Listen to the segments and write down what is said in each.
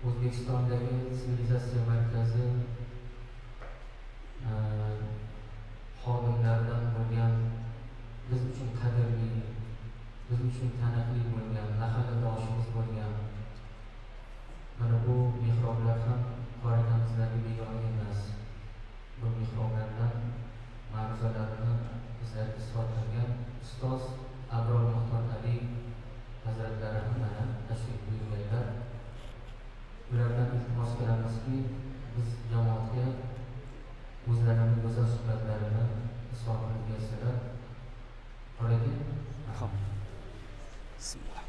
O'zbekistondagi sivilizatsiya markazi xodimlaridan bo'lgan, biz uchun qadrli, biz uchun taniqli bo'lgan, mahalladoshimiz bo'lgan mana bu mehroblar ham qoratamizlarga begona emas. Bu mehroblardan ma'ruzalarini bizlarga isbot qilgan ustoz Abror Muxtor Ali hazratlari ham mana tashrif buyurganlar. Ulardan iltimos qilamizki, biz jamoatga o'zlarining go'zal suhbatlarini isbot qilib bersalar. Qo'raga. Bismillah.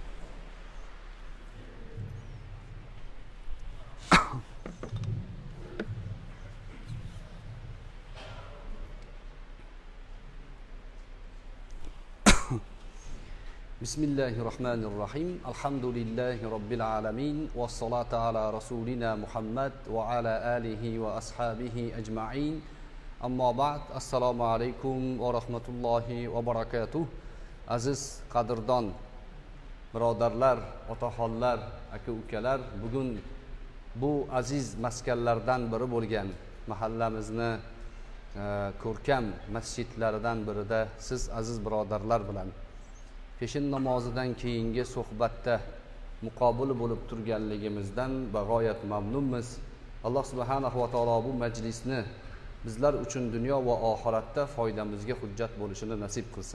Bismillahirrahmanirrahim. Alhamdulillahi rabbil alamin. Wassalatu ala rasulina Muhammad wa ala alihi wa ashabihi ajma'in. Amma ba'd. Assalomu alaykum va rahmatullohi va barakatuh. Aziz qadrdon birodarlar, otaxonlar, aka-ukalar, bugun bu aziz maskanlardan biri bo'lgan mahallamizni ko'rkam masjidlaridan birida siz aziz birodarlar bilan peshin namozidan keyingi suhbatda muqobil bo'lib turganligimizdan bag'oyat mamnunmiz. Alloh subhanahu va taolo bu majlisni bizlar uchun dunyo va oxiratda foydamizga hujjat bo'lishini nasib qilsin.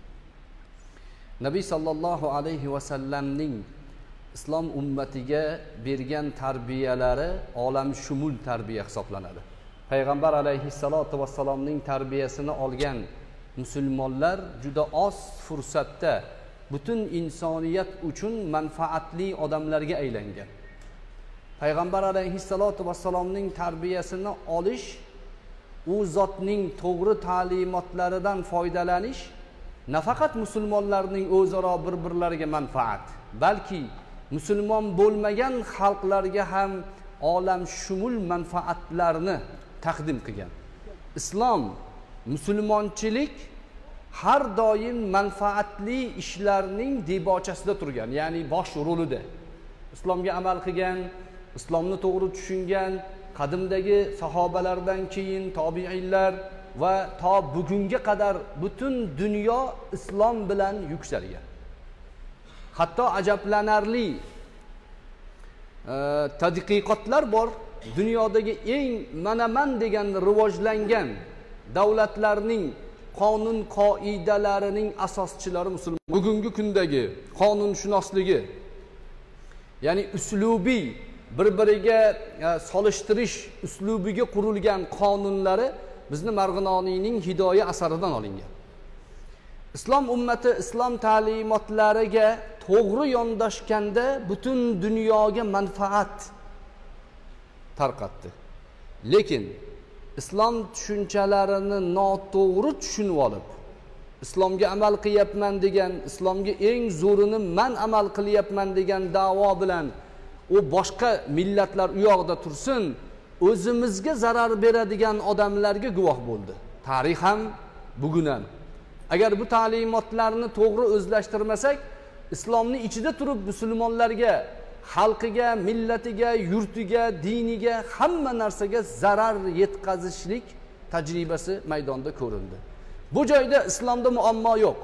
Nabiy sallallohu alayhi va sallamning islom ummatiga bergan tarbiyalari olam shumul tarbiya hisoblanadi. Payg'ambar alayhissalatu vassalomning tarbiyasini olgan musulmonlar juda oz fursatda butun insoniyat uchun manfaatli odamlarga aylangan. Payg'ambar alayhissalatu vassalomning tarbiyasini olish, u zotning to'g'ri ta'limotlaridan foydalanish nafaqat musulmonlarning o'zaro bir-birlariga manfaat, balki musulmon bo'lmagan xalqlarga ham olam shumul manfaatlarni taqdim qilgan. Islom, musulmonchilik har doim manfaatli ishlarning debochasida turgan, ya'ni bosh rolida. Islomga amal qilgan, islomni to'g'ri tushungan qadimdagi sahobalardan keyin tobiinlar va to bugunga qadar butun dunyo islom bilan yuksalgan. Hatto ajablanarli tadqiqotlar bor. Dunyodagi eng manaman degan rivojlangan davlatlarning qonun qoidalarining asoschilari musulmon. Bugungi kundagi qonunshunosligi, ya'ni uslubiy bir-biriga solishtirish uslubiga qurilgan qonunlari bizni Marg'inoniyning Hidoya asaridan olingan. Islom ummati islom ta'limotlariga to'g'ri yondashganda butun dunyoga manfaat tarqatdi. Lekin islom tushunchalarini noto'g'ri tushunib olib, islomga amal qilyapman degan, islomga eng zo'rini men amal qilyapman degan da'vo bilan u boshqa millatlar u yoqda tursin, o'zimizga zarar beradigan odamlarga guvoh bo'ldi. Tarix ham, bugun ham. Agar bu ta'limotlarni to'g'ri o'zlashtirmasak, islomning ichida turib musulmonlarga, xalqiga, millatiga, yurtiga, diniga, hamma narsaga zarar yetkazishlik tajribasi maydonda ko'rindi. Bu joyda islomda muammo yo'q.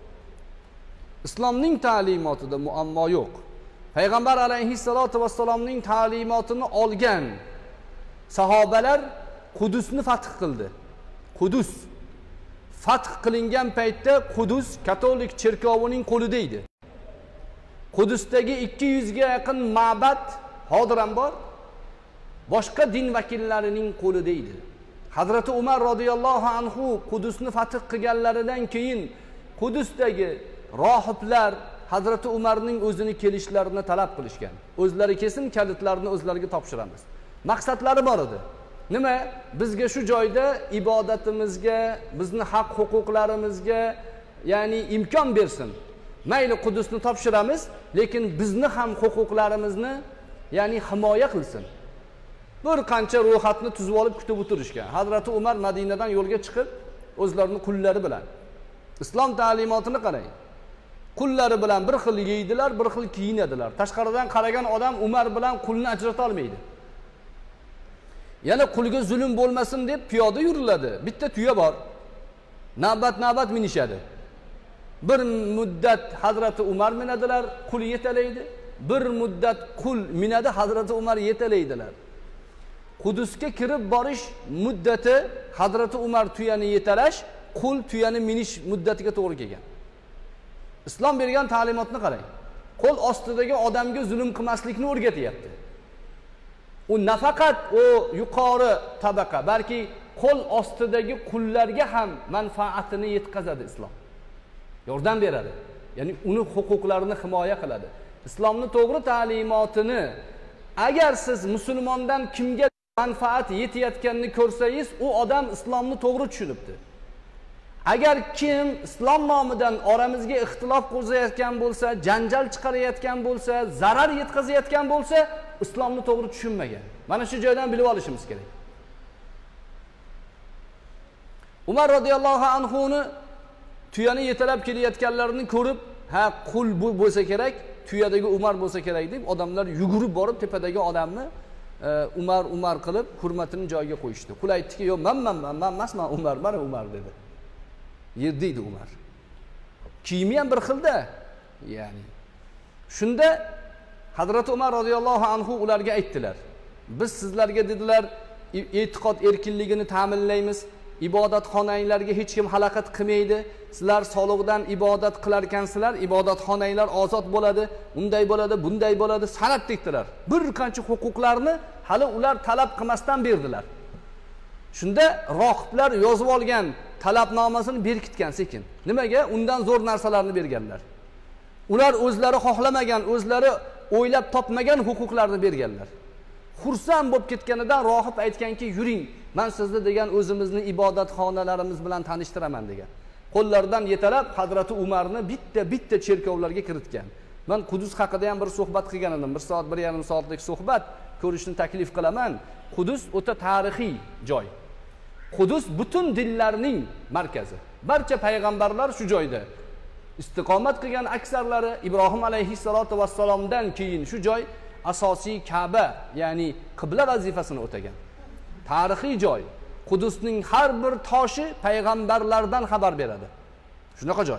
Islomning ta'limotida muammo yo'q. Payg'ambar alayhissalatu vassalomning ta'limotini olgan sahobalar Qudusni fath qildi. Qudus fath qilingan paytda Qudus katolik cherkovining qo'lida edi. Qudusdagi 200 ga yaqin ma'bad hozir ham bor, boshqa din vakillarining qo'lida edi. Hazrati Umar radhiyallohu anhu Qudusni fath qilganlaridan keyin Qudusdagi rohiblar Hazrati Umarning o'zini kelishlarini talab qilishgan. O'zlari kelsin, kalitlarni o'zlariga topshiramiz. Maqsadlari bor edi. Nima? Bizga shu joyda ibodatimizga, bizni haq huquqlarimizga, ya'ni imkon bersin. Mayli Qudusni topshiramiz, lekin bizni ham huquqlarimizni, ya'ni himoya qilsin. Bir qancha ro'yxatni tuzib olib kutib o'tirishgan. Hazrati Umar Madinadan yo'lga chiqib, o'zlarining qullari bilan islom ta'limotini qarang. Qullari bilan bir xil yeydilar, bir xil kiyinadilar. Tashqaridan qaragan odam Umar bilan qulni ajrata olmaydi. Yana qulga zulm bo'lmasin deb piyoda yuriladi. Bitta tuya bor. Navbat minishadi. Bir muddat Hazrati Umar minadilar, qul yetalaydi. Bir muddat qul minadi, Hazrati Umar yetalaydilar. Qudusga kirib borish muddati Hazrati Umar tuyani yetalash, qul tuyani minish muddatiga to'g'ri kelgan. Islom bergan ta'limotni qarang. Qo'l ostidagi odamga zulm qilmaslikni o'rgatyapti. U nafaqat o yuqori tabaqa, balki qo'l ostidagi qullarga ham manfaatini yetkazadi islom. Yordam beradi. Ya'ni uni huquqlarini himoya qiladi. Islomning to'g'ri ta'limotini agar siz musulmondan kimga manfaat yetayotganini ko'rsangiz, u odam islomni to'g'ri tushunibdi. Agar kim islom nomidan oramizga ixtilof qo'zayotgan bo'lsa, janjal chiqarayotgan bo'lsa, zarar yetkazayotgan bo'lsa, islomni to'g'ri tushunmagan. Mana shu joydan bilib olishimiz kerak. Umar radhiyallohu anhu ni tuyani yetalab kelayotganlarini ko'rib, ha qul bu bo'lsa kerak, tuyadagi Umar bo'lsa kerak deb odamlar yugurib borib tepadagi odamni Umar qilib hurmatini joyiga qo'yishdi. Qul aytdiki, "Yo'q, men emasman Umar, mana Umar" dedi. Yerdiydi Umar. Kiyimi ham bir xilda. Ya'ni shunda Hazrat Umar radhiyallohu anhu ularga aytdilar. Biz sizlarga dedilar, e'tiqod erkinligini ta'minlaymiz. Ibodatxonanglarga hech kim xalaqat qilmaydi. Sizlar soliqdan ibodat qilar ekansizlar, ibodatxonanglar ozod bo'ladi, unday bo'ladi, bunday bo'ladi, sanab tekdilar. Bir qancha huquqlarni hali ular talab qilmasdan berdilar. Shunda rohiblar yozib olgan talabnomasini berkitgan sekin. Nimaga? Undan zo'r narsalarni berganlar. Ular o'zlari xohlamagan, o'zlari o'ylab topmagan huquqlarni berganlar. Xursand bo'lib ketganidan rohib aytganki, "Yuring, men sizni degan o'zimizni ibodatxonalarimiz bilan tanishtiraman" degan. Qo'llaridan yetalab Hazrati Umarni bitta cherkovlarga kiritgan. Men Qudus haqida ham bir suhbat qilgan edim. 1 soat, 1,5 soatlik suhbat ko'rishni taklif qilaman. Qudus o'ta tarixiy joy. Qudus butun dinlarning markazi. Barcha payg'ambarlar shu joyda istiqomat qilgan, aksarlari Ibrohim alayhissalatu vassalomdan keyin shu joy asosiy Ka'ba, ya'ni qibla vazifasini o'tagan. Tarixiy joy. Qudusning har bir toshi payg'ambarlardan xabar beradi. Shunaqa joy.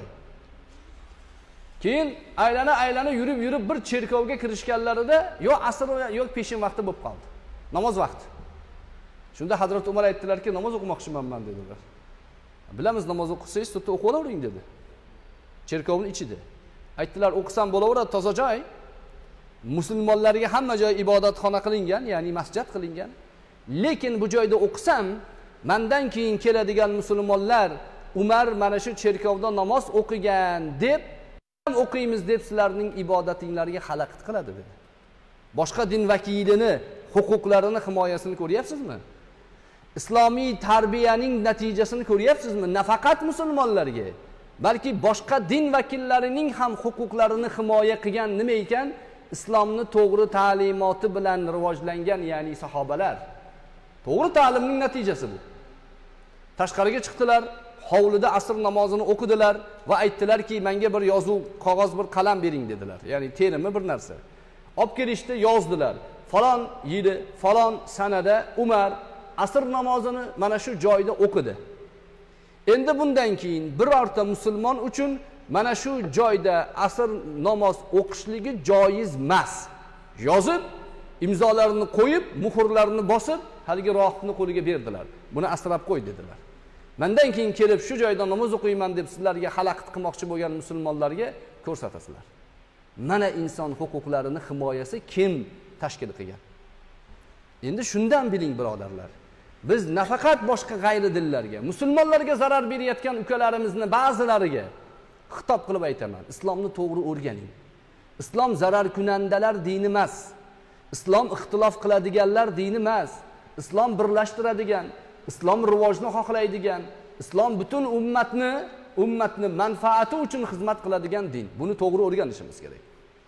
Keyin aylana yurib bir cherkovga kirishganlarida yo asr yo peshin vaqti bo'lib qoldi. Namoz vaqti. Shunda Hazrat Umar aytdilarki, namoz o'qimoqchiman men dedilar. Bilamiz, namoz o'qisangiz sutda o'qib olavering dedi. Cherkovning ichida. Aytdilar, o'qisam bo'laveradi, toza joy. Musulmonlarga hamma joy ibodatxona qilingan, ya'ni masjid qilingan. Lekin bu joyda o'qisam, mendan keyin keladigan musulmonlar Umar mana shu cherkovda namoz o'qigan deb o'qiymiz deb sizlarning ibodatinglarga xalaqit qiladi dedi. Boshqa din vakilini huquqlarini himoyasini ko'ryapsizmi? Islomiy tarbiyaning natijasini ko'ryapsizmi? Nafaqat musulmonlarga, balki boshqa din vakillarining ham huquqlarini himoya qilgan nima ekan? Islomni to'g'ri ta'limoti bilan rivojlangan, ya'ni sahobalar. To'g'ri ta'limning natijasi bu. Tashqariga chiqdilar, hovlida asr namozini o'qidilar va aytdilarki, menga bir yozuv, qog'oz, bir qalam bering dedilar. Ya'ni terimi bir narsa. Olib kelishdi, yozdilar. Falon yili, falon sanada Umar asr namozini mana shu joyda o'qidi. Endi bundan keyin birorta musulmon uchun mana shu joyda asr namoz o'qishligi joiz emas. Yozib, imzolarini qo'yib, muhrlarini bosib, haligi rohibni qo'liga berdilar. Buni asrab qo'y dedilar. Mendan keyin kelib shu joyda namoz o'qiyman deb sizlarga xalaqit qilmoqchi bo'lgan musulmonlarga ko'rsatasizlar. Mana inson huquqlarini himoyasi kim tashkil qilgan? Endi shundan biling birodarlar. Biz nafaqat boshqa g'ayri dinlarga, musulmonlarga zarar berayotgan ukalarimizni ba'zilariga xitob qilib aytaman. Islomni to'g'ri o'rganing. Islom zarar kunandalar dini emas. Islom ixtilof qiladiganlar dini emas. Islom birlashtiradigan, islom rivojni xohlaydigan, islom butun ummatni manfaati uchun xizmat qiladigan din. Buni to'g'ri o'rganishimiz kerak.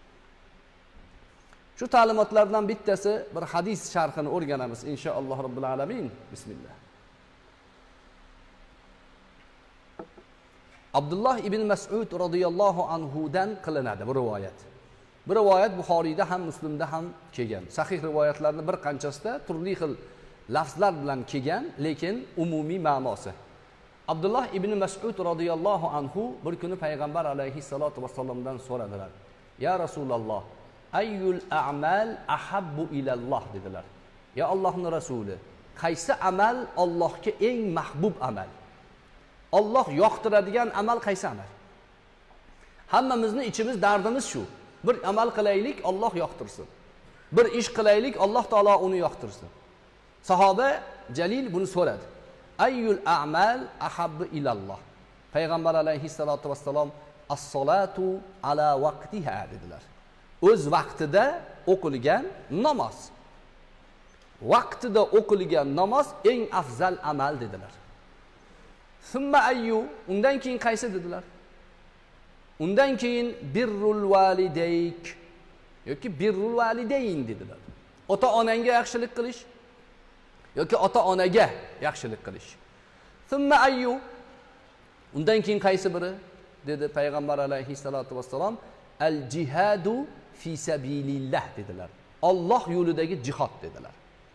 Shu ta'limotlardan bittasi bir hadis sharhini o'rganamiz inshaalloh robbil alamin. Bismillah. Abdullah ibn Mas'ud radhiyallohu anhudan qilinadi bu rivoyat. Bu rivoyat Buxoriyda ham Muslimda ham kelgan. Sahih rivoyatlarning bir qanchasida turli xil lafzlar bilan kelgan, lekin umumiy ma'nosi. Abdullah ibn Mas'ud radhiyallohu anhu bir kuni payg'ambar alayhissalatu vassalomdan so'radilar. Ya Rasululloh, ayyul a'mal ahabbu ilalloh dedilar. Ya Allohning rasuli, qaysi amal Allohga eng mahbub amal? Alloh yoqtiradigan amal qaysi amal? Hammamizning ichimiz dardimiz shu. Bir amal qilaylik, Alloh yoqtirsin. Bir ish qilaylik, Alloh taolo uni yoqtirsin. Sahoba jalil buni so'radi. Ayyul a'mal ahabbu ilalloh. Payg'ambar alayhissalatu vassalom as-solatu ala vaqtiha dedilar. O'z vaqtida o'qilgan namoz. Vaqtida o'qilgan namoz eng afzal amal dedilar. Summa ayyu, undan keyin qaysi dedilar? Undan keyin birrul validayk yoki birrul validayn dedilar. Ota-onangga yaxshilik qilish yoki ota-onaga yaxshilik qilish. Summa ayyu, undan keyin qaysi biri? Dedi payg'ambar alayhissalatu vassalom, al jihadu fi sabilillah dedilar. Alloh yo'lidagi jihad dedilar.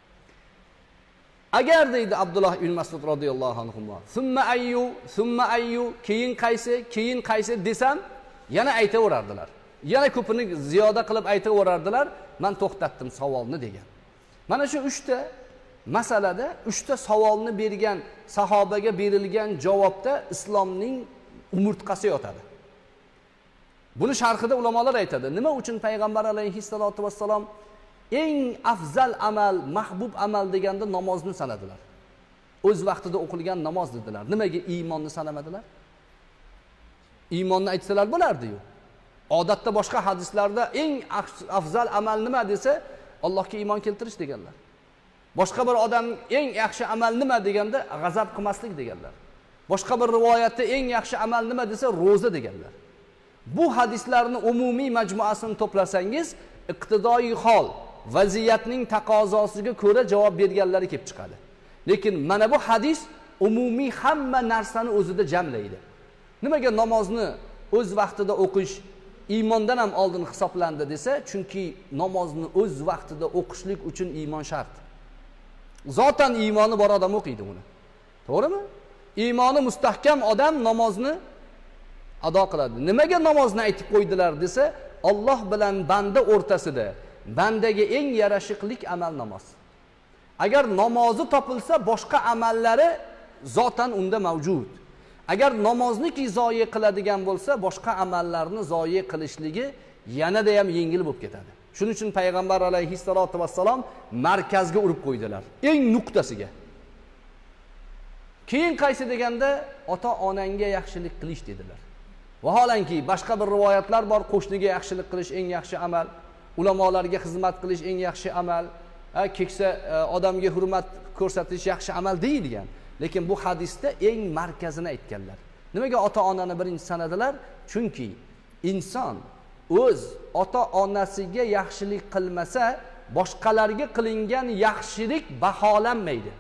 Agar deydi Abdullah ibn Mas'ud radhiyallohu anhu, summa ayyu, keyin qaysi desam, yana aytaverardilar. Yana ko'pini ziyoda qilib aytaverardilar. Men to'xtatdim savolni degan. Mana shu 3 ta masalada 3 ta savolni bergan sahobaga berilgan javobda islomning umurtqasi yotadi. Buni sharhida ulamolar aytadi. Nima uchun payg'ambar alayhissalatu vassalom eng afzal amal, mahbub amal deganda namozni sanadilar. O'z vaqtida o'qilgan namoz dedilar. Nimaga iymonni sanamadilar? Iymonni aytsalar bo'lardi-yu. Odatda boshqa hadislarda eng afzal amal nima desa, Allohga iymon keltirish deganlar. Boshqa bir odam eng yaxshi amal nima deganda, g'azab qilmaslik deganlar. Boshqa bir rivoyatda eng yaxshi amal nima desa, roza deganlar. Bu hadislarni umumiy majmuasini to'plasangiz, iqtidoi hol, vaziyatning taqozosiga ko'ra javob berganlari kelib chiqadi. Lekin mana bu hadis umumiy hamma narsani o'zida jamlaydi. Nimaga namozni o'z vaqtida o'qish iymondan ham oldin hisoblandi desa, chunki namozni o'z vaqtida o'qishlik uchun iymon shart. Zotan iymoni bor odam o'qiydi uni. To'g'rimi? Iymoni mustahkam odam namozni ado qiladi. Nimaga namozni aytib qo'ydilar desa, Alloh bilan banda o'rtasida bandaga eng yarashiqlik amal namoz. Agar namozi topilsa, boshqa amallari zotan unda mavjud. Agar namozniki zoyi qiladigan bo'lsa, boshqa amallarni zoyi qilishligi yanada ham yengil bo'lib ketadi. Shuning uchun payg'ambar alayhissalatu vassalom markazga urib qo'ydilar, eng nuqtasiga. Keyin qaysi deganda, ota-onangga yaxshilik qilish dedilar. Vaholanki boshqa bir rivoyatlar bor, qo'shniga yaxshilik qilish eng yaxshi amal, ulamolarga xizmat qilish eng yaxshi amal, keksa odamga hurmat ko'rsatish yaxshi amal deyilgan. Lekin bu hadisda eng markazini aytganlar. Nimaga ota-onani birinchi sanadilar? Chunki inson o'z ota-onasiga yaxshilik qilmasa, boshqalarga qilingan yaxshilik baholanmaydi.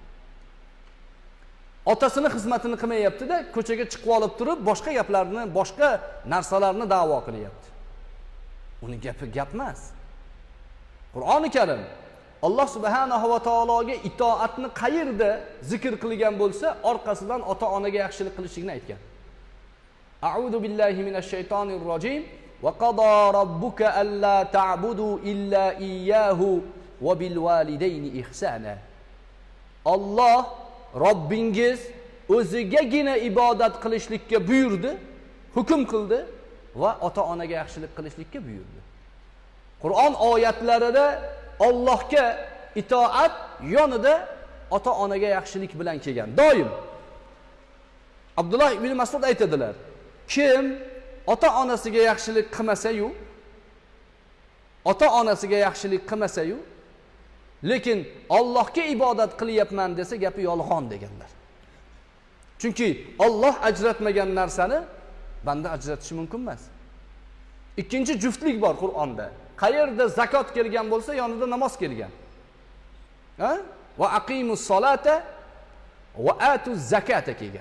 Otasini xizmatini qilmayapti-da, ko'chaga chiqib olib turib, boshqa gaplarni, boshqa narsalarni da'vo qilyapti. Uni gapi gap emas. Qur'oni Karim Alloh subhanahu va taologa itoatni qayerda zikr qilgan bo'lsa, orqasidan ota-onaga yaxshilik qilishlikni aytgan. A'udhu billahi minash shaytonir rojim. Va qada robbuka alla ta'budu illa iyyahu va bil validayni ihsana. Alloh Robbingiz o'zigagina ibodat qilishlikka buyurdi, hukm qildi va ota-onaga yaxshilik qilishlikka buyurdi. Qur'on oyatlarida Allohga itoat yonida ota-onaga yaxshilik bilan kelgan. Doim Abdullah ibn Mas'ud aytadilar, kim ota-onasiga yaxshilik qilmasa-yu, ota-onasiga yaxshilik qilmasa-yu, lekin Allohga ibodat qilyapman desa, gapi yolg'on deganlar. Chunki Alloh ajratmagan narsani banda ajratishi mumkin emas. Ikkinchi juftlik bor Qur'onda. Qayerda zakot kelgan bo'lsa, yonida namoz kelgan. Va aqimus solata va atuz zakata kelgan.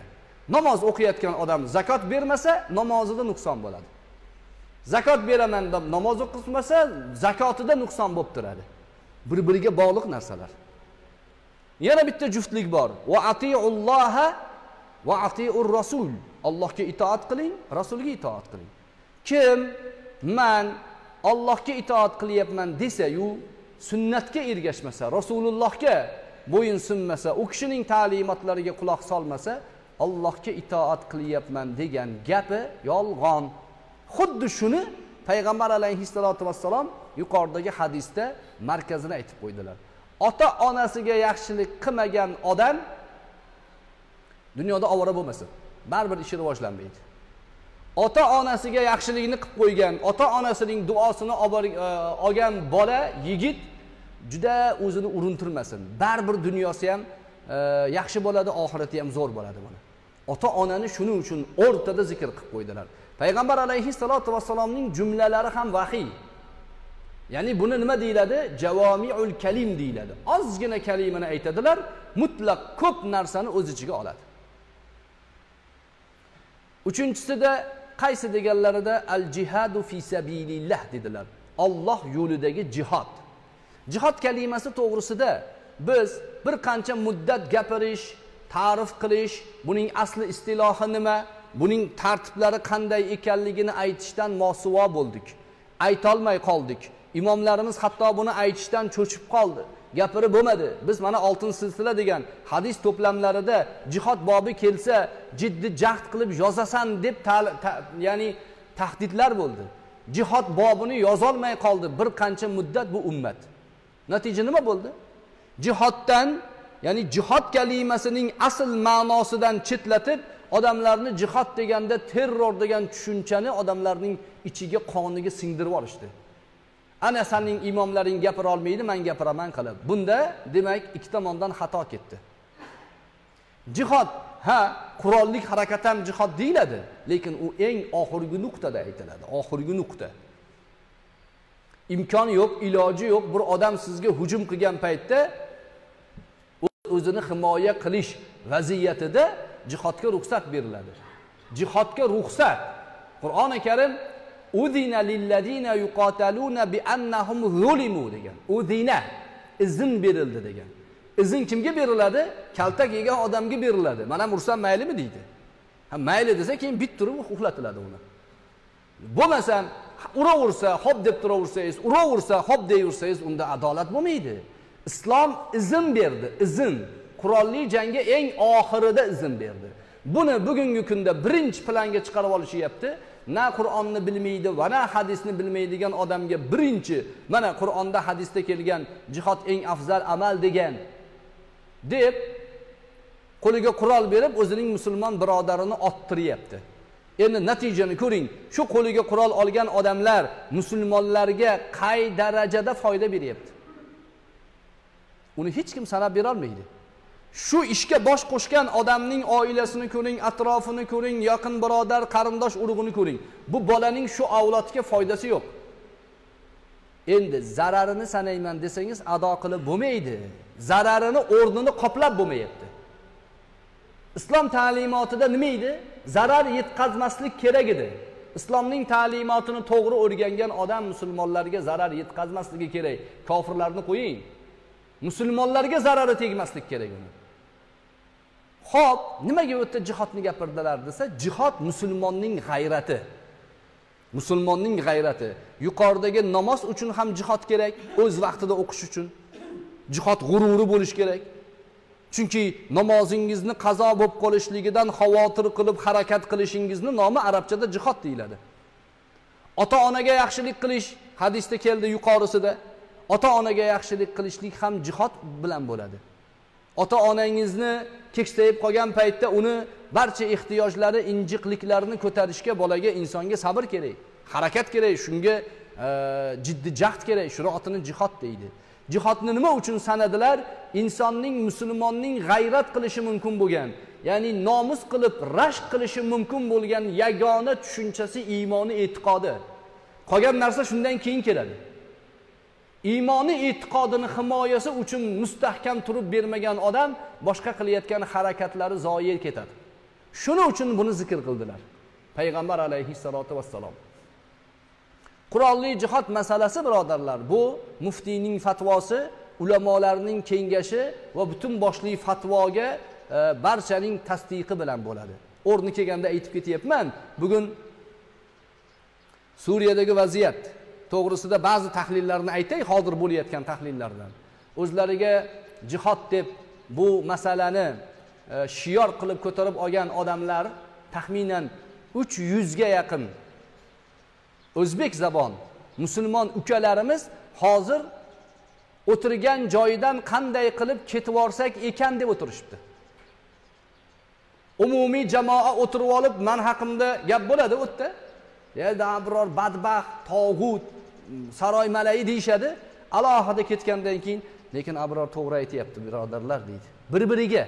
Namoz o'qiyotgan odam zakot bermasa, namozida nuqson bo'ladi. Zakot beraman deb namoz o'qitmasa, zakotida nuqson bo'lib turadi. Bir-biriga bog'liq narsalar. Yana bitta juftlik bor. Va atiulloha va atiur rasul. Allohga itoat qiling, rasulga itoat qiling. Kim men Allohga itoat qilyapman desa-yu, sunnatga ergashmasa, Rasulullohga bo'yin sunmasa, u kishining ta'limotlariga quloq solmasa, Allohga itoat qilyapman degan gapi yolg'on. Xuddi shuni Payg'ambar alayhissalatu vassalom yuqoridagi hadisda markazini aytib qo'ydilar. Ota-onasiga yaxshilik qilmagan odam dunyoda ovora bo'lmasin, baribir ishi rivojlanmaydi. Ota-onasiga yaxshilikni qilib qo'ygan, ota-onasining duosini olgan bola, yigit juda o'zini urintirmasin. Baribir dunyosi ham yaxshi bo'ladi, oxirati ham zo'r bo'ladi buni. Ota-onani shuning uchun o'rtada zikr qilib qo'ydilar. Payg'ambar alayhissalatu vassalomning jumlalari ham vahiy. Ya'ni buni nima deyiladi? Javomiul kalim deyiladi. Ozgina kalimani aytadilar, mutlaq ko'p narsani o'z ichiga oladi. Uchinchisida qaysi deganlarida al-jihadu fi sabilillah dedilar. Alloh yo'lidagi jihad. Jihad kalimasi to'g'risida biz bir qancha muddat gapirish, ta'rif qilish, buning asli istilohi nima, buning tartiblari qanday ekanligini aytishdan mosuvo bo'ldik. Ayta olmay qoldik. Imomlarimiz hatto buni aytishdan cho'chib qoldi. Gapirib bo'lmadi. Biz mana oltin silsila degan hadis to'plamlarida jihad bobi kelsa, jiddiy jahd qilib yozasan deb ya'ni tahdidlar bo'ldi. Jihad bobini yozolmay qoldi bir qancha muddat bu ummat. Natija nima bo'ldi? Jihoddan, ya'ni jihad kalimasining asl ma'nosidan chetlatib, odamlarni jihad deganda terror degan tushunchani odamlarning ichiga, qoniga singdirib olishdi. Ana sening imomlaring gapira olmaydi, men gapiraman qilib. Bunda demak ikki tomondan xato ketdi. Jihad, qurollik harakat ham jihad deyiladi, lekin u eng oxirgi nuqtada aytiladi, oxirgi nuqta. Imkon yo'q, iloji yo'q, bir odam sizga hujum qilgan paytda o'zini himoya qilish vaziyatida jihodga ruxsat beriladi. Jihodga ruxsat Qur'oni Karim Udina lillazina yuqataluna bi annahum zulimu degan. Udina izn berildi degan. Izn kimga beriladi? Kaltak yegan odamga beriladi. Mana ursam maylimi deydi. Mayli desa keyin bit turib uxlatiladi uni. Bo'lmasam uraversa, hop deb turaversangiz, uraversa, hop deyursangiz, unda adolat bo'lmaydi. Islom izn berdi, izn. Qurolli jangga eng oxirida izn berdi. Buni bugungi kunda birinchi planga chiqarib olishyapti. Na Qur'onni bilmaydi va na hadisni bilmaydigan odamga birinchi mana Qur'onda hadisda kelgan jihad eng afzal amal degan deb qo'liga qurol berib o'zining musulmon birodarini ottiryapti. Endi natijani ko'ring. Shu qo'liga qurol olgan odamlar musulmonlarga qay darajada foyda beryapti? Uni hech kim sanab bera olmaydi. Shu ishga bosh qo'shgan odamning oilasini ko'ring, atrofini ko'ring, yaqin birodar, qarindosh urug'ini ko'ring. Bu bolaning shu avlodga foydasi yo'q. Endi zararini sanayman desangiz ado qilib bo'lmaydi. Zararini o'rnini qoplab bo'lmayapti. Islom ta'limotida nima edi? Zarar yetkazmaslik kerak edi. Islomning ta'limotini to'g'ri o'rgangan odam musulmonlarga zarar yetkazmasligi kerak. Kofirlarni qo'ying. Musulmonlarga zarari tegmaslik kerak uni. Xo'p, nimaga o'tda jihodni gapirdilar desa, jihod musulmonning g'ayrati. Musulmonning g'ayrati. Yuqoridagi namoz uchun ham jihod kerak, o'z vaqtida o'qish uchun. Jihod g'ururi bo'lish kerak. Chunki namozingizni qazo bo'lib qolishligidan xavotir qilib harakat qilishingizni nomi arabchada jihod deyiladi. Ota-onaga yaxshilik qilish hadisda keldi yuqorisida. Ota-onaga yaxshilik qilishlik ham jihod bilan bo'ladi. Ota-onangizni keksayib qolgan paytda uni barcha ehtiyojlari, injiqliklarini ko'tarishga bolaga, insonga sabr kerak, harakat kerak, shunga jiddiy jahd kerak, shuni otini jihod deydi. Jihodni nima uchun sanadilar? Insonning, musulmonning g'ayrat qilishi mumkin bo'lgan, ya'ni nomus qilib, rashk qilishi mumkin bo'lgan yagona tushunchasi iymoni, e'tiqodi. Qolgan narsa shundan keyin keladi. Iymoni, e'tiqodini himoyasi uchun mustahkam turib bermagan odam boshqa qilayotgan harakatlari zoyi ketadi. Shuning uchun buni zikr qildilar payg'ambar alayhissalotu vassalom. Qurolli jihad masalasi birodarlar, bu muftiyning fatvosi, ulamolarning kengashi va butun boshli fatvoga barchaning tasdiqi bilan bo'ladi. O'rni kelganda aytib ketyapman, bugun Suriyadagi vaziyat to'g'risida ba'zi tahlillarni aytay, hozir bo'layotgan tahlillardan. O'zlariga jihad deb bu masalani shiyor qilib ko'tarib olgan odamlar taxminan 300 ga yaqin o'zbek zabon musulmon ukalarimiz hozir o'tirgan joyidan qanday qilib ketib yorsak ekan deb o'tirishibdi. Umumiy jamoa o'tirib olib, men haqimda gap bo'ladi o'tda. Yerda biror badbaxt, tog'ut, saroy malai deyshadi. Alohida ketgandan keyin, lekin abror to'g'ri aytayapti birodarlar deydi. Bir-biriga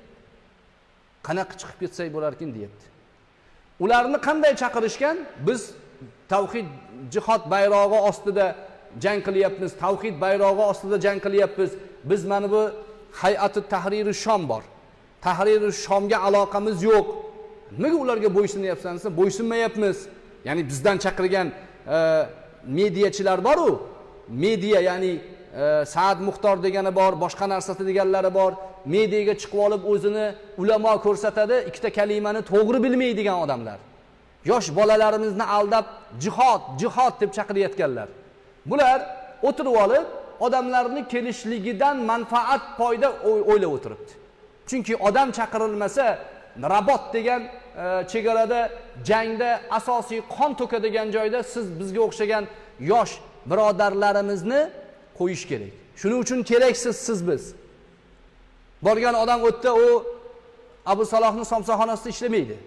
qanaqa chiqib ketsak bo'larkin deyapti. Ularni qanday chaqirishgan? Biz tavhid jihad bayrog'i ostida jang qilyapmiz, tavhid bayrog'i ostida jang qilyapmiz. Biz mana bu Hay'ati Tahriri Shom bor. Tahriri Shomga aloqamiz yo'q. Nimaga ularga bo'ysunyapsiz? Bo'ysunmayapmiz. Ya'ni bizdan chaqirgan mediachilar bor-ku. Media, ya'ni Saad Muxtor degani bor, boshqa narsasi deganlari bor. Mediaga chiqib olib o'zini ulamo ko'rsatadi, ikkita kalimani to'g'ri bilmaydigan odamlar. Yosh bolalarimizni aldab jihad deb chaqirayotganlar. Bular o'tirib olib, odamlarni kelishligidan manfaat foyda o'ylab o'tiribdi. Chunki odam chaqirilmasa, Rabot degan chegarada jangda asosiy qon to'kadigan joyda siz bizga o'xshagan yosh birodarlarimizni qo'yish kerak. Shuning uchun keraksiz siz biz. Borgan odam o'tda u Abu Salohning somsaxonasida ishlamaydi.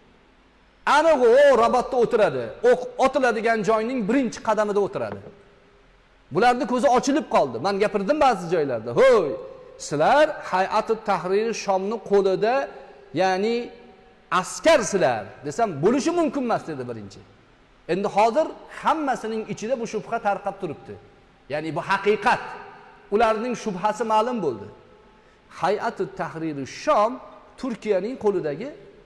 Aniq u Rabotda o'tiradi. O'q otiladigan joyning birinchi qadamida o'tiradi. Bularning ko'zi ochilib qoldi. Men gapirdim ba'zi joylarda. Ho'y, sizlar Hay'ati Tahriri Shomni qo'lida, ya'ni askarsizlar desam bo'lishi mumkin emas dedi birinchi. Endi hozir hammasining ichida bu shubha tarqab turibdi. Ya'ni bu haqiqat. Ularning shubhasi ma'lum bo'ldi. Hay'ati Tahriri Shom Turkiyaning qo'lidagi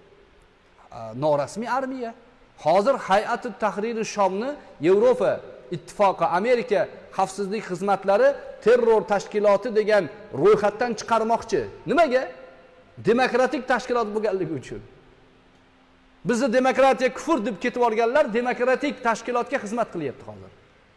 norasmiy armiya. Hozir Hay'ati Tahriri Shomni Yevropa ittifoqi, Amerika xavfsizlik xizmatlari terror tashkiloti degan ro'yxatdan chiqarmoqchi. Nimaga? Demokratik tashkilot bo'lganligi uchun. Bizni demokratiya kufr deb ketib olganlar demokratik tashkilotga xizmat qilyapti hozir.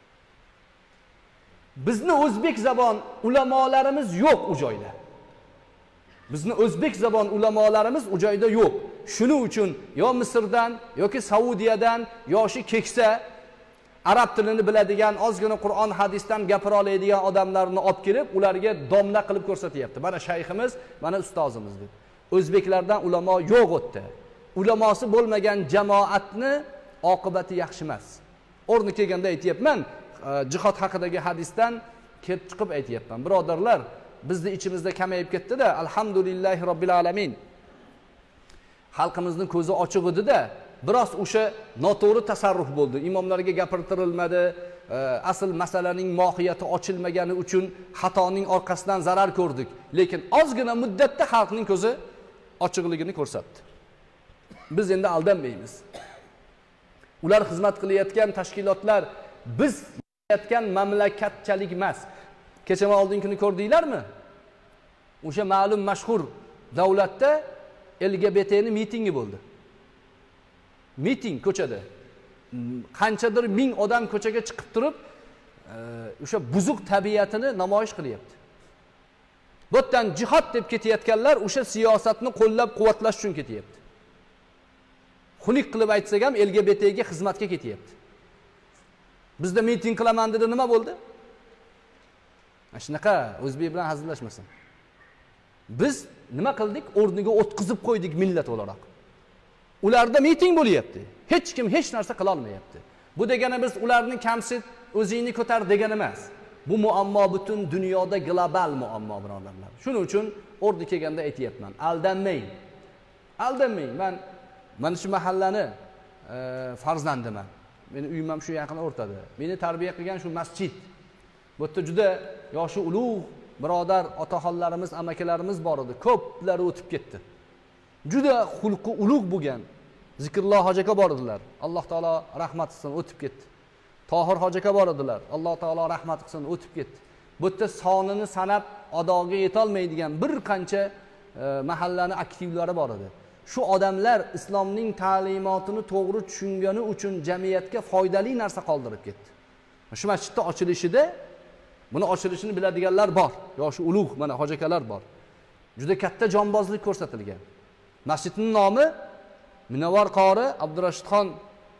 Bizni o'zbek zabon ulamolarimiz yo'q u joyda. Bizni o'zbek zabon ulamolarimiz u joyda yo'q. Shuning uchun yo Misrdan yoki Saudiyadan yoshi keksa arab tilini biladigan, ozgina Qur'on hadisdan gapira oladigan odamlarni olib kelib, ularga domla qilib ko'rsatyapti. Mana shayximiz, mana ustozimiz deb. O'zbeklardan ulamo yo'q o'tdi. Ulamosi bo'lmagan jamoatni oqibati yaxshi emas. O'rni kelganda aytayapman, jihad haqidagi hadisdan kelib chiqib aytayapman. Birodarlar, bizni ichimizda kamayib ketdi-da, alhamdulillahi robbil alamin. Xalqimizning ko'zi ochiq edi-da, biroz o'sha noto'g'ri tasarruf bo'ldi. Imomlarga gapirtirilmadi, asl masalaning mohiyati ochilmagani uchun xatoning orqasidan zarar ko'rdik. Lekin ozgina muddatda xalqning ko'zi ochiqligini ko'rsatdi. Biz endi aldanmaymiz. Ular xizmat qilayotgan tashkilotlar biz yashayotgan mamlakatchalik emas. Kecha oldingi kuni ko'rdinglarmi? O'sha ma'lum mashhur davlatda LGBT'ning mitingi bo'ldi. Miting ko'chada. Qanchadir ming odam ko'chaga chiqib turib, o'sha buzuq tabiatini namoyish qilyapti. Bu yerdan jihad deb ketayotganlar o'sha siyosatni qo'llab-quvvatlash uchun ketyapti. Xunuk qilib aytsak ham LGBTga xizmatga ketyapti. Bizda miting qilaman dedi, nima bo'ldi? Shunaqa o'zbek bilan hazillashmasin. Biz nima qildik? O'rniga o'tkazib qo'ydik millat o'laroq. Ularda miting bo'lyapti. Hech kim hech narsa qila olmayapti. Bu degani biz ularni kamsit, o'zingni ko'tar degani emas. Bu muammo butun dunyoda global muammo birodarlar. Shuning uchun o'rni kelganda aytayapman, aldanmang. Aldanmang. Men shu mahallani farzandiman. Meni uyim ham shu yaqin o'rtada. Meni tarbiya qilgan shu masjid. Bu yerda juda yoshi ulug' birodar otaxonlarimiz, amakilarimiz bor edi. Ko'plari o'tib ketdi. juda xulqi ulug' bo'lgan Zikrulloh hoji aka bor edilar. Alloh taolo rahmat qilsin, o'tib ketdi. Tohir hoji aka bor edilar. Alloh taolo rahmat qilsin, o'tib ketdi. Bu yerda sonini sanab adoga yetolmaydigan bir qancha mahallani aktivlari bor edi. Shu odamlar islomning ta'limotini to'g'ri tushungani uchun jamiyatga foydali narsa qoldirib ketdi. Shu masjidning ochilishida buni ochilishini biladiganlar bor. Yoshi ulug' mana hoji akalar bor. Juda katta jonbozlik ko'rsatilgan. Masjidning nomi Munavvar qori Abdurashidxon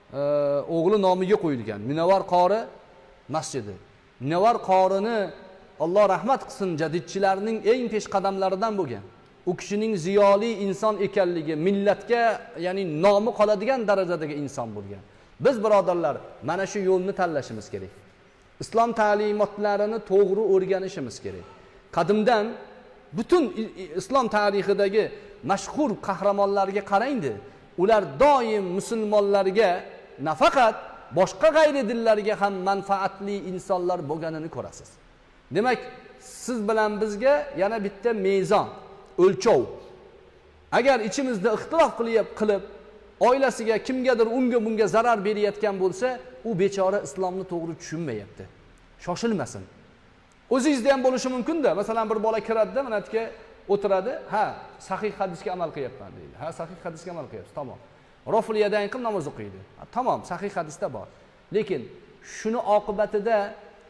o'g'li nomiga qo'yilgan. Munavvar qori masjidi. Munavvar qorini Alloh rahmat qilsin, jadidchilarning eng peshqadamlaridan bo'lgan. U kishining ziyoli inson ekanligi, millatga, ya'ni nomi qoladigan darajadagi inson bo'lgan. Biz birodarlar, mana shu yo'lni tanlashimiz kerak. Islom ta'limotlarini to'g'ri o'rganishimiz kerak. Qadimdan butun islom tarixidagi mashhur qahramonlarga qarangdi. Ular doim musulmonlarga nafaqat boshqa g'ayri dinlarga ham manfaatli insonlar bo'lganini ko'rasiz. Demak, siz bilan bizga yana bitta mezon, o'lchov. Agar ichimizda ixtilof qilib, oilasiga, kimgadir unga bunga zarar berayotgan bo'lsa, u bechora islomni to'g'ri tushunmayapti. Shoshilmasin. O'zingizda ham bo'lishi mumkin-da. Masalan, bir bola kiradi-da, mana yerga o'tiradi, ha, sahih hadisga amal qilyapman deydi. Ha, sahih hadisga amal qilyapsiz, tamom. Rofliyadan qilib namoz o'qiydi. Tamom, sahih hadisda bor. Lekin shuni oqibatida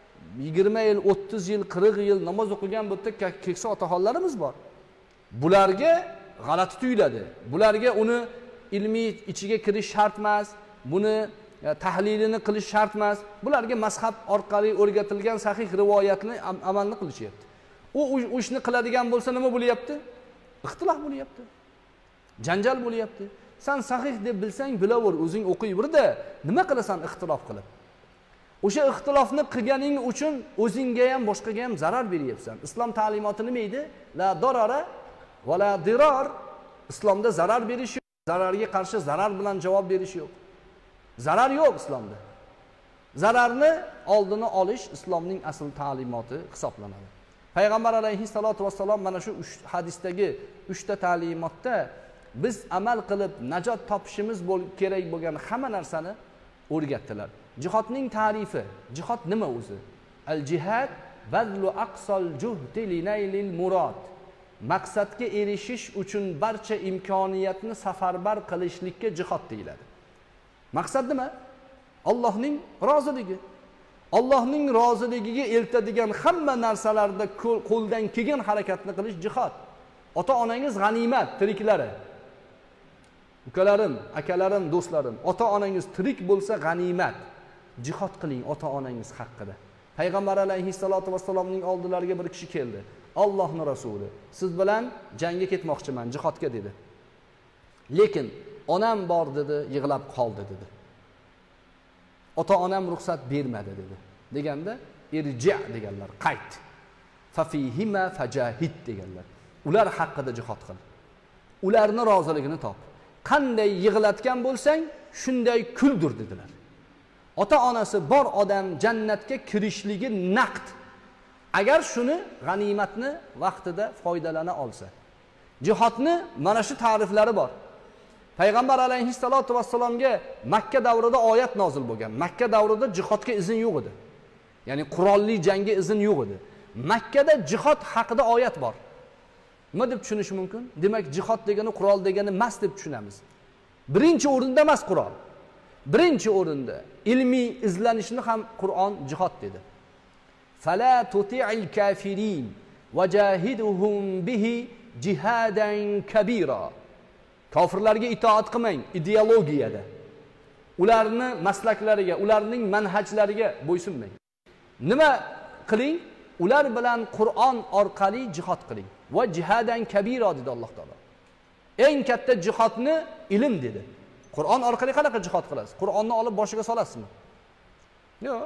20 yil, 30 yil, 40 yil namoz o'qigan bu yerda keksa otaxonlarimiz bor. Bularga g'alati tuyuladi. Bularga uni ilmiy ichiga kirish shart emas, buni tahlilini qilish shart emas. Bularga mazhab orqali o'rgatilgan sahih rivoyatni amalni qilishyapti. U ishni qiladigan bo'lsa nima bo'lyapti? Ixtilof bo'lyapti. Janjal bo'lyapti. Sen sahih deb bilsang bilaver, o'zing o'qiyver-da, nima qilasan ixtilof qilib? O'sha ixtilofni qilganing uchun o'zingga ham boshqaga ham zarar beryapsan. Islom ta'limoti nima edi? La darara va la dirar. Islomda zarar berish yo'q, zararga qarshi zarar bilan javob berish yo'q. Zarar yo'q islomda. Zararni oldini olish islomning asl ta'limoti hisoblanadi. Payg'ambar alayhissalatu vassalom mana shu hadisdagi 3 ta ta'limotda biz amal qilib najot topishimiz kerak bo'lgan hamma narsani o'rgatdilar. Jihodning ta'rifi, jihod nima o'zi? Al-jihad bazlu aqsal juhdi linaylil murad. Maqsadga erishish uchun barcha imkoniyatni safarbar qilishlikka jihod deyiladi. Maqsad nima? Allohning roziligi. Allohning roziligiga eltadigan hamma narsalarda qo'ldan kelgan harakatni qilish jihod. Ota-onangiz g'animat, tiriklari. Ukalarim, akalarim, do'stlarim, ota-onangiz tirik bo'lsa g'animat. Jihod qiling ota-onangiz haqida. Payg'ambar alayhissalatu vassalomning oldilariga bir kishi keldi. Allohning rasuli, siz bilan jangga ketmoqchiman, jihodga dedi. Lekin onam bor dedi, yig'lab qoldi dedi. Ota-onam ruxsat bermadi dedi. Deganda irji' deganlar, qayt. Fa fihima fajahid deganlar. Ular haqida jihod qil. Ularning roziligini top. Qanday yig'latgan bo'lsang, shunday kuldir dedilar. Ota-onasi bor odam jannatga kirishligi naqd. Agar shuni g'animatni vaqtida foydalana olsa. Jihodni mana shu ta'riflari bor. Payg'ambar alayhissalatu vassalomga Makka davrida oyat nozil bo'lgan. Makka davrida jihodga izn yo'q edi. Ya'ni qurolli jangga izn yo'q edi. Makkada jihod haqida oyat bor. Nima deb tushunish mumkin? Demak, jihod degani qurol degani emas deb tushunamiz. Birinchi o'rinda emas qurol. Birinchi o'rinda ilmiy izlanishni ham Qur'on jihod dedi. Fala tuti'il kafirin wajahiduhum bihi jihadan kabira. Kofirlarga itoat qilmang ideologiyada. Ularni maslaklariga, ularning manhajlariga bo'ysunmang. Nima qiling? Ular bilan Qur'on orqali jihod qiling. Va jihadan kabira dedi Alloh taolo. Eng katta jihodni ilm dedi. Qur'on orqali qanaqa jihod qilasiz? Qur'onni olib boshiga solasizmi? Yo'q.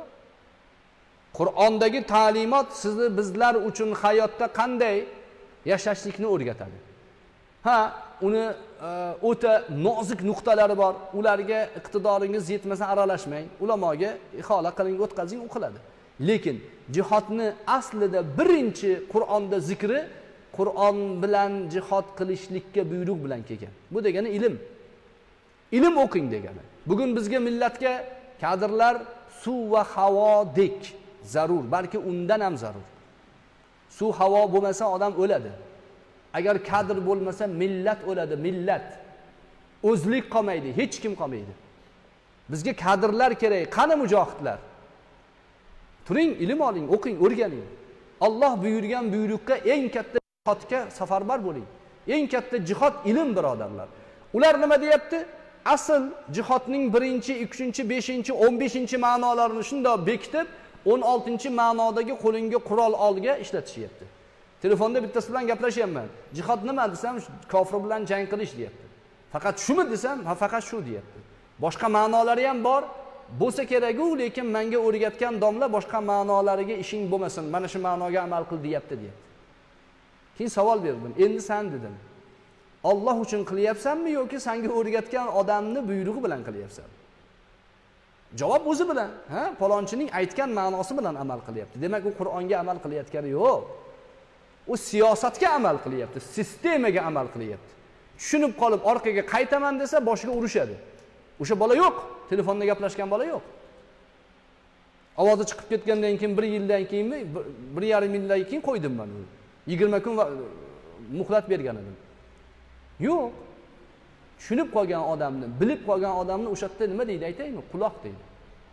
Qur'ondagi ta'limot sizni bizlar uchun hayotda qanday yashashlikni o'rgatadi. Ha, uni o'ta nozik nuqtalari bor. Ularga iqtidoringiz yetmasa aralashmang. Ulamoga ihola qiling, o'tkazing, u qiladi. Lekin jihodni aslida birinchi Qur'onda zikri Qur'on bilan jihad qilishlikka buyruq bilan kelgan. Bu degani ilm. Ilm o'qing degani. Bugun bizga millatga kadrlar suv va havodek zarur, balki undan ham zarur. Suv havo bo'lmasa odam o'ladi. Agar kadr bo'lmasa millat o'ladi, millat. O'zlik qolmaydi, hech kim qolmaydi. Bizga kadrlar kerak. Qani mujohidlar? Turing, ilm oling, o'qing, o'rganing. Alloh buyurgan buyruqqa eng katta jihodga safarbar bo'ling. Eng katta jihod ilm, birodarlar. Ular nima deyapti? Asl jihodning 1-chi, 2-chi, 5-chi, 15-chi ma'nolarini shunday bekitib, 16-chi ma'nodagi qo'linga qurol olga ishlatishyapti. Telefonda bittasi bilan gaplashyapman. Jihod nima desam, kofir bilan jang qilish deyapti. Faqat shumi desam, ha faqat shu deyapti. Boshqa ma'nolari ham bor. Bo'lsa kerak-ku, lekin menga o'rgatgan domla boshqa ma'nolariga ishing bo'lmasin. Mana shu ma'noga amal qil deyapti. Keyin savol berdim. Endi sen dedim. Alloh uchun qilyapsanmi yoki senga o'rgatgan odamni buyrug'i bilan qilyapsanmi? Javob o'zi bilan. Ha, palonchining aytgan ma'nosi bilan amal qilyapti. Demak, u Qur'onga amal qilayotgani yo'q. U siyosatga amal qilyapti, sistemaga amal qilyapti. Tushunib qolib orqaga qaytaman desa boshiga urishadi. O'sha bola yo'q, telefonda gaplashgan bola yo'q. Ovozi chiqib ketgandan keyin 1 yildan keyinmi, 1,5 yildan keyin qo'ydim men uni. 20 kun muhlat bergan edim. Yo'q. Tushunib qolgan odamni, bilib qolgan odamni o'sha yerda nima deydi aytaymi? Quloq deydi.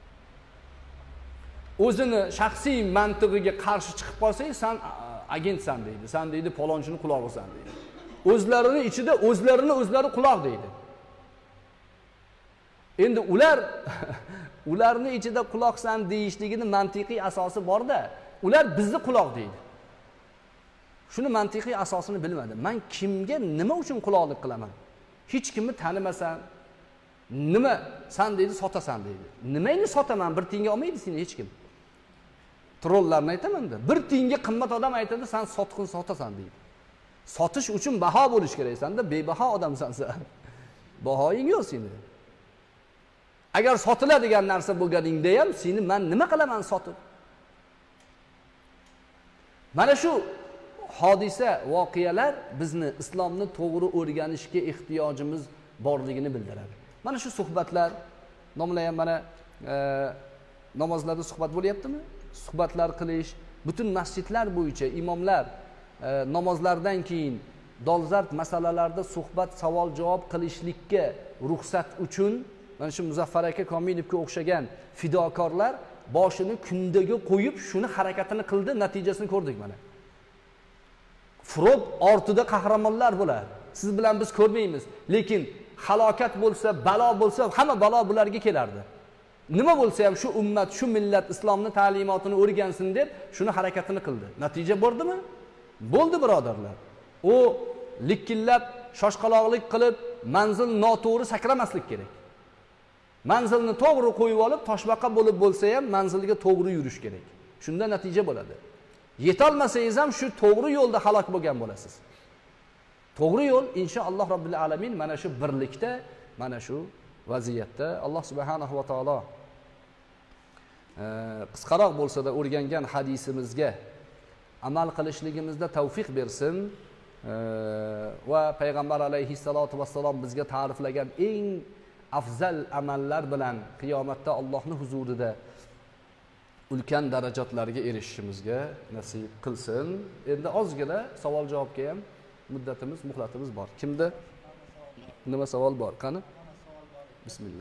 O'zini shaxsiy mantig'iga qarshi chiqib qolsang, sen agentsan deydi. Sen deydi palonchini qulog'isan deydi. O'zlarini ichida o'zlari quloq deydi. Endi ularni ichida quloqsan deyishligini mantiqiy asosi bor-da, ular bizni quloq deydi. Shuni mantiqiy asosini bilmadim. Men kimga nima uchun quloqlik qilaman? Hech kimni tanimasam, nima san deydi, sotasan deydi. Nimani sotaman? 1 tiyinga olmaydi seni hech kim. Trollarni aytaman-da. 1 tiyinga qimmat odam aytadi, sen sotqin sotasan deydi. Sotish uchun baho bo'lish kerak. Senda bebaho odamsan sen. Bahoying yo'q seni. Agar sotiladigan narsa bo'lganingda ham seni men nima qilaman sotib? Mana shu hodisa, voqealar bizni islomni to'g'ri o'rganishga ehtiyojimiz borligini bildiradi. Mana shu suhbatlar, nomlar ham mana namozlarda suhbat bo'lyaptimi? Suhbatlar qilish, butun masjidlar bo'yicha imomlar namozlardan keyin dolzarb masalalarda suhbat, savol-javob qilishlikka ruxsat uchun mana shu Muzaffar aka Komilovga o'xshagan fidokorlar boshini kundaga qo'yib shuni harakatini qildi, natijasini ko'rdik mana. Frod ortida qahramonlar bo'lar. Siz bilan biz ko'rmaymiz, lekin halokat bo'lsa, balo bo'lsa, hamma balo bularga kelardi. Nima bo'lsa ham shu ummat, shu millat islomni ta'limotini o'rgansin deb shuni harakatini qildi. Natija bo'ldimi? Bo'ldi, birodarlar. U likkillab, shoshqaloqlik qilib, manzil noto'g'ri sakramaslik kerak. Manzilni to'g'ri qo'yib olib, toshbaqa bo'lib bo'lsa ham manzilga to'g'ri yurish kerak. Shunda natija bo'ladi. Yetolmasangiz ham shu to'g'ri yo'lda halok bo'lgan bo'lasiz. To'g'ri yo'l inshaalloh Robbil alamin mana shu birlikda, mana shu vaziyatda Alloh subhanahu va taolo qisqaroq bo'lsa-da o'rgangan hadisimizga amal qilishligimizda tavfiq bersin va payg'ambar alayhissalatu vassalom bizga ta'riflagan eng afzal amallar bilan qiyomatda Allohning huzurida ulkan darajatlarga erishishimizga nasib qilsin. Endi ozgina savol-javobga ham muddatimiz, muhlatimiz bor. Kimda nima savol bor? Qani? Bismillah.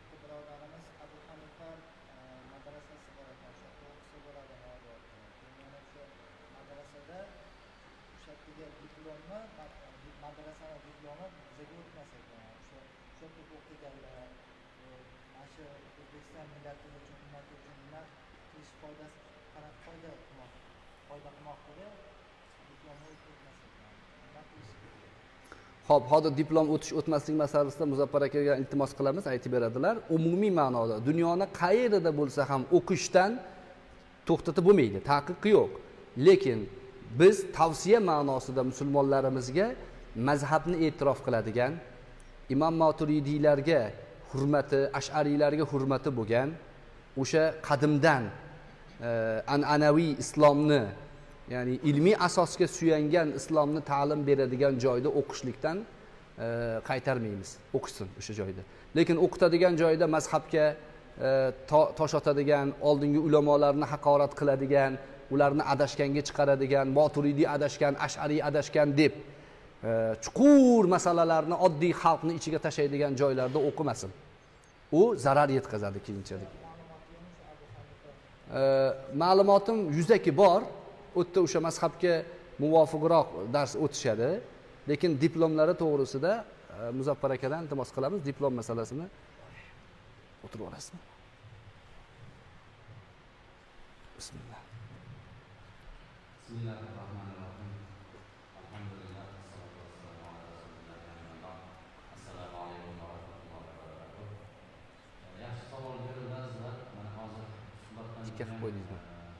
Xo'p, hozir diplom o'tmaslik masalasida Muzaffar akaga iltimos qilamiz, aytib beradilar. Umumiy ma'noda dunyoni qayerida bo'lsa ham o'qishdan to'xtatib bo'lmaydi, taqiq yo'q. Lekin biz tavsiya ma'nosida musulmonlarimizga mazhabni e'tirof qiladigan, Imom Maturidiylarga hurmati, Ash'ariylarga hurmati bo'lgan, o'sha qadimdan an'anaviy islomni ya'ni ilmiy asosga suyangan islomni ta'lim beradigan joyda o'qishlikdan qaytarmaymiz, o'qishsin o'sha joyda. Lekin o'qitadigan joyda mazhabga tosh otadigan, oldingi ulamolarni haqorat qiladigan, ularni adashganga chiqaradigan, Moturidiy adashgan, Ash'ariy adashgan deb chuqur masalalarni oddiy xalqni ichiga tashlaydigan joylarda o'qimasin. U zarar yetkazadi keyinchalik. Ma'lumotim yuzaki bor, u yerda o'sha mazhabga muvofiqroq dars o'tishadi, lekin diplomlari to'g'risida Muzaffar akadan iltimos qilamiz, diplom masalasini o'tirib olasizmi? Bismillah. Bismillahirrahmanirrahim. Alhamdulillah, wassalatu wassalamu ala rasulillah. Assalomu alaykum va rahmatullohi va barakatuh. Yaxshi savol berildilar. Mana hozir suhbatdan Ikkaf qo'ydingizmi?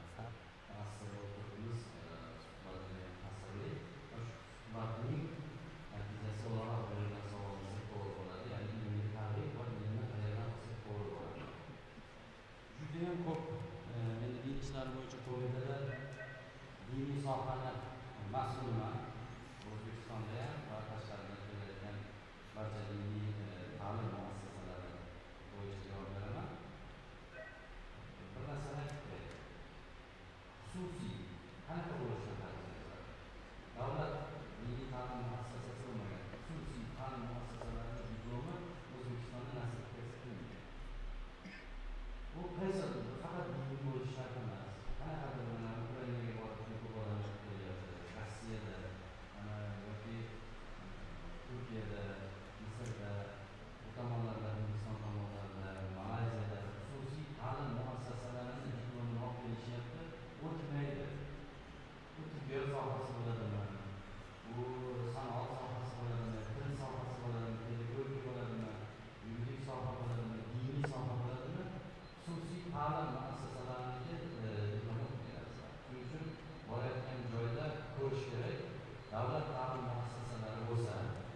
suhbatning natijasi o'laroq berilgan savolingizga to'g'ri bo'ladi. Ya'ni ilmiy targ'ib va ilmni qayerdan qilsak to'g'ri bo'ladi. Judayam ko'p endi din ishlari bo'yicha qo'mitalar diniy sohani mas'uliman. O'zbekistonda ham va tashqaridan kelayotgan barcha diniy ta'lim muassasalari bo'yicha javob beraman. Bir narsani aytib qo'yay. Xususiy qanaqa bo'lishini ta'minlaydi? Davlat diniy ta'lim muassasasi bo'lmagan xususiy ta'lim muassasalarining diplomi O'zbekistonda nasib etilmaydi. Bu qaysi faqat diniy bo'lishi shart emas. Qanaqadir Ukrainaga borib ko'p odamlar kelyapti. Rossiyada, yoki Turkiyada, Misrda, bu tomonlarda, Hindiston tomonlarida, Malayziyada xususiy ta'lim muassasalarining diplomini olib kelishyapti. O'tmaydi. Bu tibbiyot sohasi bo'ladimi? Bu sanoat sohasi bo'ladimi? Til sohasi bo'ladimi? Pedagogika bo'ladimi? Yuridik soha bo'ladimi? Diniy soha bo'ladimi? Xususiy ta'lim muassasalariga diplom olib kelasiz. Shuning uchun borayotgan joyda ko'rish kerak. Davlat ta'lim muassasalari bo'lsa,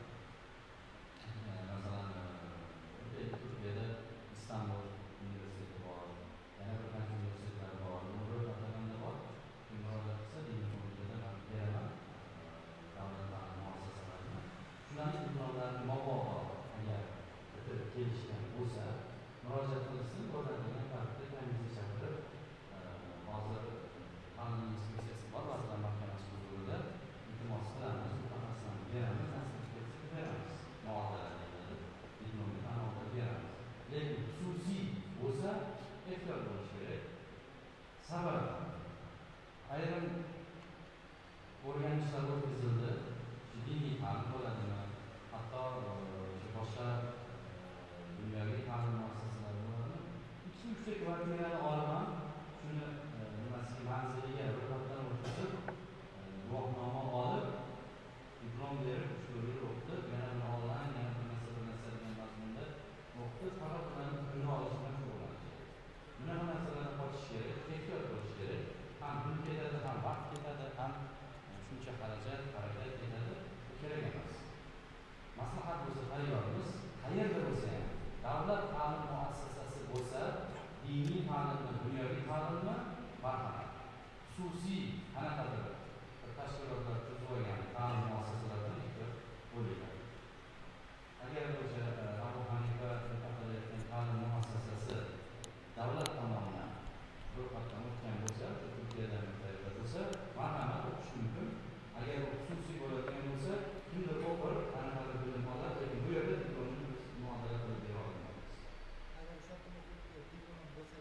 masalan, Turkiyada Istanbul universiteti bor, yana bir qancha universitetlar bor, ro'yxatlarda bor. Murojaat qilsa, diniy qo'mitada man beraman davlat ta'lim muassasalarini. Shularning diplomlarini mabodo agar bitirib kelishgan bo'lsa, murojaat qilishsin, bo'ladigan tartibda komissiya chaqirib, hozir ta'lim inspeksiyasi bor, vazirlar mahkamasi huzurida iltimos qilamiz, mutaxassislarni beramiz, nasib etsa beramiz, muodala deyiladi, diplomni tan olib beramiz. Lekin xususiy bo'lsa, ehtiyot bo'lish kerak. Sabab ayrim o'rganishlar o'tkazildi, diniy ta'lim bo'ladimi, hatto boshqa dunyoviy ta'lim muassasalari bo'ladimi. 2-3 kvartirani olaman, shuni nimasiga manziliga ro'yxatdan o'tkazib, guvohnoma olib, diplom berib, 3 yil o'qitib, yana bir onlayn, yana bir narsa degan mazmunda o'qitib, faqat ularni pulini olish bilan shug'ullanish kerak. Bunaqa narsalardan qochish kerak, ehtiyot bo'lish kerak. Ham pul ketadi, ham vaqt ketadi, ham shuncha xarajat, harakat ketadi. Bu kerak emas. Maslahat bo'lsa tayyormiz. Qayerda bo'lsa ham, davlat ta'lim muassasasi bo'lsa, diniy ta'limmi, dunyoviy ta'limmi, marhamat. Xususiy qanaqadir bir tashkilotlar tuzib olgan ta'lim muassasalaridan ehtiyot bo'linglar. Agar o'sha Abu Hanifa taqdirlayotgan ta'lim muassasasi davlat tomonidan ro'yxatdan o'tgan bo'lsa, Turkiyadan bo'lsa, marhamat o'qish mumkin. Agar xususiy bo'ladigan bo'lsa, kimdir o'qir, qanaqadir bilim oladi, lekin bu yerda diplomni biz muodala qilib bera olmaymiz. Agar o'sha diplom bo'lsa,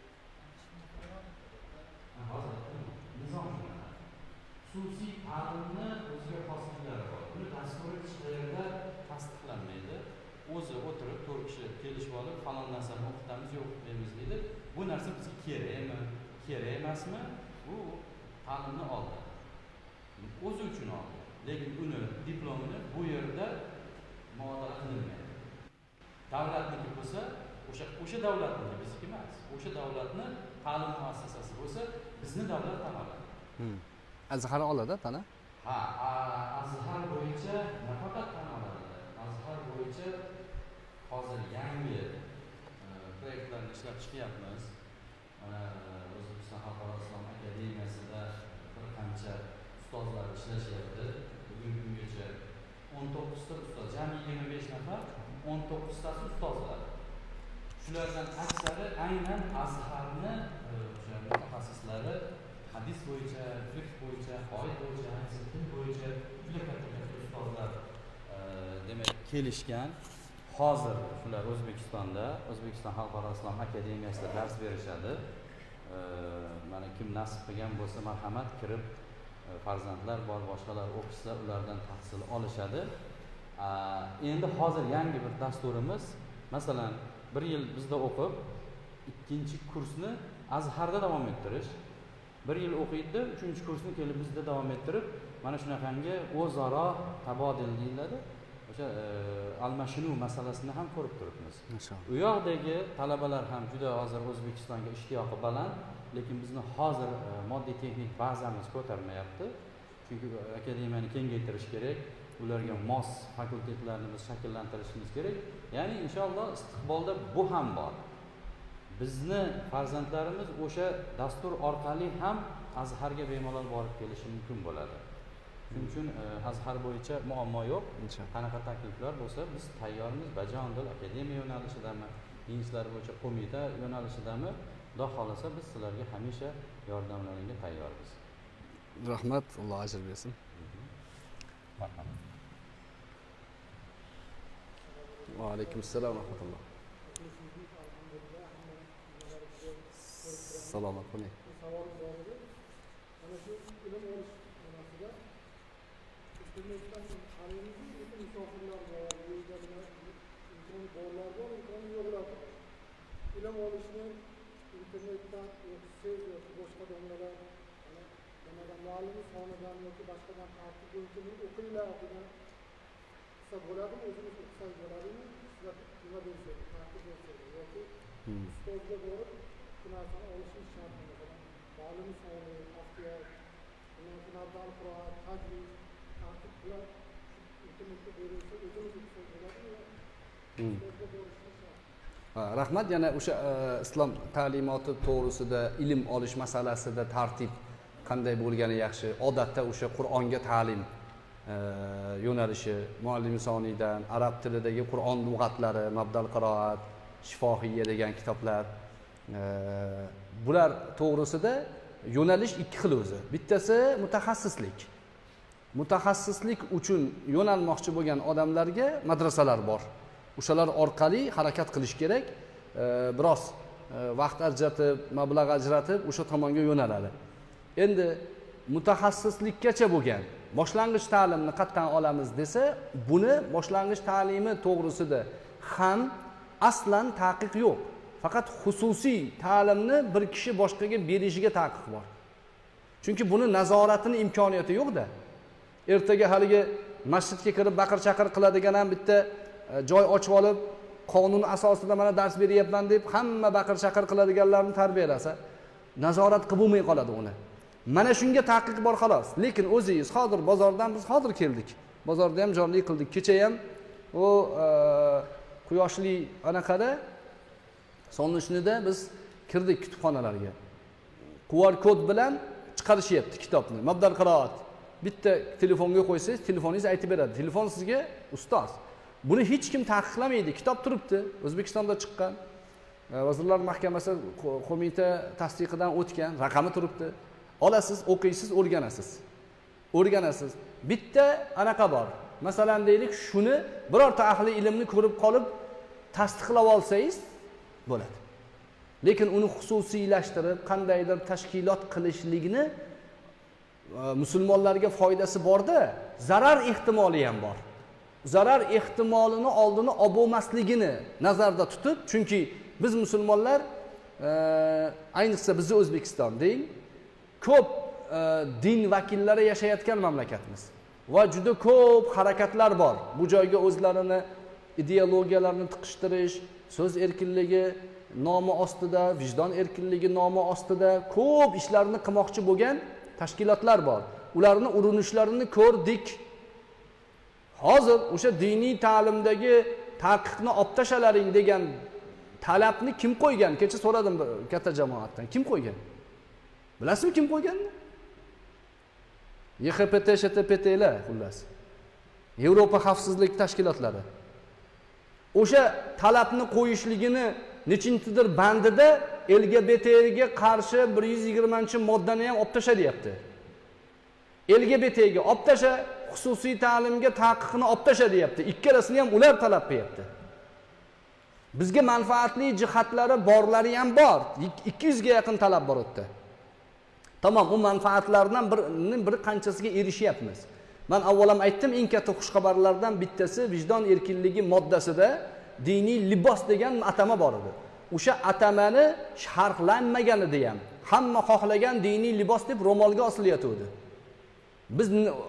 hozir nizom shunaqa. Xususiy ta'limni o'ziga xosliklari bor. Buni dasturi hech qayerda tasdiqlanmaydi. O'zi o'tirib, 4 kishi kelishib olib, falon narsani o'qitamiz, yo'q o'qitmaymiz deydi. Bu narsa bizga kerakmi, kerak emasmi? Bu ta'limni oldi. O'zi uchun oldi. Lekin uni diplomini bu yerda muodala qilinmaydi. Davlatniki bo'lsa, o'sha davlatniki, bizniki emas. O'sha davlatni ta'lim muassasasi bo'lsa, bizni davlat tan oladi. Azhar oladi, tana? Ha, Azhar bo'yicha nafaqat tan oladi. Azhar bo'yicha hozir yangi proyektlarni ishlab chiqyapmiz. O'zbekiston Xalqaro islom akademiyasida bir qancha ustozlar ishlashyapti. Bugungi kungacha 19 ta ustoz, jami 25 nafar, 19 tasi ustozlar. Shulardan aksari aynan Azharni o'sha mutaxassislari hadis bo'yicha, fiqh bo'yicha, qoida bo'yicha, til bo'yicha juda katta ustozlar demak kelishgan. Hozir shular O'zbekiston Xalqaro islom akademiyasida dars berishadi. Mana kim nasib qilgan bo'lsa marhamat kirib farzandlar bor, boshqalar o'qisa ulardan tahsil olishadi. Endi hozir yangi bir dasturimiz, masalan, 1 yil bizda o'qib, 2-kursni Azharda davom ettirish. 1 yil o'qiydi, 3-kursni kelib bizda davom ettirib, mana shunaqangi o'zaro tabodil deyiladi. O'sha almashinuv masalasini ham ko'rib turibmiz. U yoqdagi talabalar ham juda hozir O'zbekistonga ishtiyoqi baland, lekin bizni hozir moddiy texnik bazamiz ko'tarmayapti. Chunki akademiyani kengaytirish kerak, ularga mos fakultetlarni biz shakllantirishimiz kerak. Ya'ni inshaalloh istiqbolda bu ham bor. Bizni farzandlarimiz o'sha dastur orqali ham Azharga bemalol borib kelishi mumkin bo'ladi. Shuning uchun Azhar bo'yicha muammo yo'q. Qanaqa takliflar bo'lsa biz tayyormiz. Bajonidil akademiya yo'nalishidami, din ishlari bo'yicha qo'mita yo'nalishidami, Xudo xolasa biz sizlarga hamisha yordamlaringga tayyormiz. Rahmat, Alloh ajr bersin. Marhamat. Va alaykum assalom va rahmatulloh. Salomat bo'ling. Savol bor edi. Mana shu ilm olish masalasida internetdan ta'limimiz uchun misofirlar bor, imkon borlar bor, imkon yo'qlar bor. Ilm olishni internetdan o'qisiz yoki boshqa domlalar, mana muallimi sonidan yoki boshqadan tartib bo'yicha o'qinglar degan qilsa bo'ladimi, o'zimiz o'qisak bo'ladimi? Sizlar nima deysiz? Tartib bo'lsa yoki ustozga borib bu narsani olishimiz shart. Muallim soni, aftiyat, nabdal qiroat, tajvid, tartib bilan internetda berilsa o'zimiz o'qisak bo'ladimi? Ustozga borishimiz shart. Rahmat. Yana o'sha islom ta'limoti to'g'risida ilm olish masalasida tartib qanday bo'lgani yaxshi? Odatda o'sha Qur'onga ta'lim yo'nalishi, muallim soniydan arab tilidagi Qur'on lug'atlari, mabdal qiroat, shifohiyya degan kitoblar, bular to'g'risida yo'nalish ikki xil o'zi. Bittasi mutaxassislik. Mutaxassislik uchun yo'nalmoqchi bo'lgan odamlarga madrasalar bor. O'shalar orqali harakat qilish kerak. Biroz vaqt ajratib, mablag' ajratib o'sha tomonga yo'naladi. Endi mutaxassislikkacha bo'lgan boshlang'ich ta'limni qatdan olamiz desa, buni boshlang'ich ta'limi to'g'risida ham aslan taqiq yo'q. Faqat xususiy ta'limni bir kishi boshqaga berishiga taqiq bor. Chunki buni nazoratini imkoniyati yo'q-da. Ertaga haligi masjidga kirib baqir-chaqir qiladigan ham bitta joy ochib olib, qonun asosida mana dars beryapman deb hamma baqir-chaqir qiladiganlarni tarbiyalasa, nazorat qilib bo'lmay qoladi uni. Mana shunga taqiq bor xolos. Lekin o'zingiz hozir bozordan biz hozir keldik. Bozorda ham jonli qildik. Kecha ham o quyoshli anaqada Sonushnida biz kirdik kutubxonalarga. QR kod bilan chiqarishyapti kitobni. Mabdal qiroat. Bitta telefonga qo'ysangiz, telefoningiz aytib beradi. Telefon sizga ustoz. Buni hech kim taqiqlamaydi. Kitob turibdi. O'zbekistonda chiqqan. Vazirlar Mahkamasi qo'mita tasdiqidan o'tgan, raqami turibdi. Olasiz, o'qiysiz, o'rganasiz. Bitta anaqa bor. Masalan deylik, shuni birorta ahli ilmni ko'rib qolib tasdiqlab olsangiz bo'ladi. Lekin uni xususiylashtirib, qandaydir tashkilot qilishlikni musulmonlarga foydasi bor-da, zarar ehtimoli ham bor. Zarar ehtimolini oldini olib bo'lmasligini nazarda tutib, chunki biz musulmonlar ayniqsa bizni O'zbekiston deng, ko'p din vakillari yashayotgan mamlakatimiz va juda ko'p harakatlar bor. Bu joyga o'zlarini ideologiyalarini tiqishtirish, so'z erkinligi nomi ostida, vijdon erkinligi nomi ostida ko'p ishlarni qilmoqchi bo'lgan tashkilotlar bor. Ularni urinishlarini ko'rdik. Hozir o'sha diniy ta'limdagi taqiqni olib tashalaring degan talabni kim qo'ygan? Kecha so'radim katta jamoatdan. Kim qo'ygan? Bilasizmi kim qo'yganini? YXPT, SHTPTlar xullas. Yevropa xavfsizlik tashkilotlari. O'sha talabni qo'yishligini nechintidir bandida LGBTga qarshi 120-moddani ham olib tasha deyapti. LGBTga olib tasha, xususiy ta'limga taqiqni olib tasha deyapti. Ikkalasini ham ular talab qilyapti. Bizga manfaatli jihatlari borlari ham bor. 200 ga yaqin talab bor o'tdi. Tamam, u manfaatlardan bir qanchasiga erishyapmiz. Men avval ham aytdim, eng katta xushxabarlardan bittasi vijdon erkinligi moddasida diniy libos degan atama bor edi. O'sha atamani sharhlanmaganida ham hamma xohlagan diniy libos deb ro'molga osilayotdi. Biz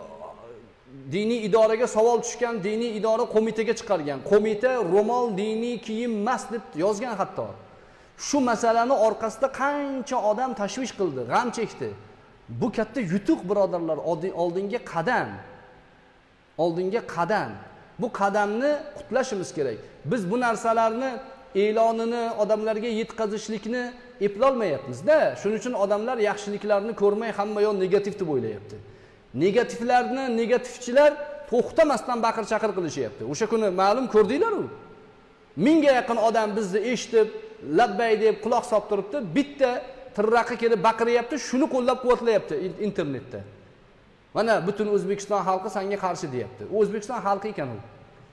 diniy idoraga savol tushgan, diniy idora qo'mitaga chiqargan. Qo'mita ro'mol diniy kiyim emas deb yozgan hatto. Shu masalani orqasida qancha odam tashvish qildi, g'am chekdi. Bu katta yutuq birodarlar, oldinga qadam. Oldinga qadam. Bu qadamni qutlashimiz kerak. Biz bu narsalarni e'lonini odamlarga yetkazishlikni eplolmayapmiz-da. Shuning uchun odamlar yaxshiliklarni ko'rmay hamma yo'q negativ deb o'ylayapti. Negativlarni negativchilar to'xtamasdan baqir-chaqir qilishyapti. O'sha kuni ma'lum ko'rdinglar-ku. 1000 ga yaqin odam bizni eshitib, labbay deb quloq solib turibdi. Bitta tirraqi kelib baqiryapti, shuni qo'llab-quvvatlayapti internetda. Mana butun O'zbekiston xalqi senga qarshi deyapti. U O'zbekiston xalqi ekan u.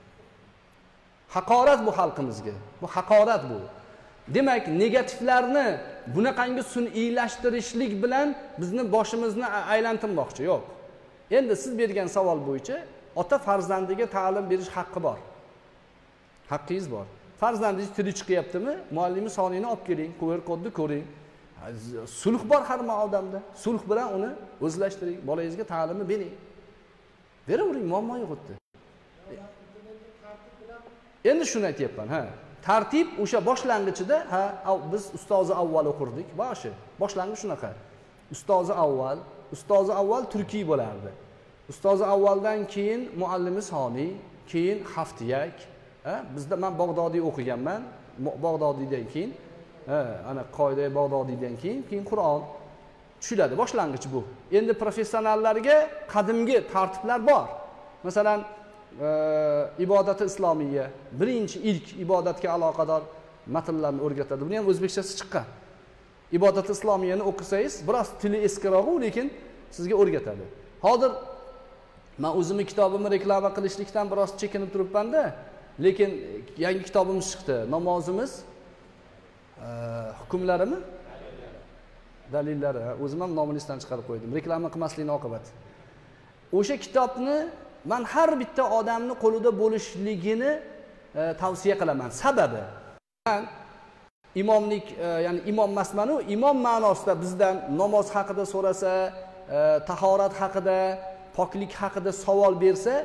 Haqorat bu xalqimizga. Bu haqorat bu. Demak, negativlarni bunaqangi sun'iylashtirishlik bilan bizni boshimizni aylantirmoqchi yo'q. Endi siz bergan savol bo'yicha ota farzandiga ta'lim berish haqqi bor. Haqqingiz bor. Farzandingiz tili chiqyaptimi? Muallimi sonini olib keling, QR kodni ko'ring. Sulh bor har bir odamda. Sulh bilan uni o'zlashtiring, bolangizga ta'limni bering. Beravering, muammo yo'q o'tdi. Endi shuni aytayapman, ha. Tartib o'sha boshlang'ichida, ha, biz ustozi avval o'qirdik, boshi. Boshlang'ich shunaqa. Ustozi avval turkiy bo'lardi. Ustozi avvaldan keyin muallimi soniy, keyin haftiyak, ha, bizda men Bag'dodiy o'qiganman. Bag'dodiydan keyin, ha, ana qoida Bag'dodiydan keyin Qur'on tushiladi. Boshlang'ich bu. Endi professionallarga qadimgi tartiblar bor. Masalan, ibodati islomiya, birinchi ilk ibodatga aloqador matnlarni o'rgatadi. Buni ham o'zbekchasi chiqqan. Ibodati islomiyani o'qisangiz, biroz tili eskiroq, lekin sizga o'rgatadi. Hozir men o'zimning kitobimni reklama qilishlikdan biroz chekinib turibman-da, lekin yangi kitobimiz chiqdi. Namozimiz hukmlarimi? Dalillari. O'zim ham nomini esdan chiqarib qo'ydim. Reklama qilmaslikning oqibati. O'sha kitobni men har bitta odamni qo'lida bo'lishligini tavsiya qilaman. Sababi, men imomlik, ya'ni imom emasman-u, imom ma'nosida bizdan namoz haqida so'rasa, tahorat haqida, poklik haqida savol bersa,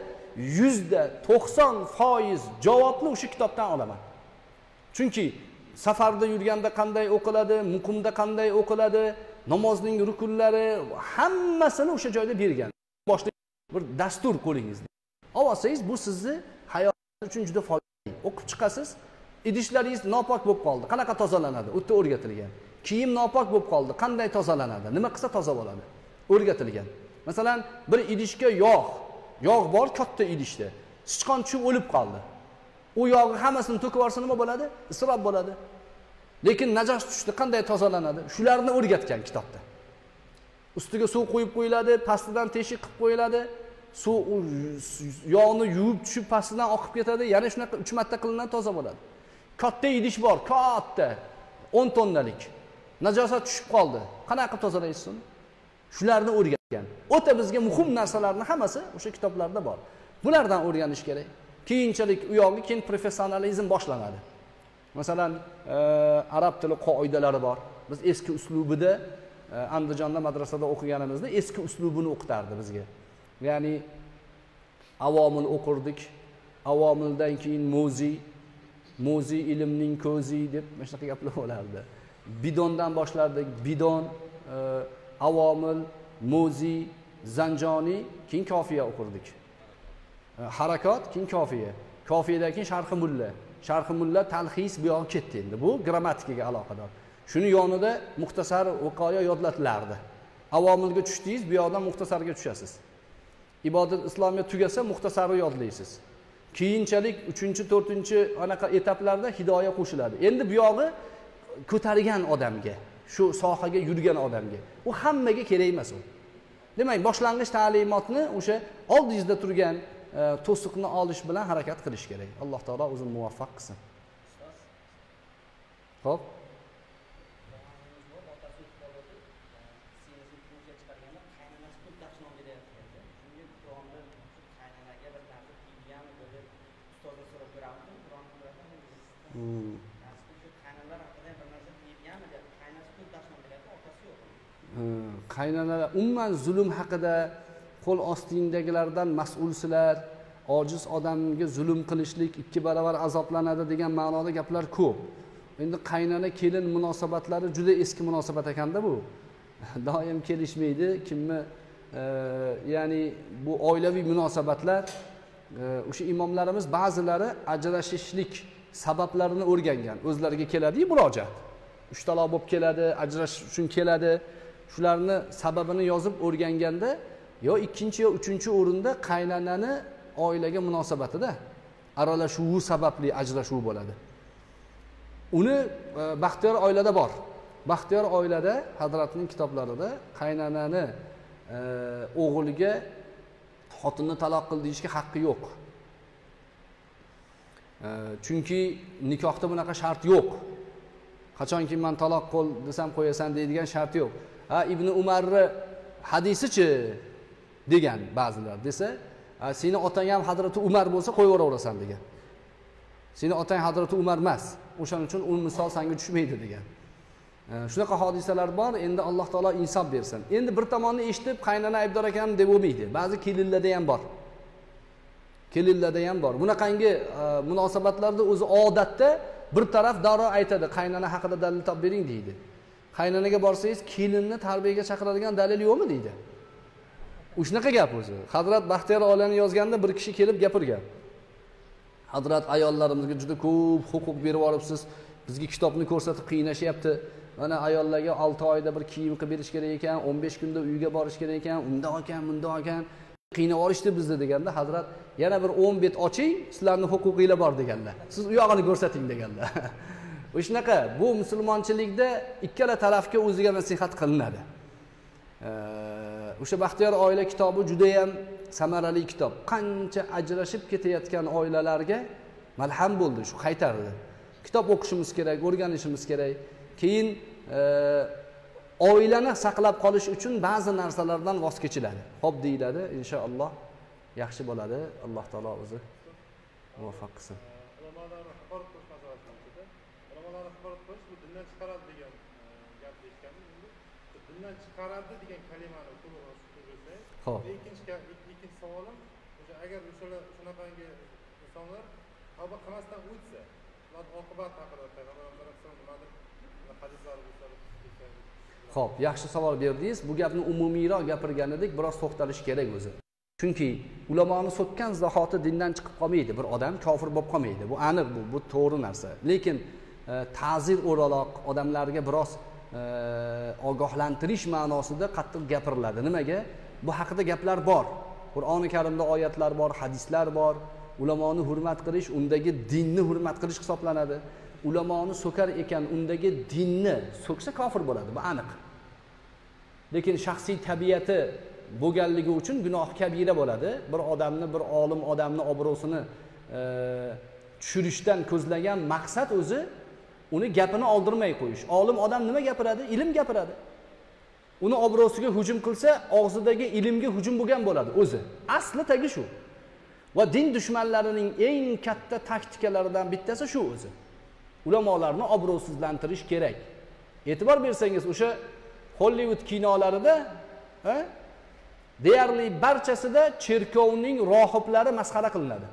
90% javobni o'sha kitobdan olaman. Chunki safarda yurganda qanday o'qiladi, muqimda qanday o'qiladi, namozning rukunlari hammasini o'sha joyda bergan. Boshqa bir dastur qo'lingizda. Olsangiz bu sizni hayotingiz uchun juda foydali. O'qib chiqasiz, idishlaringiz nopok bo'lib qoldi, qanaqa tozalanadi? O'tda o'rgatilgan. Kiyim nopok bo'lib qoldi, qanday tozalanadi? Nima qilsa toza bo'ladi? O'rgatilgan. Masalan, bir idishga yog' bor katta idishda. Sichqon tushib o'lib qoldi. U yog'i hammasini to'kib yuborsa nima bo'ladi? Isrof bo'ladi. Lekin najas tushdi, qanday tozalanadi? Shularni o'rgatgan kitobda. Ustiga suv qo'yib qo'yiladi, pastidan teshik qilib qo'yiladi. Suv yog'ni yuvib tushib pastidan oqib ketadi. Yana shunaqa 3 marta qilinadi, toza bo'ladi. Katta idish bor, katta 10 tonnalik. Najosat tushib qoldi. Qanaqa tozalaysiz uni? Shularni o'rgatgan. O'ta bizga muhim narsalarning hammasi o'sha kitoblarda bor. Bulardan o'rganish kerak. Keyinchalik u yoqda keyin professionalizm boshlanadi. Masalan, arab tili qoidalari bor. Biz eski uslubida Andijonda madrasada o'qiganimizda eski uslubini o'qitardi bizga. Ya'ni avomil o'qirdik. Avomildan keyin mo'zi ilmning ko'zi deb shunaqa gaplar bo'lardi. Bidondan boshlardik. Bidon, avomil, mo'zi, zanjoni, keyin kofiya o'qirdik. Harakat, keyin kofiya. Kofiyadan keyin sharhi mulla. Sharhi mulla talxis bu yo'q ketdi endi. Bu grammatikaga aloqador. Shuni yonida muxtasar voqea yodlatilardi. avomilga tushdingiz, bu yoqdan muxtasarga tushasiz. Ibodat islomiyat tugasa muxtasarni yodlaysiz. Keyinchalik 3-4 anaqa etaplarda hidoya qo'shiladi. Endi bu yog'i ko'targan odamga, shu sohaga yurgan odamga. U hammaga kerak emas u. Demak, boshlang'ich ta'limotni o'sha oldingizda turgan to'siqni olish bilan harakat qilish kerak. Alloh taolo o'zi muvaffaq qilsin. Xo'p. Qaynanalar umuman zulm haqida qo'l ostingdagilardan mas'ulsizlar, ojiz odamga zulm qilishlik 2 barobar azoblanadi degan ma'noda gaplar ko'p. Endi qaynana kelin munosabatlari juda eski munosabat ekanda bu. Doim kelishmaydi, kimni ya'ni bu oilaviy munosabatlar o'sha imomlarimiz ba'zilari ajrashishlik sabablarini o'rgangan. O'zlariga keladi-yu murojaat. 3 taloq bo'lib keladi, ajrashish uchun keladi. Shularni sababini yozib o'rganganda yo 2-chi yo 3-chi o'rinda qaynanani oilaga munosabatida aralashuvi sababli ajrashuv bo'ladi. Uni Baxtiyor oilada bor. Baxtiyor oilada Hazratning kitoblarida qaynanani o'g'liga xotinni taloq qil deyishga haqqi yo'q. Chunki nikohda bunaqa shart yo'q. Qachonki men taloq qo'l desam qo'yasan deydigan shart yo'q. Ha, Ibn Umarni hadisichi degan ba'zilar desa, seni otang ham Hazrati Umar bo'lsa qo'yaverasan degan. Seni otang Hazrati Umar emas, o'shaning uchun u misol senga tushmaydi degan. Shunaqa hodisalar bor. Endi Alloh taolo insof bersin. Endi bir tomonni eshitib qaynana aybdor ekan deb bo'lmaydi. Ba'zi kelinlarda ham bor. Kelinlarda ham bor. Bunaqangi munosabatlarda o'zi odatda bir taraf darrov aytadi, qaynana haqida dalil topib bering deydi. Qaynanaga borsangiz, kelinni tarbiyaga chaqiradigan dalil yo'qmi deydi. Shunaqa gap o'zi. Hazrat Baxtiyor oilani yozganda bir kishi kelib gapirgan. Hazrat ayollarimizga juda ko'p huquq berib olibsiz. Bizga kitobni ko'rsatib qiynashyapti. Mana ayollarga 6 oyda bir kiyim qilib berish kerak ekan, 15 kunda uyga borish kerak ekan, unda ekan, bunda ekan. Qiynab olishdi bizni deganda Hazrat yana bir 10 bet oching, sizlarning huquqinglar bor deganlar. Siz u yog'ini ko'rsating deganlar. Shunaqa, bu musulmonchilikda ikkala tarafga o'ziga nasihat qilinadi. O'sha Baxtiyor oila kitobi juda ham samarali kitob. Qancha ajrashib ketayotgan oilalarga malham bo'ldi, shu qaytardi. Kitob o'qishimiz kerak, o'rganishimiz kerak. Keyin oilani saqlab qolish uchun ba'zi narsalardan voz kechiladi. Xo'p deyiladi, inshaalloh yaxshi bo'ladi. Alloh taolo o'zi muvaffaq qilsin. Ulamolarni haqorat qilish masalasida, ulamolarni haqorat qilish bu dindan chiqaradi degan gap eshitgandim. Endi dindan chiqaradi degan kalimani to'g'ri tushunsak, xo'p. Ikkinchi savolim, o'sha agar o'shalar shunaqangi insonlar tavba qilmasdan o'tsa, ular oqibat haqida Payg'ambar alayhisolamning hadislari bo'lsa. Xo'p, yaxshi savol berdingiz. Bu gapni umumiyroq gapirgan edik, biroz to'xtalish kerak o'zi. Chunki ulamoni so'kkan zahoti dindan chiqib qolmaydi, bir odam kofir bo'lib qolmaydi. Bu aniq, bu to'g'ri narsa. Lekin ta'zir o'raloq odamlarga biroz ogohlantirish ma'nosida qattiq gapiriladi. Nimaga? Bu haqida gaplar bor. Qur'oni Karimda oyatlar bor, hadislar bor. Ulamoni hurmat qilish, undagi dinni hurmat qilish hisoblanadi. Ulamoni so'kar ekan, undagi dinni so'ksa kofir bo'ladi, bu aniq. Lekin shaxsiy tabiati bo'lganligi uchun gunoh kabira bo'ladi. Bir odamni, bir olim odamni obro'sini tushirishdan ko'zlagan maqsad o'zi uni gapini oldirmay qo'yish. Olim odam nima gapiradi? Ilm gapiradi. Uni obro'siga hujum qilsa, og'zidagi ilmga hujum bo'lgan bo'ladi o'zi. Asli tagi shu. Va din dushmanlarining eng katta taktikalaridan bittasi shu o'zi. Ulamolarni obro'sizlantirish kerak. E'tibor bersangiz, o'sha Hollywood kinolarida, deyarli barchasida cherkovning rohiblari masxara qilinadi.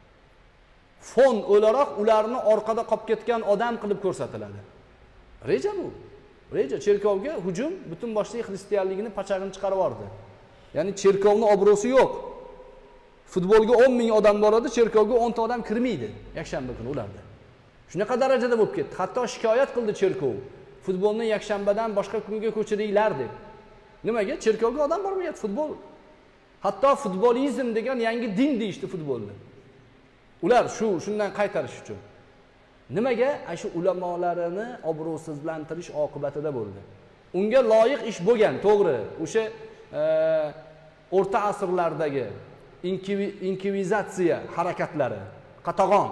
Fon o'laroq ularni orqada qolib ketgan odam qilib ko'rsatiladi. Reja bu. Reja cherkovga hujum butun boshli xristianligini pachag'ini chiqarib yubordi. Ya'ni cherkovning obro'si yo'q. Futbolga 10 ming odam boradi, cherkovga 10 ta odam kirmaydi yakshanba kuni ularda. Shunaqa darajada bo'lib ketdi. Hatto shikoyat qildi cherkov. Futbolni yakshanbadan boshqa kunga ko'chiringlar deb. Nimaga? Cherkovga odam bormayapti, futbol. Hatto futbolizm degan yangi din deyishdi futbolni. Ular shundan qaytarish uchun. Nimaga? Shu ulamolarini obro'sizlantirish oqibatida bo'ldi. Unga loyiq ish bo'lgan, to'g'ri. O'sha o'rta asrlardagi inkvizitsiya harakatlari, qatag'on.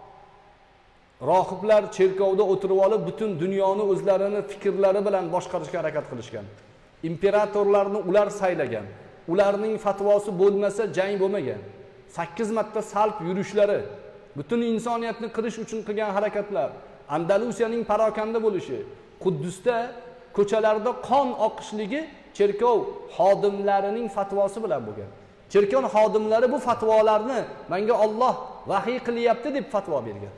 Rohiblar cherkovda o'tirib olib, butun dunyoni o'zlarini fikrlari bilan boshqarishga harakat qilishgan. İmperatorlarni ular saylagan. Ularning fatvosi bo'lmasa jang bo'lmagan. 8 marta salb yurishlari, butun insoniyatni qirish uchun qilgan harakatlar, Andalusiyaning parokanda bo'lishi, Quddusda ko'chalarda qon oqishligi cherkov xodimlarining fatvosi bilan bo'lgan. Cherkov xodimlari bu fatvolarni menga Alloh vahiy qilyapti deb fatvo bergan.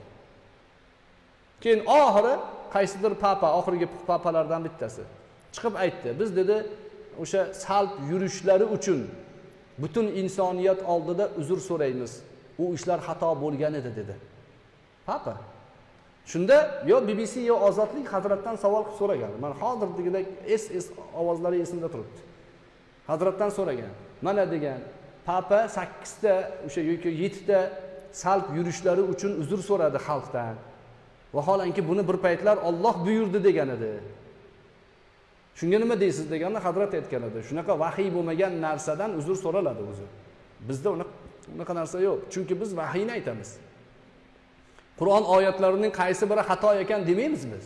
Keyin oxiri qaysidir papa, oxirgi papalardan bittasi chiqib aytdi. Biz dedi, o'sha salb yurishlari uchun butun insoniyat oldida uzr so'raymiz. U ishlar xato bo'lgan edi dedi. Papa. Shunda yo BBC yo Ozodlik Hazratdan savol qilib so'ragan. Men hozirgidek SS ovozlari esimda turibdi. Hazratdan so'ragan. Mana degan, papa 8 ta o'sha yoki 7 ta salb yurishlari uchun uzr so'radi xalqdan. Vaholanki buni bir paytlar Alloh buyurdi degan edi. Shunga nima deysiz deganda Hazrat aytgan edi. Shunaqa vahiy bo'lmagan narsadan uzr so'raladi o'zi. Bizda unaqa narsa yo'q. Chunki biz vahiyni aytamiz. Qur'on oyatlarining qaysi biri xato ekan demaymiz biz.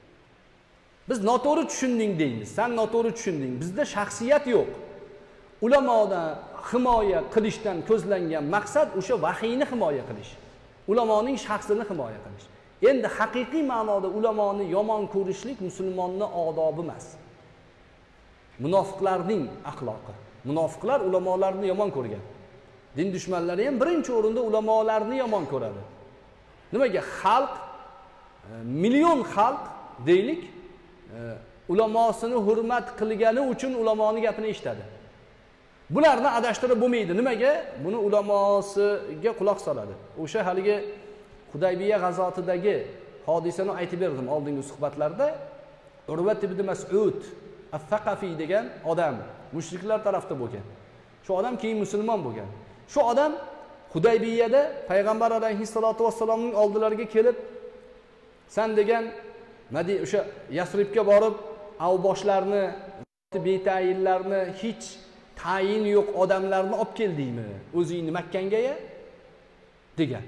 Biz noto'g'ri tushunding deymiz. Sen noto'g'ri tushunding. Bizda shaxsiyat yo'q. Ulamodan himoya qilishdan ko'zlangan maqsad o'sha vahiyni himoya qilish. Ulamoning shaxsini himoya qilish. Endi haqiqiy ma'noda ulamoni yomon ko'rishlik musulmonning odobi emas. Munofiqlarning axloqi. Munofiqlar ulamolarni yomon ko'rgan. Din dushmanlari ham birinchi o'rinda ulamolarni yomon ko'radi. Nimaga? Xalq, million xalq deylik, ulamosini hurmat qilgani uchun ulamoning gapini eshitadi. Bularni adashtirib bo'lmaydi. Nimaga? Buni ulamosiga quloq soladi. O'sha haligi Hudaybiya g'azotidagi hodisani aytib berdim oldingi suhbatlarda. Urvat ibn Mas'ud As-Saqafi degan odam mushriklar tarafda bo'lgan. Shu odam keyin musulmon bo'lgan. Shu odam Hudaybiyada payg'ambar alayhissalatu vassalomning oldilariga kelib, "Sen degan o'sha Yasribga borib, avboshlarni, betayinlarni, hech tayin yo'q odamlarni olib keldingmi? O'zingni Makkangaya?" degan.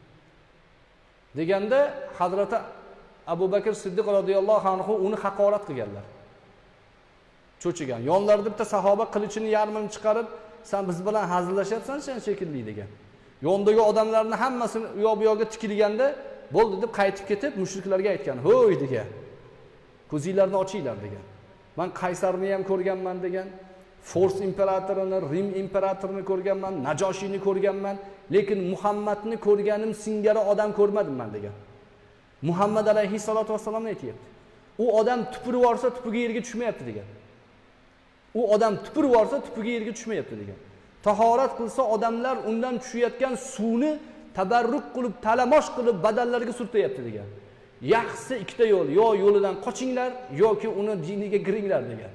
Deganda Hazrati Abu Bakr Siddiq radhiyallohu anhu uni haqorat qilganlar. Cho'chigan. Yonlarida bitta sahoba qilichini yarmini chiqarib, "Sen biz bilan hazillashyapsan sen shekilli" degan. Yondagi odamlarni hammasini u yoq bu yoqqa tikilganda, "Bo'ldi" deb qaytib ketib mushriklarga aytgan. "Ho'y" degan. "Ko'zinglarni ochinglar" degan. "Men Qaysarni ham ko'rganman" degan. Fors imperatorini, Rim imperatorini ko'rganman, Najoshiyni ko'rganman, lekin Muhammadni ko'rganim singari odam ko'rmadim men degan. Muhammad alayhissalatu vassalomni aytayapti. U odam tupurib yorsa tupugi yerga tushmayapti degan. U odam tupurib yorsa tupugi yerga tushmayapti degan. Tahorat qilsa odamlar undan tushayotgan suvni tabarruk qilib, talamosh qilib badallariga surtayapti degan. Yaxshisi ikkita yo'l, yo yo'lidan qochinglar yoki uni diniga kiringlar degan.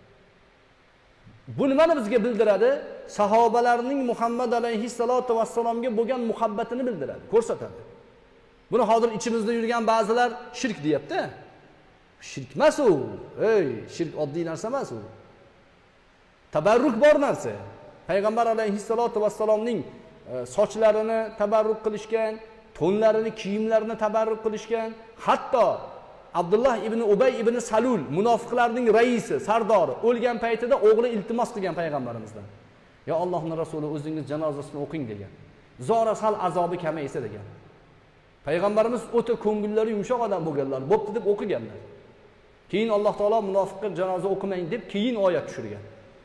Bu nimani bizga bildiradi? Sahobalarning Muhammad alayhissalatu vassalomga bo'lgan muhabbatini bildiradi, ko'rsatadi. Buni hozir ichimizda yurgan ba'zilar shirk deyapti. Shirk emas u. Ey, shirk oddiy narsa emas u. Tabarruk bor narsa. Payg'ambar alayhissalatu vassalomning sochlarini tabarruk qilishgan, to'nlarini, kiyimlarini tabarruk qilishgan, hatto Abdullah ibn Ubay ibn Salul, munofiqlarning raisi, sardori, o'lgan paytida o'g'li iltimos qilgan payg'ambarimizdan. "Ya Allohning rasuli, o'zingiz janozasini o'qing" degan. Zora sal azobi kamaysa degan. Payg'ambarimiz o'ta ko'ngillari yumshoq odam bo'lganlar, bo'pti deb o'qiganlar. Keyin Alloh taolo munofiqqa janoza o'qimang deb keyin oyat tushirgan.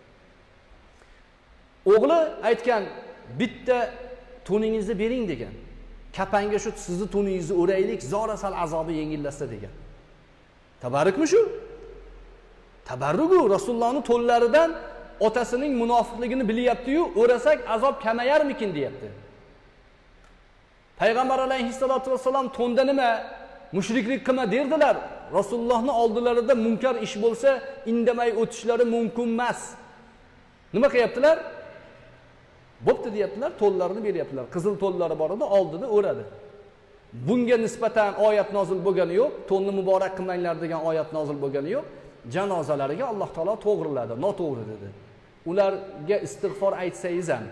O'g'li aytgan, "Bitta to'ningizni bering" degan. "Kapanga shu sizni to'ningizni o'raylik, zora sal azobi yengillasa" degan. Tabarrukmi shu? Tabarruku Rasulullohning to'nlaridan otasining munofiqligini bilyapti-yu, o'rasak azob kamayarmikin deyapti. Payg'ambar alayhissalatu vassalom to'nda nima mushriklik qilma derdilar Rasulullohning oldilarida munkar ish bo'lsa, indamay o'tishlari mumkin emas. Nima qilyaptilar? Bo'pti deyaptilar, to'llarini beryaptilar. Qizil to'llari bor edi, oldida o'radi. Bunga nisbatan oyat nozil bo'lgani yo'q, to'nni muborak qilmanglar degan oyat nozil bo'lgani yo'q. Janozalariga Alloh taolo to'g'riladi, noto'g'ri dedi. Ularga istig'for aytsangiz ham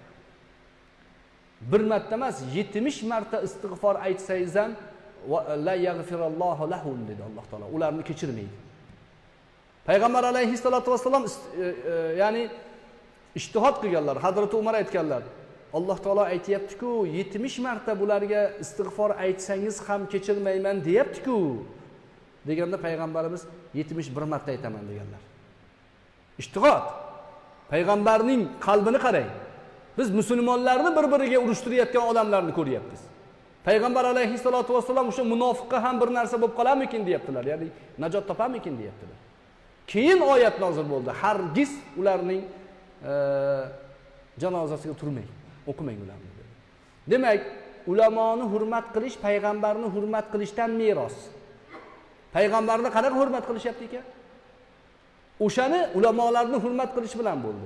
bir marta emas, 70 marta istig'for aytsangiz ham la yaghfirallohu lahum dedi Alloh taolo. Ularni kechirmaydi. Payg'ambar alayhissalatu vassalom ya'ni ijtihod qilganlar. Hazrat Umar aytganlar. Alloh taolo aytayapti-ku, 70 marta bularga istig'for aytsangiz ham kechirmayman deyapti-ku. Deganda payg'ambarimiz 71 marta aytaman deganlar. Ijtihod. Payg'ambarning qalbini qarang. Biz musulmonlarni bir-biriga urushtirayotgan odamlarni ko'ryapmiz. Payg'ambar alayhissalatu vassalom o'sha munofiqqa ham bir narsa bo'lib qolarmikin deyaptilar. Ya'ni najot toparmikin deyaptilar. Keyin oyat nozil bo'ldi. Hargiz ularning janozasiga turmang, o'qimang ularni. Demak, ulamoni hurmat qilish payg'ambarni hurmat qilishdan meros. Payg'ambarni qanaqa hurmat qilishyapti ekan? O'shani ulamolarni hurmat qilish bilan bo'ldi.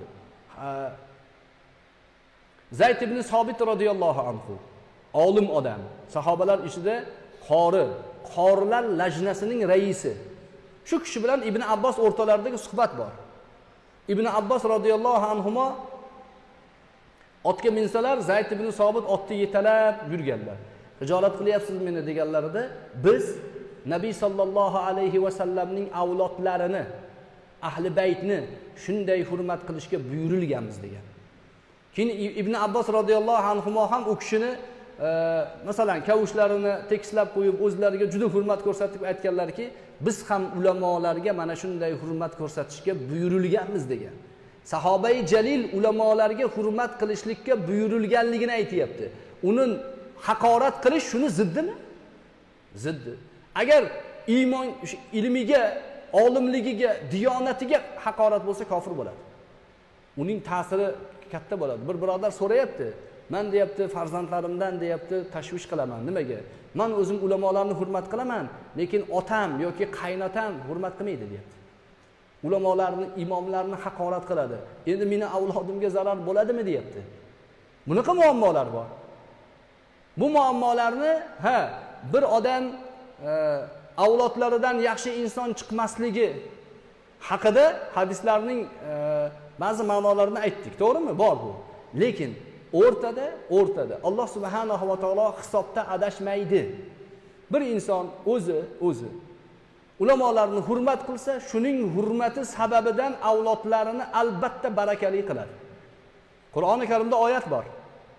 Zayd ibn Sobit radhiyallohu anhu olim odam, sahobalar ichida qorilar lajnasining raisi. Shu kishi bilan Ibn Abbos o'rtalaridagi suhbat bor. Ibn Abbos radhiyallohu anhuma otga minsalar, Zayd ibn Sobit otni yetalab yurganlar. Hijolat qilyapsiz meni deganlarida, biz Nabiy sallallohu alayhi va sallamning avlodlarini, ahli baytni shunday hurmat qilishga buyurilganmiz degan. Keyin Ibn Abbos radhiyallohu anhuma ham u kishini masalan kavushlarini tekislab qo'yib o'zlariga juda hurmat ko'rsatib aytganlarki, biz ham ulamolarga mana shunday hurmat ko'rsatishga buyurilganmiz degan. Sahobai jalil ulamolarga hurmat qilishlikka buyurilganligini aytayapti. Uning haqorat qilish shuni ziddimi? Ziddi. Agar iymon ilmiga, olimligiga, diyonatiga haqorat bo'lsa kofir bo'ladi. Uning ta'siri katta bo'ladi. Bir birodar so'rayapti. Men deyapti, farzandlarimdan deyapti, tashvish qilaman. Nimaga? Men o'zim ulamolarni hurmat qilaman, lekin otam yoki qaynotam hurmat qilmaydi deyapti. Ulamolarni, imomlarni haqorat qiladi. Endi meni avlodimga zarar bo'ladimi deyapti. Bunaqa muammolar bor. Bu muammolarni bir odam avlodlaridan yaxshi inson chiqmasligi haqida hadislarning ba'zi ma'nolarini aytdik, to'g'rimi? Bor bu. Lekin o'rtada Alloh subhanahu va taolo hisobda adashmaydi. Bir inson o'zi ulamolarni hurmat qilsa, shuning hurmati sababidan avlodlarini albatta barakali qiladi. Qur'oni Karimda oyat bor.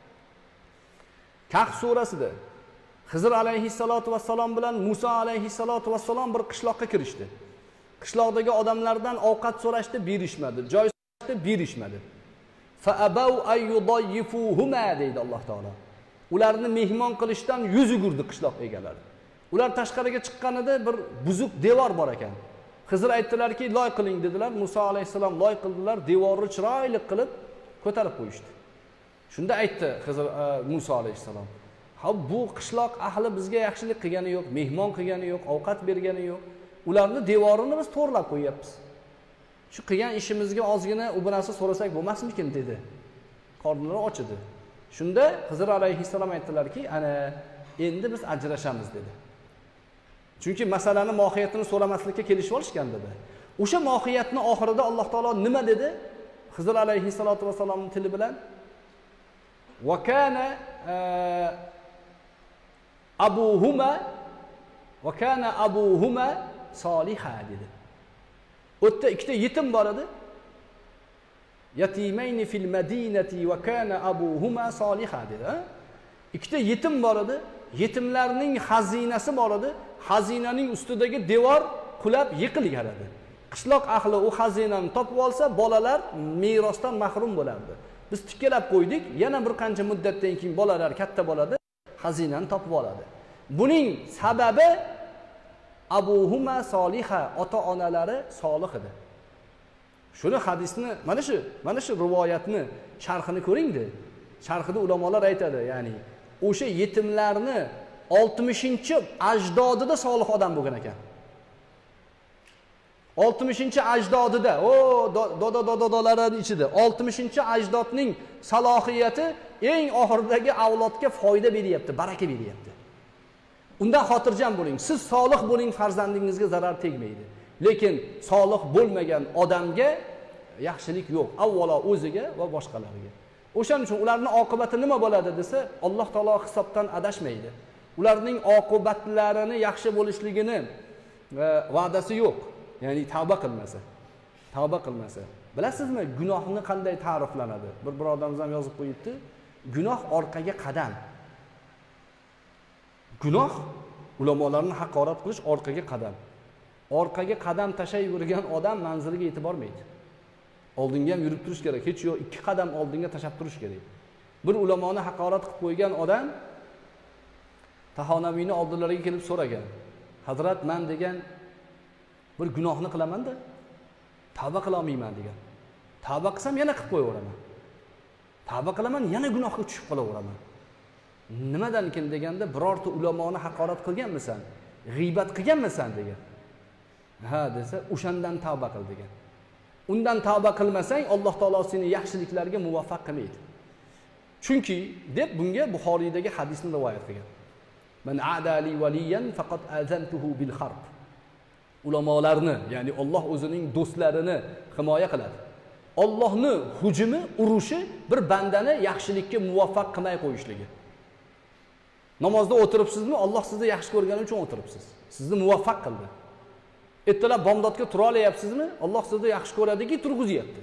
Kahf surasida Xizr alayhissalatu vassalom bilan Musa alayhissalatu vassalom bir qishloqqa kirishdi. Qishloqdagi odamlardan ovqat so'rashdi, berishmadi. Joy so'rashdi, berishmadi. Fa abaw ay yudayyifuhuma deydi Alloh taolo. Ularni mehmon qilishdan yuz yugurdi qishloq egalari. Ular tashqariga chiqqanida bir buzuq devor bor ekan. Xizr aytdilarki, loy qiling dedilar. Musa alayhisalom loy qildilar, devorni chiroyli qilib ko'tarib qo'yishdi. Shunda aytdi Xizr Musa alayhisalom: "Ha, bu qishloq ahli bizga yaxshilik qilgani yo'q, mehmon qilgani yo'q, ovqat bergani yo'q. Ularni devorini biz to'g'rilab qo'yapmiz. Shu qilgan ishimizga ozgina u narsa so'rasak bo'lmasmikin?" dedi. Qornini ochdi. Shunda Xizr alayhisalom aytdilarki, "Ana, endi biz ajrashamiz" dedi. Chunki masalani mohiyatini so'ramaslikka kelishib olishgan dedi. O'sha mohiyatni oxirida Alloh taolo nima dedi? Xizr alayhissalatu vasallamning tili bilan "Va kana abuhuma soliha" dedi. O'tda ikkita yetim bor edi. Yatimayni fil madinati va kana abuhuma soliha dedi. Ikkita yetim bor edi. Yetimlarning xazinasi bor edi. Xazinaning ustidagi devor qulab yiqilgan edi. Qishloq ahli u xazinani topib olsa, bolalar merosdan mahrum bo'lardi. Biz tikkalab qo'ydik, yana bir qancha muddatdan keyin bolalar katta bo'ladi, xazinani topib oladi. Buning sababi abuhuma soliha, ota-onalari solih edi. Shuni hadisni, mana shu rivoyatni sharhini ko'ring-da. Sharhida ulamolar aytadi, ya'ni o'sha yetimlarni 60-ajdodida solih odam bo'lgan ekan. 60-ajdodida, o dodalarning ichida 60-ajdodning salohiyati eng oxirdagi avlodga foyda beryapti, baraka beryapti. Undan xotirjam bo'ling. Siz solih bo'ling, farzandingizga zarar tegmaydi. Lekin solih bo'lmagan odamga yaxshilik yo'q, avvalo o'ziga va boshqalariga. O'shaning uchun ularning oqibati nima bo'ladi desa, Alloh taolo hisobdan adashmaydi. Ularning oqibatlarini yaxshi bo'lishligini va'dasi yo'q. Ya'ni tavba qilmasa. Tavba qilmasa. Bilasizmi, gunohni qanday ta'riflanadi? Bir birodarimiz ham yozib qo'yibdi. Gunoh orqaga qadam. Gunoh ulamolarni haqorat qilish orqaga qadam. Orqaga qadam tashlayvergan odam manziliga yetib bormaydi. Oldinga ham yurib turish kerak. Hech yo'q, 2 qadam oldinga tashab turish kerak. Bir ulamoni haqorat qilib qo'ygan odam Tahonaviyni oldilariga kelib so'ragan. Hazrat, men degan bir gunohni qilaman-da, tavba qila olmayman degan. Tavba qilsam yana qilib qo'yaveraman. Tavba qilaman, yana gunohga tushib qolaveraman. Nimadankin deganda, birorta ulamoni haqorat qilganmisan, g'iybat qilganmisan degan. Ha desa, o'shandan tavba qil degan. Undan tavba qilmasang, Alloh taolo seni yaxshiliklarga muvaffaq qilmaydi. Chunki deb bunga Buxoriydagi hadisni rivoyat qilgan. Man adali waliyan faqat azantuhu bil harb. Ulamolarni, ya'ni Alloh o'zining do'stlarini himoya qiladi. Allohning hujumi, urushi bir bandani yaxshilikka muvaffaq qilmay qo'yishligi. Namozda o'tiribsizmi? Alloh sizni yaxshi ko'rgani uchun o'tiribsiz. Sizni muvaffaq qildi. Ertalab bomdodga tura olayapsizmi? Alloh sizni yaxshi ko'radiki, turg'izyapti.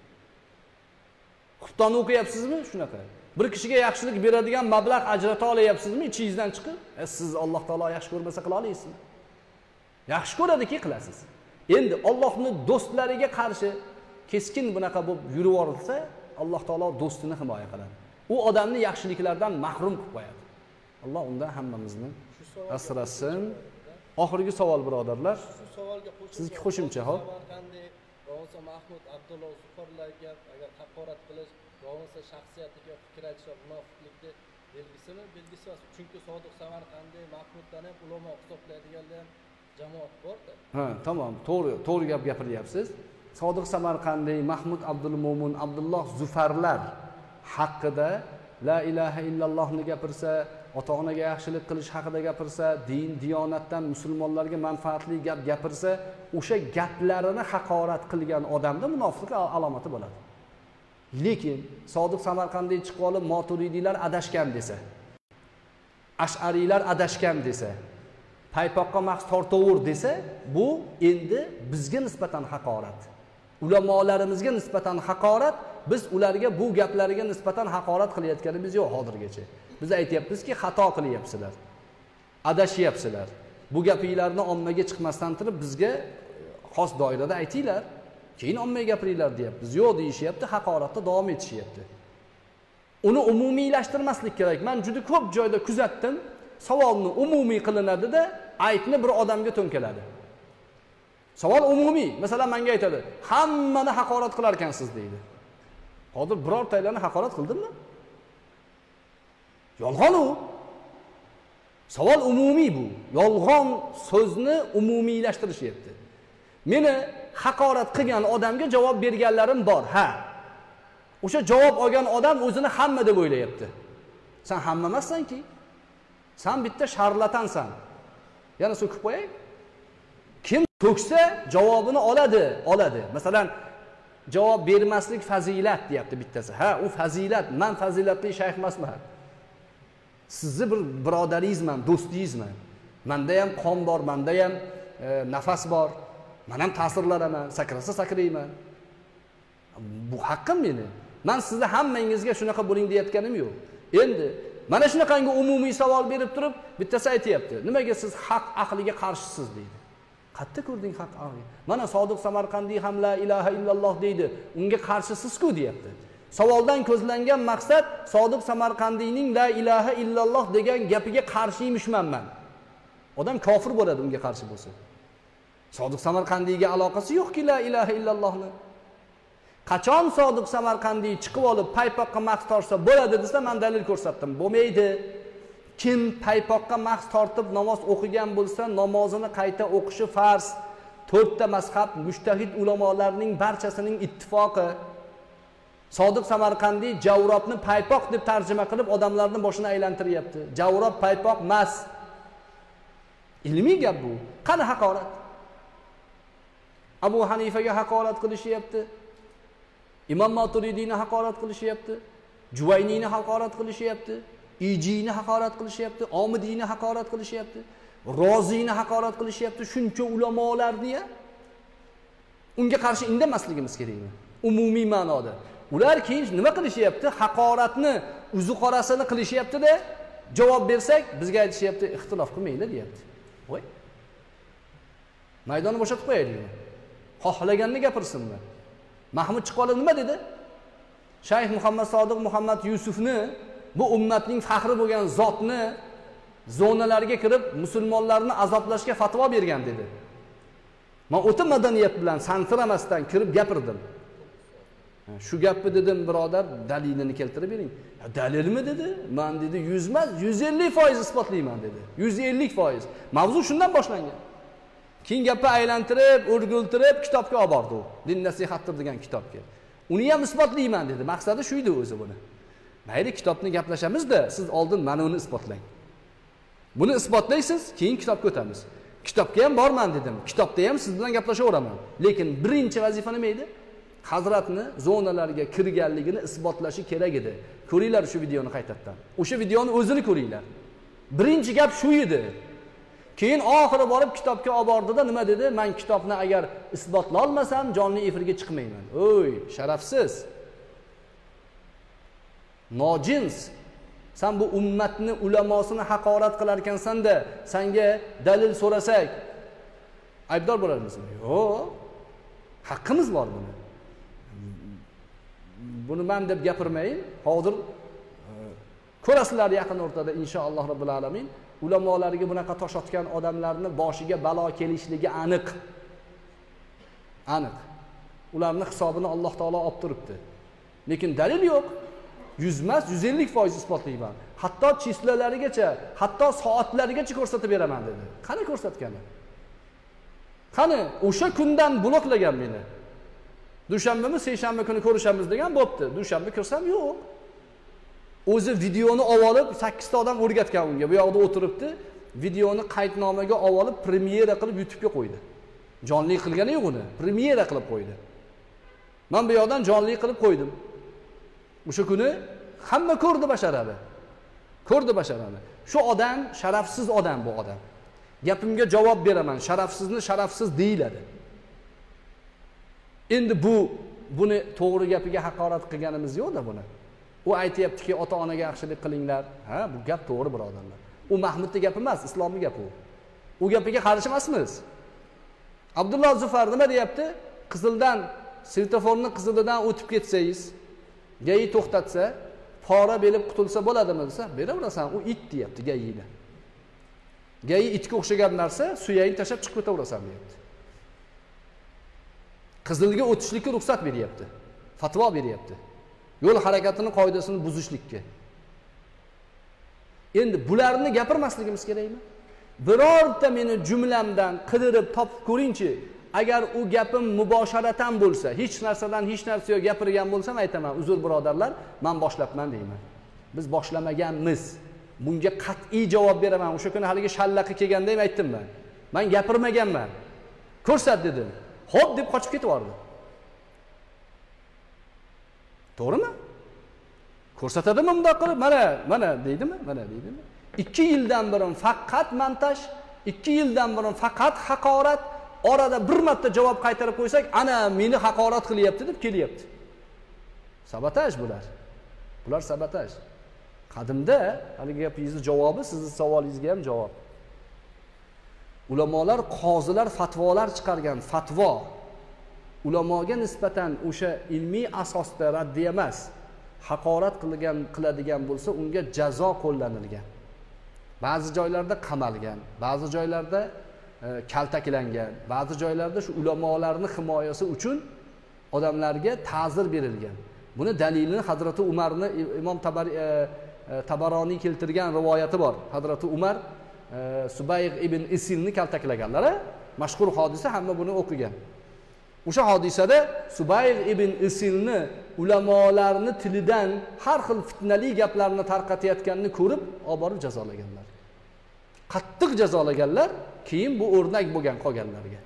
Xuftonni o'qiyapsizmi? Shunaqa. Bir kishiga yaxshilik beradigan mablag' ajrata olayapsizmi? Ichingizdan chiqib, siz Alloh taolo yaxshi ko'rmasa qila olaysizmi? Yaxshi ko'radiki qilasiz. Endi Allohning do'stlariga qarshi keskin bunaqa bo'lib yurib yurilsa, Alloh taolo do'stini himoya qiladi. U odamni yaxshiliklardan mahrum qilib qo'yadi. Alloh undan hammamizni asrasin. Oxirgi savol birodarlar. Shu savolga Sizga qo'shimcha hop. Qanday bo'lsa Mahmud Abdulloh Zufarlarga agar haqorat qilish, bo'lsa shaxsiyatiga fikr aytish munofiqlikni belgisimi? Belgisi emas. Chunki Sodiq Samarqandiy Mahmuddan ham ulamo hisoblaydiganlar ham jamoat bor-da. Ha, tamom, to'g'ri gap gapiryapsiz. Sodiq Samarqandiy, Mahmud Abdul Mo'min, Abdulloh Zufarlar haqida la ilaha illallohni gapirsa, ota-onaga yaxshilik qilish haqida gapirsa, din, diyonatdan musulmonlarga manfaatli gap gapirsa, o'sha gaplarini haqorat qilgan odamda munofiqlik alomati bo'ladi. Lekin Sodiq Samarqandiy chiqib olib Moturidiylar adashgan desa, Ash'ariylar adashgan desa, paypoqqa mahs tortaver desa, bu endi bizga nisbatan haqorat. Ulamolarimizga nisbatan haqorat, biz ularga bu gaplariga nisbatan haqorat qilayotganimiz yo'q hozirgacha. Biz aytayapmizki, xato qilyapsizlar. Adashyapsizlar. Bu gapinglarni ommaga chiqmasdan turib bizga xos doirada aytinglar. Keyin ommaga gapiringlar deyapmiz. Yo'q deyishyapti, haqoratda davom etishyapti. Uni umumiylashtirmaslik kerak. Men juda ko'p joyda kuzatdim. Savolni umumiy qilinadi-da, aytni bir odamga to'nkaladi. Savol umumiy. Masalan, menga aytadi, hammani haqorat qilar ekansiz deydi. Hozir birortaylarni haqorat qildimmi? Yolg'on u. Savol umumiy bu. Yolg'on so'zni umumiylashtirishyapti. Meni haqorat qilgan odamga javob berganlarim bor. Ha. O'sha javob olgan odam o'zini hamma deb o'ylayapti. Sen hamma emassan-ki. Sen bitta sharlatansan. Yana so'kib qo'yay. Kim to'ksa javobini oladi. Masalan, javob bermaslik fazilat deyapti bittasi. Ha, u fazilat. Men fazilatli shayx emasman. Sizni bir birodaringizman, do'stingizman. Menda ham qon bor, menda ham nafas bor. Men ham ta'sirlanaman, sakrasa sakrayman. Bu haqqim meni. Men sizni hammangizga shunaqa bo'ling deyotganim yo'q. Endi mana shunaqangi umumiy savol berib turib, bittasi aytayapti. Nimaga siz haq aqliga qarshisiz deydi. Qayerda ko'rding haq aqli? Mana Sodiq Samarqandiy ham la ilaha illalloh deydi. Unga qarshisiz-ku deyapti. Savoldan ko'zlangan maqsad Sodiq Samarqandiyning la ilaha illalloh degan gapiga qarshiyimishman men. Odam kofir bo'ladi unga qarshi bo'lsa. Sodiq Samarqandiyga aloqasi yo'q-ki la ilaha illallohni. Qachon Sodiq Samarqandiy chiqib olib paypoqqa mahs tortsa bo'ladi desa, men dalil ko'rsatdim. Bo'lmaydi. Kim paypoqqa mahs tortib namoz o'qigan bo'lsa, namozini qayta o'qishi farz. to'rtta mazhab mujtahid ulamolarning barchasining ittifoqi. Sodiq Samarqandiy Javrobni paypoq deb tarjima qilib odamlarning boshini aylantiryapti. Javrob paypoq emas. Ilmiy gap bu. Qani haqorat? Abu Hanifaga haqorat qilishyapti. Imom Maturidiyni haqorat qilishyapti. Juvayniyni haqorat qilishyapti. Ijiyni haqorat qilishyapti. Omidiyni haqorat qilishyapti. Roziyni haqorat qilishyapti. Shuncha ulamolarni unga qarshi indamasligimiz kerakmi? Umumiy ma'noda. Ular keyin nima qilishyapti? Haqoratni uzi qorasini qilishyapti-da, javob bersak, bizga aytishyapti, ixtilof qilmanglar deyapti. Voy. Maydonni bo'shatib qo'yaylikmi? Xohlaganini gapirsinmi? Mahmud Chiqolov nima dedi? Shayx Muhammad Sodiq Muhammad Yusufni, bu ummatning faxri bo'lgan zotni zonalarga kirib musulmonlarni azoblashga fatvo bergan dedi. Men o'ta madaniyat bilan sanfiramasdan kirib gapirdim. Shu gapni dedim, birodar, dalilini keltirib bering. Dalilmi dedi? Men dedi 100 emas, 150% isbotlayman dedi. 150%. Mavzu shundan boshlangan. Keyin gapni aylantirib, o'rgiltirib kitobga olib bordi u. Din nasihatdir degan kitobga. Uni ham isbotlayman dedi. Maqsadi shu edi o'zi buni. Mayli kitobni gaplashamiz-da, siz oldin mana uni isbotlang. Buni isbotlaysiz, keyin kitobga o'tamiz. Kitobga ham borman dedim. Kitobda ham siz bilan gaplashaveraman. Lekin birinchi vazifa nima edi? Hazratni zonalarga kirganligini isbotlashi kerak edi. Ko'ringlar shu videoni qaytadan. O'sha videoni o'zini ko'ringlar. Birinchi gap shu edi. Keyin oxiri borib kitobga olib bordi-da, nima dedi? Men kitobni agar isbotlay olmasam, jonli efirga chiqmayman. O'y, sharafsiz. Nojins. Sen bu ummatni ulamosini haqorat qilar ekansan-da, senga dalil so'rasak, aybdor bo'larmizmi? Yo'q. Haqqimiz bor buni. Buni men deb gapirmayin. Hozir ko'rasizlar yaqin o'rtada inshaalloh robbil alamin. Ulamolarga bunaqa tosh otgan odamlarning boshiga balo kelishligi aniq. Aniq. Ularning hisobini Alloh taolo olib turibdi. Lekin dalil yo'q. 100 emas, 150% isbotlayman. Hatto chislalarigacha, hatto soatlarigacha ko'rsatib beraman dedi. Qani ko'rsatgani? Qani o'sha kundan bloklagan meni. Dushanbami, seshanba kuni ko'rishamiz degan bo'pti. Dushanba ko'rsam yo'q. O'zi videoni olib 8 ta odam o'rgatgan unga. Bu yoqda o'tiribdi, videoni qaydnomaga olib premyera qilib YouTube'ga qo'ydi. Jonli qilgani yo'q uni, premyera qilib qo'ydi. Men bu yoqdan jonli qilib qo'ydim. O'sha kuni hamma ko'rdi basharani. Ko'rdi basharani. Shu odam sharafsiz odam bu odam. Gapimga javob beraman. Sharafsizni sharafsiz deyiladi. Endi buni to'g'ri gapiga haqorat qilganimiz yo'q-da buni. U aytayaptiki, ota-onaga yaxshilik qilinglar. Ha, bu gap to'g'ri birodarlar. U Mahmudning gapi emas, islomning gapi u. U gapiga qarshi emasmiz. Abdulloh Zufar nima deyapti? Qizildan, svetoforning qizilidan o'tib ketsangiz, gayi to'xtatsa, pora belib qutulsa bo'ladimi desa, beraverasan, u it deyapti gayini. Gayi itga o'xshagan narsa, suyagini tashlab chiqib ketaverasan deyapti. Qizilga o'tishlikka ruxsat beryapti. Fatvo beryapti. Yo'l harakatining qoidasini buzishlikka. Endi bularni gapirmasligimiz kerakmi? Birorta meni jumlamdan qidirib topib ko'ringchi, agar u gapim mubosharatan bo'lsa, hech narsadan hech narsa yo'q gapirgan bo'lsam aytaman, uzr birodarlar, men boshlabman deyman. Biz boshlamaganmiz. Bunga qat'iy javob beraman. O'sha kuni haligi shallaqi kelganda ham aytdim men. Men gapirmaganman. Ko'rsat dedim. Xo'p deb qochib ketib yordi. To'g'rimi? Ko'rsatadimi bunday qilib? Mana deydimi? Mana deydimi? 2 yildan burun faqat montaj, 2 yildan burun faqat haqorat, orada bir marta javob qaytarib qo'ysak, ana meni haqorat qilyapti deb kelyapti. Sabotaj bular. Bular sabotaj. Qadimda haligi gapingizning javobi, sizning savolingizga ham javob. Ulamolar, qozilar fatvolar chiqargan fatvo ulamoga nisbatan o'sha ilmiy asosda raddiy emas, haqorat qiladigan bo'lsa, unga jazo qo'llanilgan. Ba'zi joylarda qamalgan, ba'zi joylarda kaltaklangan, ba'zi joylarda shu ulamolarning himoyasi uchun odamlarga ta'zir berilgan. Buni dalilini Hazrati Umarni Imom Tabaroniy keltirgan rivoyati bor. Hazrati Umar Subayg ibn Isilni kaltaklaganlar. Mashhur hodisa, hamma buni o'qigan. O'sha hodisada Subayg ibn Isilni ulamolarni tilidan har xil fitnali gaplarni tarqatayotganini ko'rib, olib borib jazolaganlar. Qattiq jazolaganlar, keyin bu o'rnak bo'lgan qolganlarga.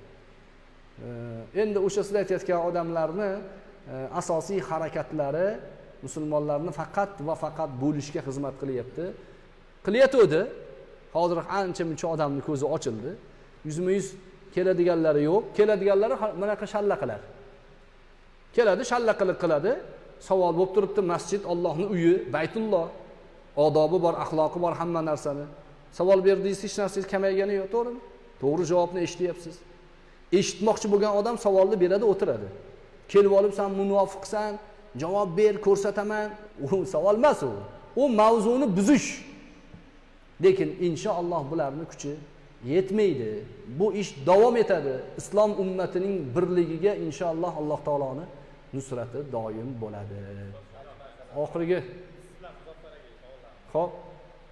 Endi o'sha sizlar aytayotgan odamlarni asosiy harakatlari musulmonlarni faqat va faqat bo'lishga xizmat qilyapti. Qilyotdi. Hozir ancha-muncha odamning ko'zi ochildi. Yuzma-yuz keladiganlari yo'q. Keladiganlari bunaqa shallaqalar. Keladi, shallaqalik qiladi. Savol bo'lib turibdi, masjid Allohning uyi, Baytulloh. Odobi bor, axloqi bor, hamma narsani. Savol berdingiz, hech narsangiz kamaygani yo'q, to'g'rimi? To'g'ri javobni eshityapsiz. Eshitmoqchi bo'lgan odam savolni beradi, o'tiradi. Kelib olib, "Sen munofiqsan, javob ber, ko'rsataman." U savol emas u. U mavzuni buzish. Lekin inshaalloh bularning kuchi yetmaydi. Bu ish davom etadi. Islom ummatining birligiga inshaalloh Alloh taoloning nusrati doim bo'ladi. Oxirgi. Xo'p.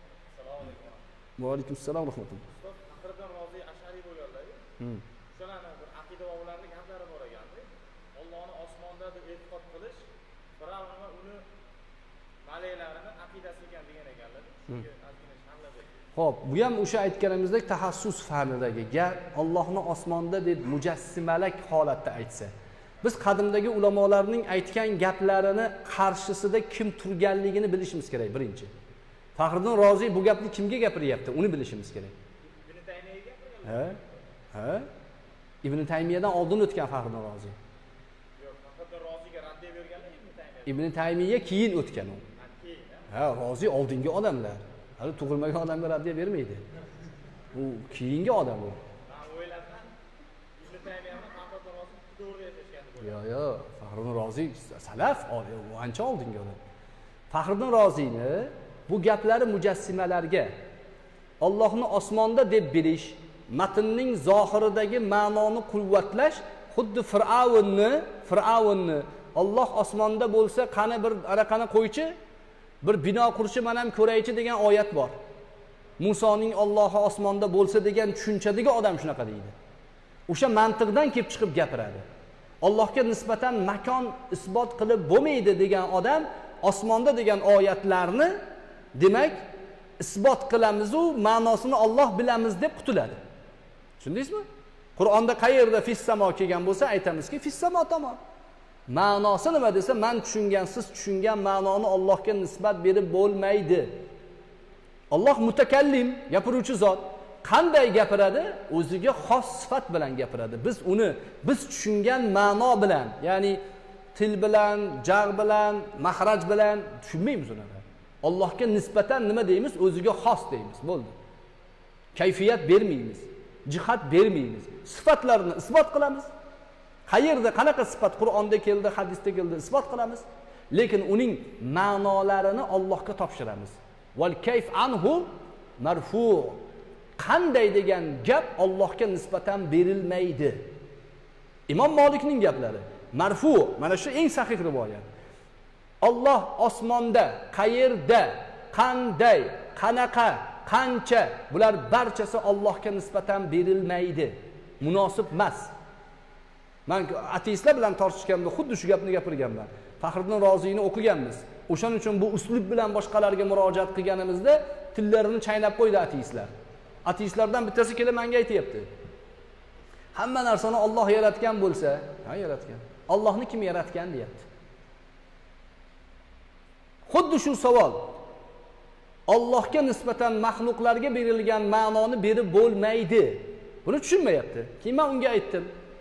Va alaykum assalom va rahmatulloh. Faqirdan rozi ashariy bo'lganlar-ku. Shularning bir aqida boblarning gaplari bor ekan-da. Allohni osmonda deb e'tiqod qilish, Fir'avn va uni malaylarining aqidasi ekan degan ekanlar. Shunga ozgina sharhlab berdi. Xo'p, bu ham o'sha aytganimizdek tahassus fanidagi gap, Allohni osmonda deb mujassimalik holatda aytsa. Biz qadimdagi ulamolarning aytgan gaplarini qarshisida kim turganligini bilishimiz kerak birinchi. Faxriddin Roziy bu gapni kimga gapiryapti? Uni bilishimiz kerak. Ibn Taymiyaga gapirganlar. Ha? Ibn Taymiyadan oldin o'tgan Faxriddin Roziy. Yo'q, Faxriddin Roziyga raddiya berganlar Ibn Taymiya. Ibn Taymiya keyin o'tgan u. Keyin. Ha, Roziy oldingi odamlar. Hali tug'ilmagan odamga raddiya bermaydi. U keyingi odam u. Men o'yladim, Ibn Taymiyani Faxriddin Roziy to'g'ri yashashgani. Yo'q, Faxriddin Roziy salaf, ancha oldingi odam. Faxriddin Roziyni bu gaplari mujassimalarga Allohni osmonda deb bilish, matnning zohiridagi ma'noni quvvatlash, xuddi Fir'avnni Alloh osmonda bo'lsa, qani bir anaqani qo'ychi, bir bino qurchi, men ham ko'raychi degan oyat bor. Musoning Allohi osmonda bo'lsa degan tushunchadagi odam shunaqa deydi. O'sha mantiqdan kelib chiqib gapiradi. Allohga nisbatan makon isbot qilib bo'lmaydi degan odam osmonda degan oyatlarni demak isbot qilamiz u ma'nosini Alloh bilamiz deb qutuladi. Tushundingizmi? Qur'onda qayerda fis-samo kelgan bo'lsa aytamizki fis-samo tamom. Ma'nosi nima desa, men tushungan, siz tushungan ma'noni Allohga nisbat berib bo'lmaydi. Alloh mutakallim, gapiruvchi zot. Qanday gapiradi? O'ziga xos sifat bilan gapiradi. Biz uni biz tushungan ma'no bilan, ya'ni til bilan, jar bilan, mahraj bilan tushunmaymiz uni. Allohga nisbatan nima deymiz? O'ziga xos deymiz. Bo'ldi. Kayfiyat bermaymiz, jihat bermaymiz. Sifatlarni isbot qilamiz. Qayerda qanaqa sifat Qur'onda keldi, hadisda keldi, isbot qilamiz. Lekin uning ma'nolarini Allohga topshiramiz. Val kayf anhu marfu. Qanday degan gap Allohga nisbatan berilmaydi. Imom Malikning gaplari marfu, mana shu eng sahih rivoyat. Alloh osmonda, qayerda, qanday, qanaqa, qancha, bular barchasi Allohga nisbatan berilmaydi. Munosib emas. Men ateistlar bilan tortishganda xuddi shu gapni gapirganman. Faxriddin Roziyni o'qiganmiz. O'shaning uchun bu uslub bilan boshqalarga murojaat qilganimizda tillarini chaynab qo'ydi ateistlar. Ateistlardan bittasi kelib menga aytayapti. Hamma narsani Alloh yaratgan bo'lsa, ha yaratgan. Allohni kim yaratgan deyapti. Xuddi shu savol. Allohga nisbatan mahluqlarga berilgan ma'noni berib bo'lmaydi. Buni tushunmayapti. Keyin men unga aytdim.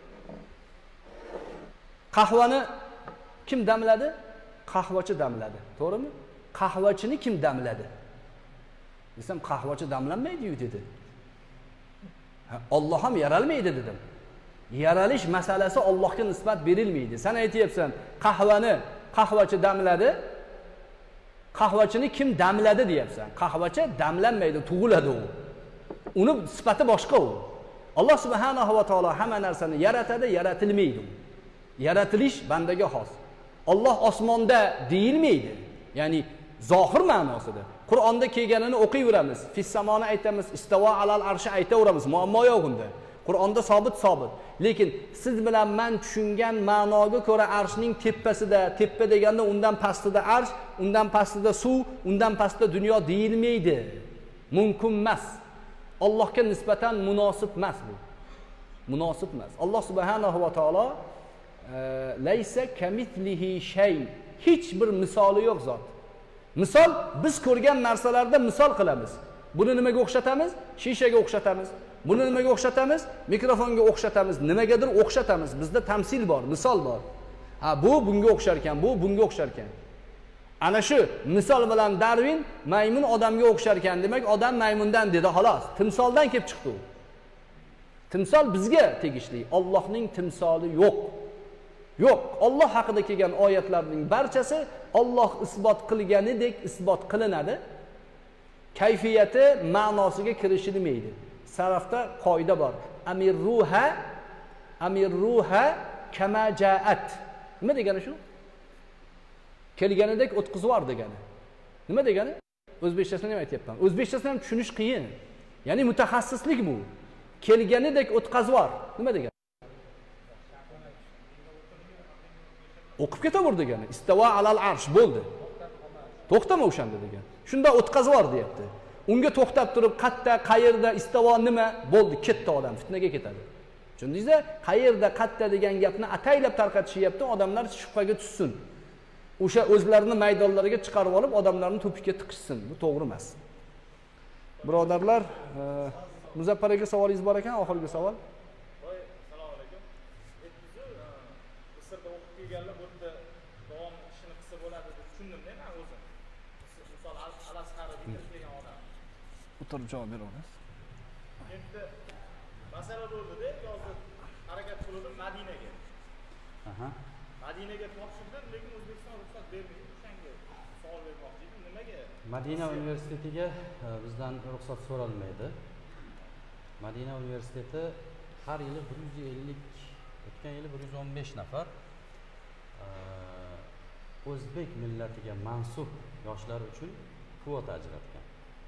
Qahvani kim damladi? Qahvachi damladi. To'g'rimi? Qahvachini kim damladi? Desam, qahvachi damlanmaydi-yu dedi. Alloh ham yaralmaydi dedim. Yaralish masalasi Allohga nisbat berilmaydi. Sen aytayapsan, qahvani qahvachi damladi. Qahvachini kim damladi deyapsan. Qahvachi damlanmaydi, tug'iladi u. Uni sifati boshqa u. Alloh subhanahu va taolo hamma narsani yaratadi, yaratilmaydi. Yaratilish bandaga xos. Alloh osmonda deyilmaydi. Ya'ni zohir ma'nosida. Qur'onda kelganini o'qiyveramiz. Fis-samoni aytamiz, istavo alal arshi aytaveramiz. Muammo yo'q unda. Qur'onda sobit. Lekin siz bilan men tushungan ma'noga ko'ra arshning tepasida, tepa deganda undan pastida arsh, undan pastida suv, undan pastida dunyo deyilmaydi. Mumkin emas. Allohga nisbatan munosib emas bu. Munosib emas. Alloh subhanahu va taolo laysa kamithlihi shay. Hech bir misoli yo'q zot. Misol biz ko'rgan narsalarda misol qilamiz. Buni nimaga o'xshatamiz? Shishaga o'xshatamiz. Buni nimaga o'xshatamiz? Mikrofonga o'xshatamiz. Nimagadir o'xshatamiz. Bizda tamsil bor, misol bor. Ha, bu bunga o'xshar ekan, bu bunga o'xshar ekan. Ana shu misol bilan Darwin maymun odamga o'xshar ekan, demak odam maymundan dedi, xolos. Timsoldan kelib chiqdi u. Timsol bizga tegishli. Allohning timsoli yo'q. Yo'q. Alloh haqida kelgan oyatlarning barchasi Alloh isbot qilganidek isbot qilinadi. Kayfiyati ma'nosiga kirishilmaydi. Sarafda qoida bor. Amirruha kama jaat. Nima degani shu? Kelganidek o'tkazvar degani. Nima degani? O'zbekchasini ham aytyapman. O'zbekchasini ham tushunish qiyin. Ya'ni mutaxassislik bu. Kelganidek o'tkazvar. Nima degani? O'qib ketaver degani. Istava alal arsh bo'ldi. To'xtama o'shanda degan. Shunda o'tkazvar deyapti. Unga to'xtab turib, qayerda, istavo nima bo'ldi, ketdi odam, fitnaga ketadi. Tushundingizmi? Qayerda, degan gapni ataylab tarqatishyapti, odamlar shubhaga tushsin. O'sha o'zlarini maydonlariga chiqarib olib, odamlarni to'piga tiqishsin. Bu to'g'ri emas. Birodarlar, Muzaffar aka savolingiz bor ekan, oxirgi savol. Assalomu alaykum. Misrda o'qib kelganlar bu yerda davom ishini qilsa bo'ladi deb tushundim-da men o'zim. Misol Al-Asqarni bitirib kelgan odam. O'tirib javob beramiz. Endi masala bo'ldi-da, hozir harakat qildim Madinaga. Madinaga topshirdim, lekin O'zbekiston ruxsat bermaydi. O'shanga savol bermoqchi edim. Nimaga? Madina universitetiga bizdan ruxsat so'ralmaydi. Madina universiteti har yili 150, o'tgan yili 115 nafar o'zbek millatiga mansub yoshlar uchun kvota ajratgan.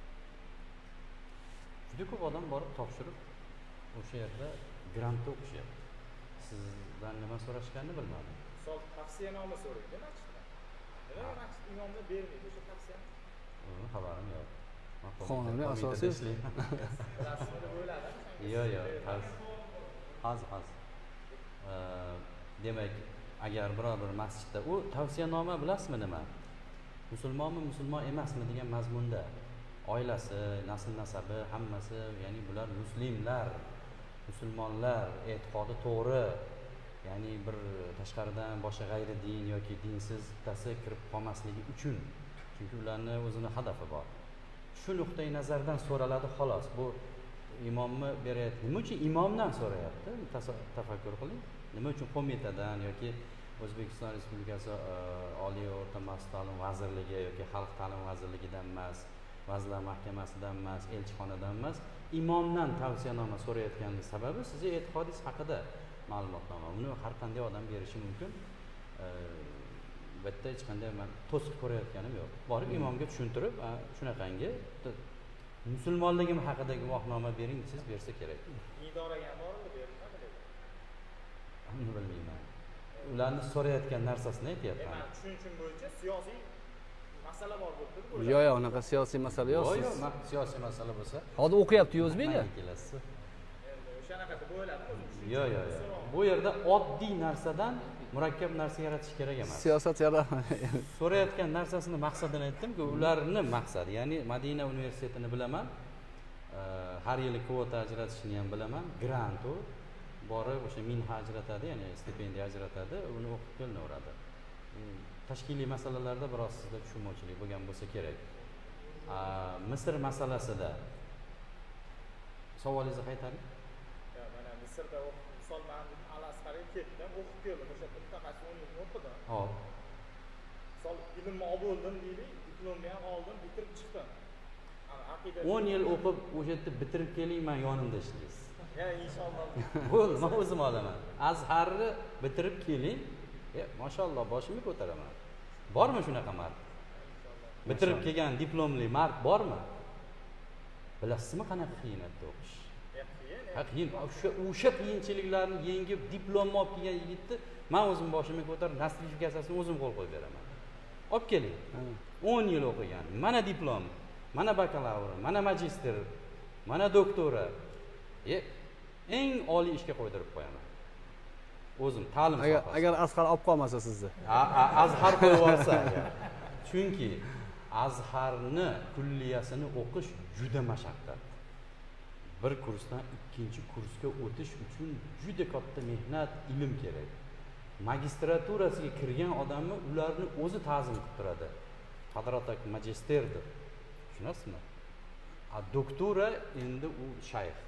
Juda ko'p odam borib topshirib o'sha yerda grantda o'qishyapti. Sizdan nima so'rashganini bilmadim. Misol tavsiyanoma so'raydi masjiddan. Nima masjid imomda bermaydi o'sha tavsiyani? Xabarim yo'q. Qonuniy asosiy rasmini o'yladi. Yo'q, hozir. Demak, agar biror bir masjidda u tavsiyanoma bilasizmi nima? Musulmon emasmi degan mazmunda oilasi, nasl nasabi, hammasi, ya'ni bular musulmonlar, e'tiqodi to'g'ri, ya'ni bir tashqaridan boshqa g'ayri din yoki dinsiz bittasi kirib qolmasligi uchun. Chunki ularni o'zini hadafi bor. Shu nuqtai nazardan so'raladi xolos. Bu imomni beryapti. Nima uchun imomdan so'rayapti? Tafakkur qiling. Nima uchun qo'mitadan yoki O'zbekiston Respublikasi Oliy o'rta maxsus ta'lim vazirligi yoki Xalq ta'lim vazirligidan emas, Vazirlar Mahkamasidan emas, elchixonadan emas, imomdan tavsiyanoma so'rayotganning sababi sizning e'tiqodingiz haqida ma'lumotnoma. Uni har qanday odam berishi mumkin. Bitta hech qanday men to'sib ko'rayotganim yo'q. Borib imomga tushuntirib, shunaqangi musulmonligim haqida guvohnoma bering, siz bersa kerak. Idoraga borildi, berilmadi. Uni bilmayman. Ularni so'rayotgan narsasini aytyapman. Men tushunchim bo'yicha siyosiy masala bor bo'ldi. Yo'q, unaqa siyosiy masala yo'q. Yo'q, siyosiy masala bo'lsa. Hozir o'qiyapti o'zbeklar. O'shanaqa deb o'yladim. Yo'q. Bu yerda oddiy narsadan murakkab narsa yaratish kerak emas. Siyosat yaratmaydi. So'rayotgan narsasini maqsadini aytdim-ku, ularning maqsadi, ya'ni Madina universitetini bilaman. Har yili kvota ajratishini ham bilaman. Grant u borib o'sha minha ajratadi, ya'ni stipendiya ajratadi, uni o'qib kelinaveradi. Tashkiliy masalalarda biroz sizda tushunmovchilik bo'lgan bo'lsa kerak. Misr masalasida savolingizni qaytaring. Mana Misrda misol men Al-Asqarga ketdim, o'qib keldim. O'sha mutaxassis 10 yil o'qidim. Hop. Misol ilmni oldim deylik, diplomni ham oldim, bitirib chiqdim. 10 yil o'qib o'sha yerda bitirib keling, men yonimda ishlaysiz. Inshaalloh. Bo'ldi, men o'zim olaman. Azharni bitirib keling. Mashalloh, boshimni ko'taraman. Bormi shunaqa mard? Bitirib kelgan diplomli mard bormi? Bilasizmi qanaqa qiyin o'qish? Qiyin, qiyin. O'sha qiyinchiliklarni yengib diplomni olib kelgan yigitni men o'zim boshimga ko'tarib nostrifikatsiyasini o'zim qo'l qo'yib beraman. Olib keling. 10 yil o'qigan. Mana diplom, mana bakalavr, mana magister, mana doktora. Eng oliy ishga qo'ydirib qo'yaman. O'zim ta'lim sohasida. Agar Azhar olib qolmasa sizni. Azhar qo'yib olsa agar. Chunki Azharni kulliyasini o'qish juda mashaqqat. Bir kursdan ikkinchi kursga o'tish uchun juda katta mehnat, ilm kerak. Magistraturasiga kirgan odamni ularni o'zi ta'zim qilib turadi. Qadrotak magisterdir. Tushunasizmi? Doktora endi u shayx.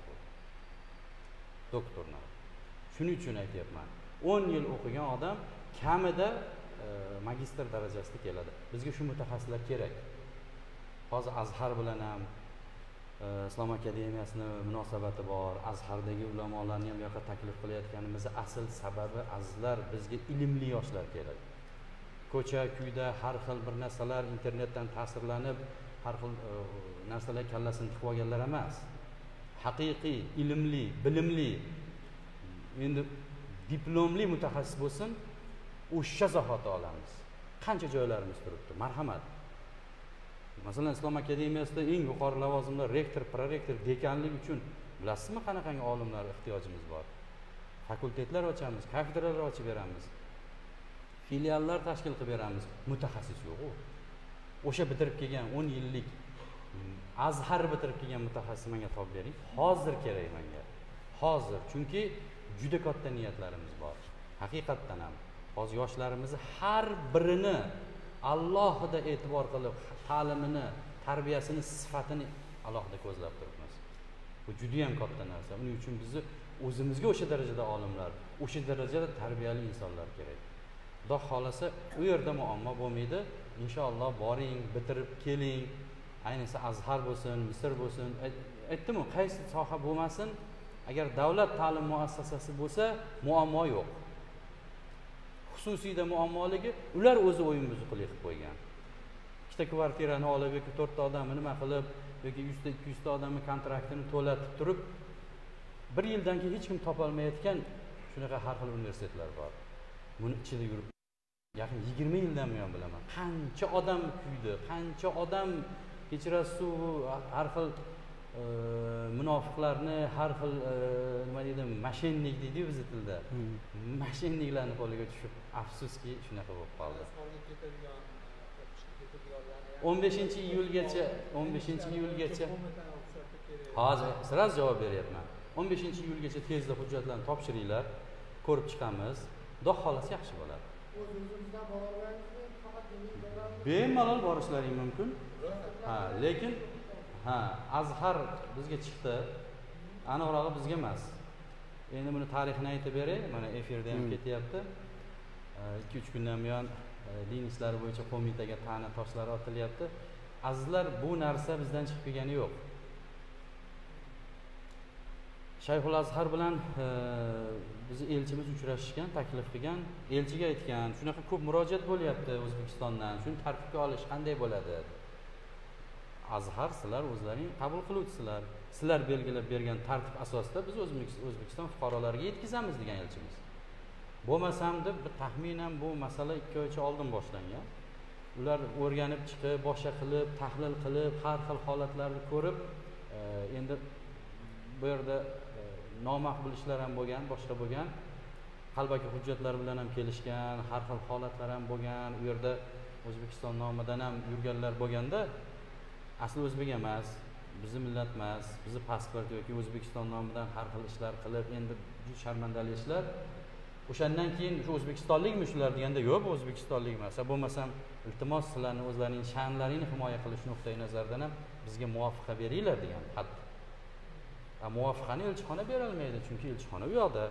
Doktorlar. Shuning uchun aytyapman. 10 yil o'qigan odam kamida magistr darajasida keladi. Bizga shu mutaxassislar kerak. Hozir Azhar bilan ham Islom akademiyasini munosabati bor. Azhardagi ulamolarni ham bu yoqqa taklif qilayotganimiz asl sababi azizlar bizga ilmli yoshlar kerak. Ko'cha, kuyda har xil bir narsalar internetdan ta'sirlanib, har xil narsalar kallasini tiqib olganlar emas. Haqiqiy, ilmli, bilimli, endi diplomli mutaxassis bo'lsin, o'sha zahoti olamiz. Qancha joylarimiz turibdi, marhamat. Masalan, Islom akademiyasida eng yuqori lavozimlar rektor, prorektor, dekanlik uchun bilasizmi qanaqangi olimlar ehtiyojimiz bor? Fakultetlar ochamiz, kafedralar ochib beramiz. Filiallar tashkil qilib beramiz. Mutaxassis yo'q u. O'sha bitirib kelgan 10 yillik Azhar bitirib kelgan mutaxassis menga topib bering. Hozir kerak menga. Hozir, chunki juda katta niyatlarimiz bor. Haqiqatdan ham hozir yoshlarimizni har birini alohida e'tibor qilib, ta'limini, tarbiyasini, sifatini alohida ko'zlab turibmiz. Bu juda ham katta narsa. Uning uchun bizni o'zimizga o'sha darajada olimlar, o'sha darajada tarbiyali insonlar kerak. Xudo xolasa, u yerda muammo bo'lmaydi. Inshaalloh boring, bitirib keling. Ayniqsa Azhar bo'lsin, Misr bo'lsin, aytdim-ku, qaysi soha bo'lmasin, agar davlat ta'lim muassasasi bo'lsa, muammo yo'q. Xususiyda muammoligi ular o'zi o'yin buzuqlik qilib qo'ygan. Ikkita kvartirani olib yoki 4 ta odamni nima qilib yoki 100 ta 200 ta odamni kontraktini to'latib turib, 1 yildan keyin hech kim topa olmayotgan shunaqa har xil universitetlar bor. Buni ichida yurib yaqin 20 yildan buyon bilaman. Qancha odam kuydi, qancha odam kechirasiz, har xil munofiqlarni, har xil nima deydi, mashinnik deydi biz tilda. Mashinniklarning qo'liga tushib, afsuski shunaqa bo'lib qoldi. 15-iyulgacha hozir siz javob beryapman. 15-iyulgacha tezda hujjatlarni topshiringlar, ko'rib chiqamiz. Xudo xolasa yaxshi bo'ladi. Bemalol borishlaring mumkin. Lekin Azhar bizga chiqdi. Aniqrog'i bizga emas. Endi buni tarixini aytib beray. Mana efirda ham ketyapti. 2-3 kundan buyon din ishlari bo'yicha qo'mitaga ta'na toshlari otilyapti. Azizlar, bu narsa bizdan chiqib kelgani yo'q. Shayxul Azhar bilan bizni elchimiz uchrashishgan, taklif qilgan, elchiga aytgan, shunaqa ko'p murojaat bo'lyapti O'zbekistondan. Shuni tartibga olish qanday bo'ladi? Azhar sizlar o'zlaring qabul qiluvchisizlar. Sizlar belgilab bergan tartib asosida biz O'zbekiston fuqarolariga yetkazamiz degan elchimiz. Bo'lmasam deb bir taxminan bu masala 2 oycha oldin boshlangan. Ular o'rganib chiqib, boshqa qilib, tahlil qilib, har xil holatlarni ko'rib, endi bu yerda nomaqbul ishlar ham bo'lgan, boshqa bo'lgan. Qalbaki hujjatlar bilan ham kelishgan, har xil holatlar ham bo'lgan. U yerda O'zbekiston nomidan ham yurganlar bo'lganda, asli o'zbek emas, bizni millat emas, bizni pasport yoki O'zbekiston nomidan har xil ishlar qilib, endi juda sharmandali ishlar. O'shandan keyin shu o'zbekistonlikmi shular deganda, yo'q, bu o'zbekistonlik emas. Bo'lmasam, iltimos sizlarni o'zlarining sha'nlarini himoya qilish nuqtai nazaridan ham bizga muvofiqa beringlar degan xat. Muvofiqani elchixona bera olmaydi, chunki elchixona u yoqda.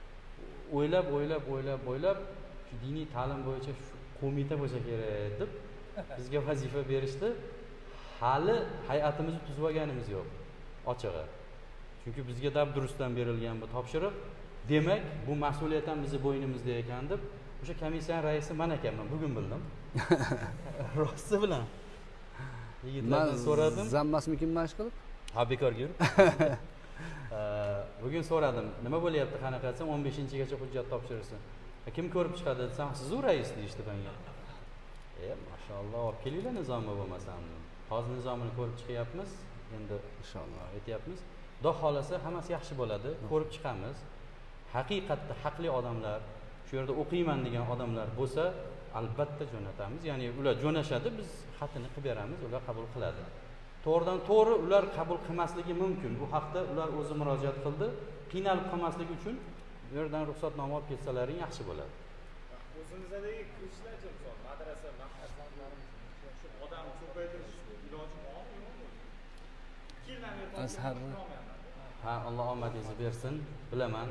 O'ylab shu diniy ta'lim bo'yicha shu qo'mita bo'lsa kerak deb bizga vazifa berishdi. Hali hay'atimizni tuzib olganimiz yo'q, ochig'i. Chunki bizga dabdurustdan berilgan bu topshiriq. Demak, bu mas'uliyat ham bizning bo'ynimizda ekan deb o'sha komissiyaning raisi men ekanman, bugun bildim. Rosti bilan. Yigitlardan so'radim. Zammasmikin mash qilib? Ha, bekorga yurib. Bugun so'radim, nima bo'lyapti qanaqa desam, 15-gacha hujjat topshirsin. Kim ko'rib chiqadi desam, siz-u rais deyishdi menga. Mashalloh, olib kelinglar nizomi bo'lmasam. Hozir nizomini ko'rib chiqyapmiz. Endi inshaalloh aytyapmiz. Xudo xolasa hammasi yaxshi bo'ladi, ko'rib chiqamiz. Haqiqatda haqli odamlar, shu yerda o'qiyman degan odamlar bo'lsa, albatta jo'natamiz. Ya'ni ular jo'nashadi, biz xatini qilib beramiz, ular qabul qiladi. To'g'ridan to'g'ri ular qabul qilmasligi mumkin. Bu haqda ular o'zi murojaat qildi. Qiynalib qolmasligi uchun bu yerdan ruxsatnoma olib ketsalaring yaxshi bo'ladi. O'zimizdagi kirishlarchi misol madrasa, maktablarimiz shu odam ko'paytirish iloji bormi yo'qmi? 2 yildan beri Azharni Ha, Alloh omadingizni bersin. Bilaman.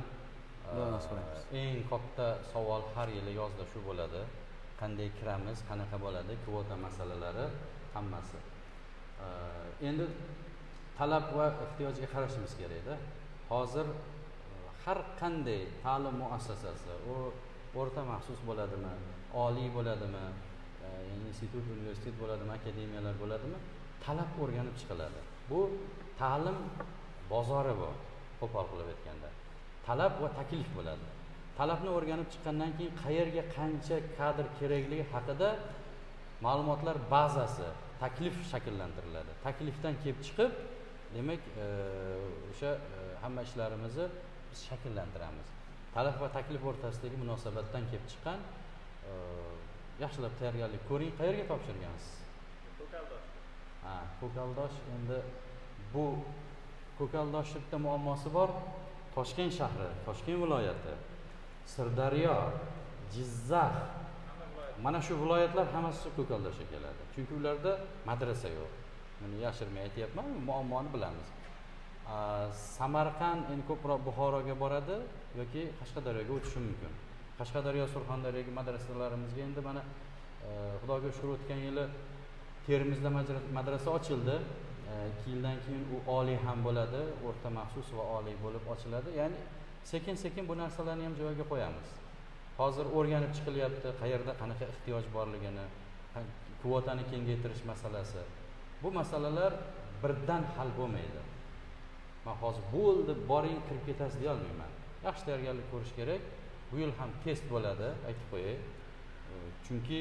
Eng katta savol har yili yozda shu bo'ladi. Qanday kiramiz, qanaqa bo'ladi, kvota masalalari hammasi. Endi talab va ehtiyojga qarashimiz kerak-da. Hozir har qanday ta'lim muassasasi, u o'rta maxsus bo'ladimi, oliy bo'ladimi, institut, universitet bo'ladimi, akademiyalar bo'ladimi, talab o'rganib chiqiladi. Bu ta'lim bozori bor, qo'pol qilib aytganda. Talab va taklif bo'ladi. Talabni o'rganib chiqqandan keyin qayerga qancha kadr kerakligi haqida ma'lumotlar bazasi, taklif shakllantiriladi. Taklifdan kelib chiqib, demak, o'sha hamma ishlarimizni biz shakllantiramiz. Talab va taklif o'rtasidagi munosabatdan kelib chiqqan yaxshilab tayyorgarlik ko'ring. Qayerga topshirgansiz? Ko'kaldosh. Ko'kaldosh. Endi bu Ko'kaldoshda bitta muammosi bor. Toshkent shahri, Toshkent viloyati, Sirdaryo, Jizzax, mana shu viloyatlar hammasi Ko'kaldoshga keladi. Chunki ularda madrasa yo'q. Buni yashirmay aytyapman, muammoni bilamiz. Samarqand endi ko'proq Buxoroga boradi yoki Qashqadaryoga o'tishi mumkin. Qashqadaryo, Surxondaryoga madrasalarimizga endi mana Xudoga shukr o'tgan yili Termizda madrasa ochildi. 2 yildan keyin u oliy ham bo'ladi, o'rta maxsus va oliy bo'lib ochiladi. Ya'ni sekin-sekin bu narsalarni ham joyiga qo'yamiz. Hozir o'rganib chiqilyapti, qayerda qanaqa ehtiyoj borligini, kvotani kengaytirish masalasi. Bu masalalar birdan hal bo'lmaydi. Men hozir bo'ldi, boring kirib ketasiz deya olmayman. Yaxshi tayyorgarlik ko'rish kerak. Bu yil ham test bo'ladi, aytib qo'yay. Chunki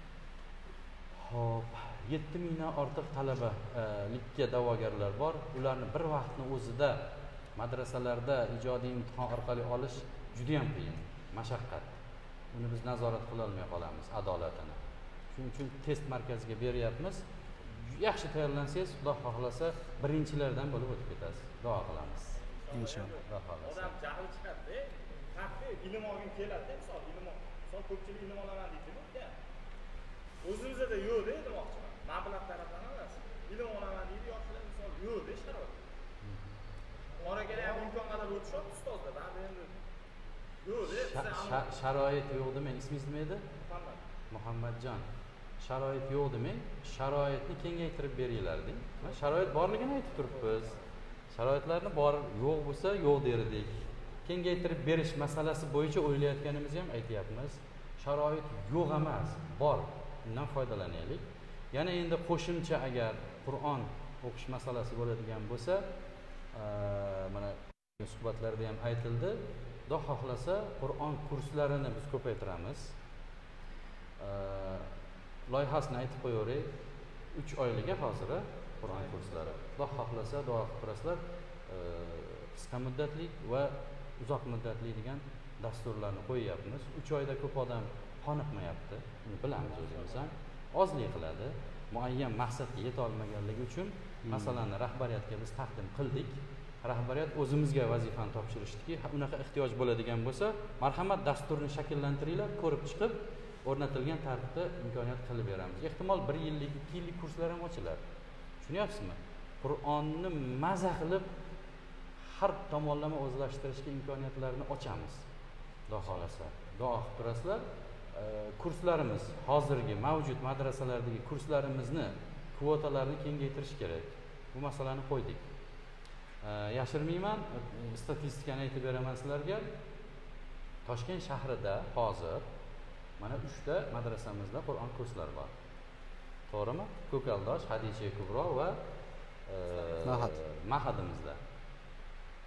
7000 dan ortiq talabalikka da'vogarlar bor. Ularni bir vaqtni o'zida madrasalarda ijodiy imtihon orqali olish juda ham qiyin, mashaqqat. Uni biz nazorat qila olmay qolamiz, adolatini. Shuning uchun test markaziga beryapmiz. Yaxshi tayyorlansangiz, Xudo xohlasa, birinchilardan bo'lib o'tib ketasiz. Duo qilamiz. Inshaalloh. Xudo xohlasa. Odam jahli chiqadi-da. Faqat ilm olgim keladi, misol ko'pchilik ilm olaman deydi-da. O'zimizda yo'q-da demoqchiman. Mablag' tarafdan emas. Ilm olaman deydi, yoshlar misol yo'q-da sharoit. Oraga ham imkon qadar o'tishyapti ustozlar. Ba'zi endi yo'q-da. Sharoit yo'q demang. Ismingiz nima edi? Muhammadjon. Sharoit yo'q demang, sharoitni kengaytirib beringlar deng. Sharoit borligini aytib turibmiz. Sharoitlarni bor, yo'q bo'lsa yo'q derdik. Kengaytirib berish masalasi bo'yicha o'ylayotganimizni ham aytyapmiz. Sharoit yo'q emas, bor. Undan foydalanaylik. Yana endi qo'shimcha agar Qur'on o'qish masalasi bo'ladigan bo'lsa, mana suhbatlarda ham aytildi. Xudo xohlasa Qur'on kurslarini biz ko'paytiramiz. Loyihasini aytib qo'yaveray. 3 oyliga hozir Qur'on kurslari. Xudo xohlasa duo qilib turasizlar. Qisqa muddatli va uzoq muddatli degan dasturlarni qo'yyapmiz. 3 oyda ko'p odam qoniqmayapti. Buni bilamiz o'zimiz ham. Ozlik qiladi. Muayyan maqsadga yeta olmaganligi uchun masalani rahbariyatga biz taqdim qildik. Rahbariyat o'zimizga vazifani topshirishdiki, unaqa ehtiyoj bo'ladigan bo'lsa, marhamat dasturni shakllantiringlar, ko'rib chiqib o'rnatilgan tartibda imkoniyat qilib beramiz. Ehtimol 1 yillik, 2 yillik kurslar ham ochiladi. Tushunyapsizmi? Qur'onni maza qilib har tomonlama o'zlashtirishga imkoniyatlarni ochamiz. Xudo xolasa. Duo qilib turasizlar. Kurslarimiz hozirgi mavjud madrasalardagi kurslarimizni kvotalarini kengaytirish kerak. Bu masalani qo'ydik. Yashirmayman, statistikani aytib beraman sizlarga. Toshkent shahrida hozir mana 3 ta madrasamizda Qur'on kurslari bor. To'g'rimi? Ko'kaldosh, Hadicha Kubro va Mahadimizda.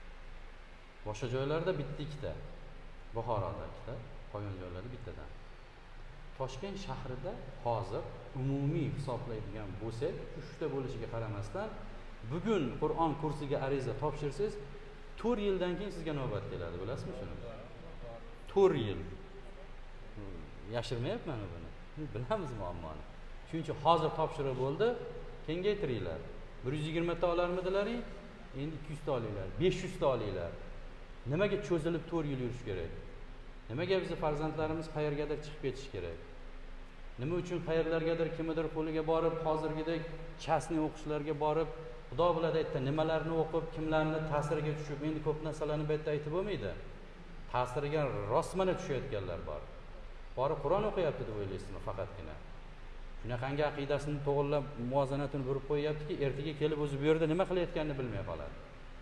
Boshqa joylarda bitta ikkita. Buxoroda ikkita, qolgan joylarda bittadan. Toshkent shahrida hozir umumiy hisoblaydigan bo'lsak, 3 ta bo'lishiga qaramasdan, bugun Qur'on kursiga ariza topshirsangiz, 4 yildan keyin sizga navbat keladi, bilasizmi shuni? 4 yil. Yashirmayapman buni. Bilamiz muammoni. Shuning uchun hozir topshiriq bo'ldi, kengaytiringlar. 120 ta olarmidilaring? Endi 200 ta olinglar, 500 ta olinglar. Nimaga cho'zilib 4 yil yurish kerak? Nimaga biz farzandlarimiz qayergadir chiqib ketish kerak? Nima uchun qayerlargadir kimnidir qo'liga borib, hozirgidek chasni o'qishlarga borib, Xudo biladi aytdi, nimalarni o'qib, kimlarni ta'siriga tushib, endi ko'p narsalarni bu yerda aytib bo'lmaydi. Ta'siriga rostmana tushayotganlar bor. Borib Qur'on o'qiyapti deb o'ylaysizmi faqatgina? Shunaqangi aqidasini to'g'rilab, muvozanatini burib qo'yaptiki, ertaga kelib o'zi bu yerda nima qilayotganini bilmay qoladi.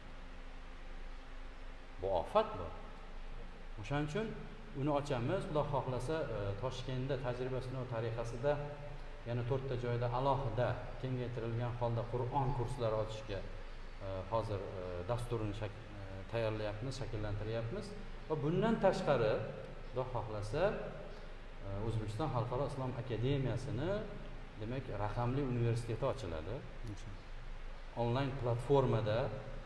Bu ofat bu. O'shaning uchun uni ochamiz. Xudo xohlasa, Toshkentda tajriba sinov tariqasida yana 4 ta joyda alohida kengaytirilgan holda Qur'on kurslari ochishga hozir dasturini tayyorlayapmiz, shakllantiryapmiz. Va bundan tashqari, Xudo xohlasa, O'zbekiston Xalqaro islom akademiyasini, demak, raqamli universiteti ochiladi. Onlayn platformada,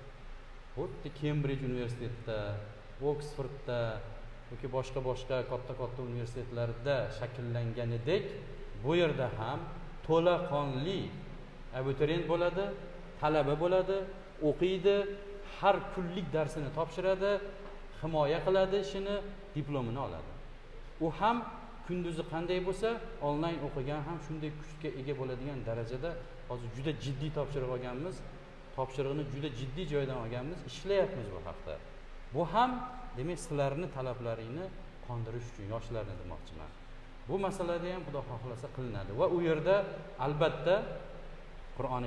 xuddi Cambridge universitetida, Oxfordda yoki boshqa katta universitetlarda shakllanganidek, bu yerda ham to'laqonli abituriyent bo'ladi, talaba bo'ladi, o'qiydi, har kunlik darsini topshiradi, himoya qiladi ishini, diplomini oladi. U ham kunduzi qanday bo'lsa, onlayn o'qigan ham shunday kuchga ega bo'ladigan darajada hozir juda jiddiy topshiriq olganmiz. Topshiriqni juda jiddiy joydan olganmiz, ishlayapmiz bu haqda. Bu ham demak sizlarning talablaringni qondirish uchun yoshlarni demoqchiman. Bu masalada ham Xudo xohlasa qilinadi va u yerda albatta Qur'oni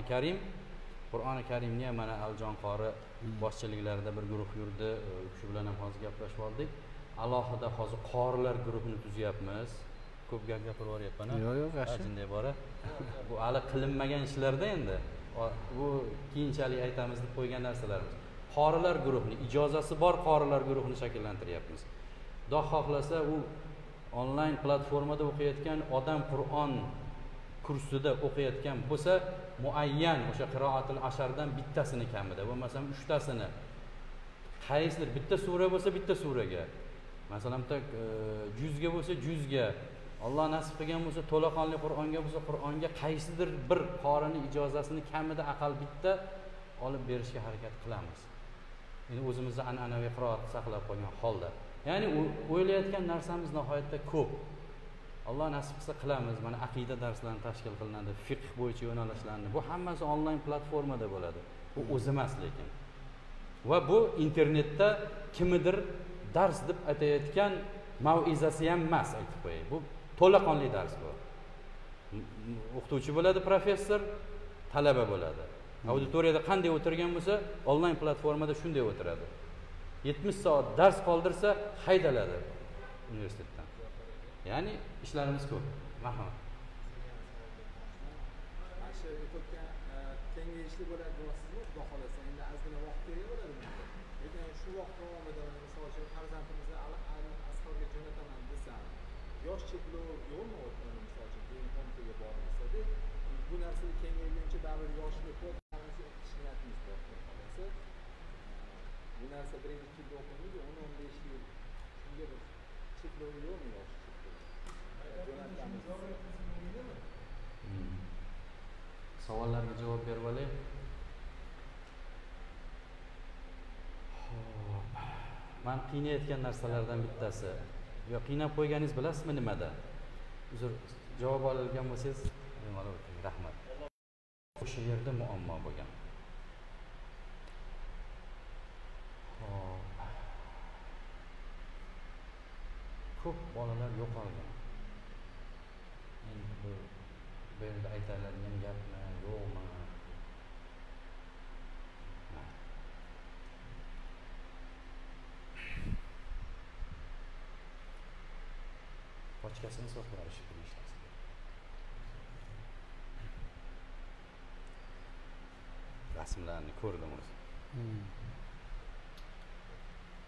Karimni ham mana Aljon qori boshchiliklarida bir guruh yurdi, u kishi bilan ham hozir gaplashib oldik. Alohida hozir qorilar guruhini tuzyapmiz. Ko'p gap gapiryapman. Yo'q, yaxshi. Shunday bora. Bu hali qilinmagan ishlarda endi. Bu keyinchalik aytamiz deb qo'ygan narsalarimiz. Qorilar guruhini, ijozasi bor qorilar guruhini shakllantiryapmiz. Xudo xohlasa, u onlayn platformada o'qiyotgan odam Qur'on kursida o'qiyotgan bo'lsa, muayyan o'sha qiroatul ashardan bittasini kamida, bo'lmasam 3 tasini, qaysidir bitta sura bo'lsa bitta suraga, masalan juzga bo'lsa juzga, Alloh nasib qilgan bo'lsa to'laqonli Qur'onga bo'lsa Qur'onga qaysidir bir qorining ijozasini kamida aqal bitta olib berishga harakat qilamiz. Endi o'zimizda an'anaviy qiroat saqlab qolgan holda. Ya'ni o'ylayotgan narsamiz nihoyatda ko'p. Alloh nasib qilsa qilamiz. Mana aqida darslarini tashkil qilinadi, fiqh bo'yicha yo'nalishlarni. Bu hammasi onlayn platformada bo'ladi. Bu o'zi emas lekin. Va bu internetda kimnidir dars deb aytayotgan mav'izasi ham emas, aytib qo'yay. Bu to'laqonli dars bu. O'qituvchi bo'ladi, professor, talaba bo'ladi. Auditoriyada qanday o'tirgan bo'lsa, onlayn platformada shunday o'tiradi. 70 soat dars qoldirsa, haydaladi universitetdan. Ya'ni ishlarimiz ko'p. Marhamat. Mana shu o'tgan kengayishli bo'ladi deysizmi? Xudo xolasa, endi ozgina vaqtga bo'ladi. Lekin shu vaqt davomida misol uchun farzandimizni askarga jo'nataman desam, yosh cheklov yo'qmi o'tgan misol uchun keyin qo'mitaga borilsa-da, bu narsa kengayguncha davr yoshlik ishlayapmiz bor. Bu narsa 1-2 yil o'qimaydi, 10-15 yil shunga bir cheklov yo'qmi yosh cheklov? Savollarga javob berib olay. Men qiynayotgan narsalardan bittasi. Yo, qiynab qo'yganingiz bilasizmi nimada? Uzr, javob olgan bo'lsangiz, bemalol o'ting. Rahmat. O'sha yerda muammo bo'lgan. Ko'p bolalar yo'qolgan. Endi bu yerda aytiladigan gapmi, yo'qmi? Pochkasini sotib ishlasizlar. Rasmlarni ko'rdim o'zi.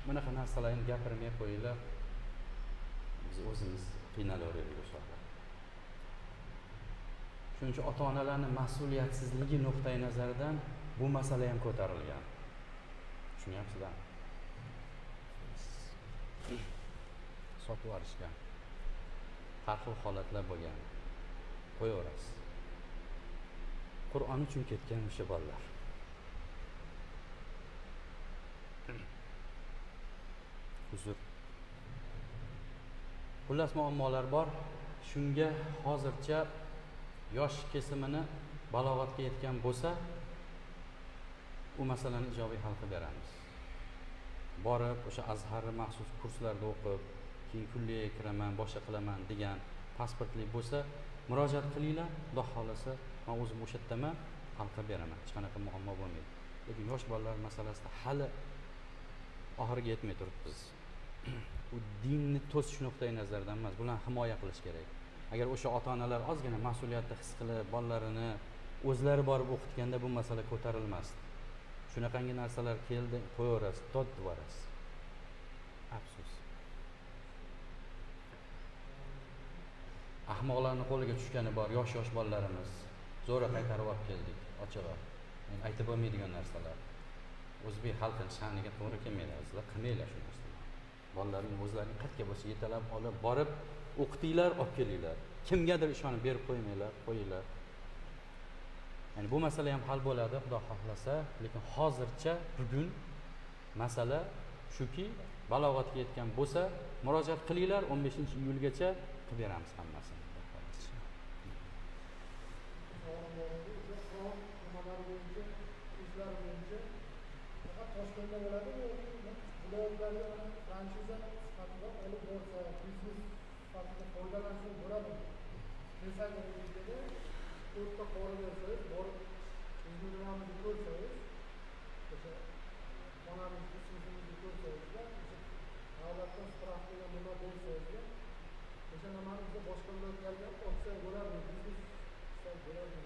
bunaqa narsalarni gapirmay qo'yinglar, biz o'zimiz qiynalaverdik yoshlar. Shuning uchun ota-onalarning mas'uliyatsizligi nuqtai nazaridan bu masala ham ko'tarilgan. Tushunyapsizlar? Sotib olishgan. Har xil holatlar bo'lgan. Qo'yaverasiz. Qur'on uchun ketgan o'sha bolalar. Uzr. Xullas muammolar bor. Shunga hozircha yosh kesimini balog'atga yetgan bo'lsa, u masalani ijobiy hal qilib beramiz. Borib, o'sha Azharning maxsus kurslarda o'qib, keyin kulliyaga kiraman, boshqa qilaman degan pasportli bo'lsa, murojaat qilinglar, Xudo xolasa, men o'zim o'sha yerdaman, hal qilib beraman. Hech qanaqa muammo bo'lmaydi. Lekin yosh bolalar masalasida hali oxiriga yetmay turibmiz. U dinni to'sish nuqtai nazaridan emas, bularni himoya qilish kerak. Agar o'sha ota-onalar ozgina mas'uliyatni his qilib, bolalarini o'zlari borib o'qitganda bu masala ko'tarilmasdi. Shunaqangi narsalar keldi, qo'yaverasiz, dod devorasiz. Afsus. Ahmoqlarning qo'liga tushgani bor, yosh bolalarimiz. Zo'ra qaytarib olib keldik, ochig'i. Men aytib bo'lmaydigan narsalar. O'zbek xalqining sha'niga to'g'ri kelmaydi, azizlar, qilmanglar shu narsalarni. Bolalarning o'zlarining qayerga bo'lsa yetalab olib borib o'qitinglar, olib kelinglar. Kimgadir ishonib berib qo'ymanglar, qo'yinglar. Ya'ni bu masala ham hal bo'ladi, Xudo xohlasa, lekin hozircha bugun masala shuki, balog'atga yetgan bo'lsa, murojaat qilinglar, 15-iyulgacha qilib beramiz hammasini. Toshkentda bo'ladimi yoki viloyatlarda franchiza sifatida olib borsa, biznes sifatida foydalansa bo'ladimi? Mesela ülkede to'rtta qora bersangiz, borib bizni nimamizni ko'rsangiz, o'sha onamizni sinfimizni ko'rsangizlar, davlatdan spravka bilan nima bersangizlar, o'sha nimani biza boshqa viloyatlarga olsa bo'ladimi? Biznes bo'ladimi?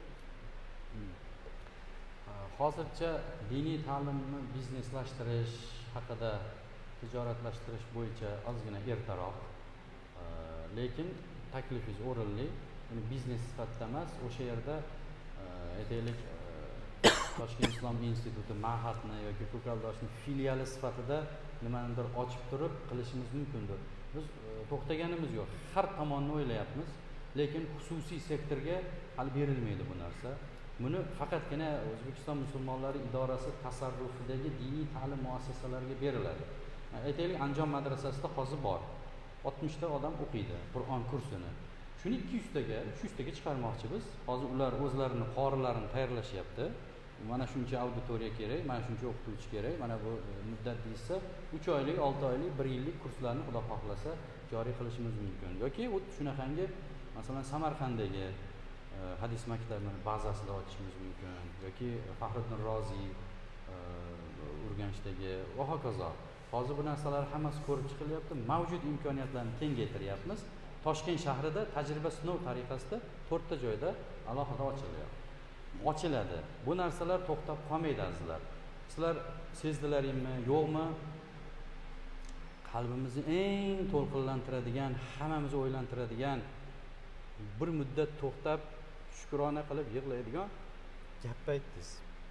Hozircha diniy ta'limni bizneslashtirish haqida, tijoratlashtirish bo'yicha ozgina ertaroq, lekin taklifingiz o'rinli. Uni biznes sifatida emas, o'sha yerda aytaylik Toshkent Islom instituti ma'hadni yoki Ko'kaldoshning filiali sifatida nimanidir ochib turib qilishimiz mumkindir. Biz to'xtaganimiz yo'q. Har tomonni o'ylayapmiz, lekin xususiy sektorga hali berilmaydi bu narsa. Buni faqatgina O'zbekiston musulmonlari idorasi tasarrufidagi diniy ta'lim muassasalariga beriladi. Aytaylik, Anjom madrasasida hozir bor. 60 ta odam o'qiydi Qur'on kursini. Shuni 300 taga chiqarmoqchimiz. Hozir ular o'zlarining qorilarini tayyorlashyapti. Mana shuncha auditoriya kerak, mana shuncha o'qituvchi kerak. Mana bu muddat deysa, 3 oylik, 6 oylik, 1 yillik kurslarni Xudo xohlasa joriy qilishimiz mumkin. Yoki shunaqangi, masalan, Samarqanddagi hadis maktabini bazasida ochishimiz mumkin. Yoki Faxriddin Roziy Urganchdagi va hokazo. Hozir bu narsalar hammasi ko'rib chiqilyapti. Mavjud imkoniyatlarni kengaytiryapmiz. Toshkent shahrida tajriba sinov tariqasida 4 ta joyda alohida ochiladi. Bu narsalar to'xtab qolmaydi, azizlar. Sizlar sezdilaringmi, yo'qmi? Qalbimizni eng to'lqinlantiradigan, hammamizni o'ylantiradigan, bir muddat to'xtab shukrona qilib yig'laydigan gapni aytdingiz.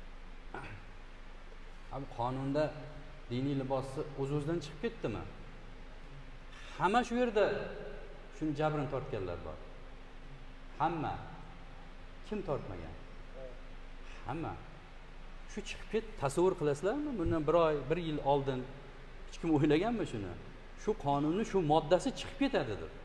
Abi qonunda diniy libosni o'z-o'zidan chiqib ketdimi? Hamma shu yerda shuni jabrini tortganlar bor. Hamma. Kim tortmagan? Hamma. Shu chiqib ket, tasavvur qilasizlarmi? Bundan 1 oy, 1 yil oldin hech kim o'ylaganmi shuni? Shu qonunning shu moddasi chiqib ketadi deb.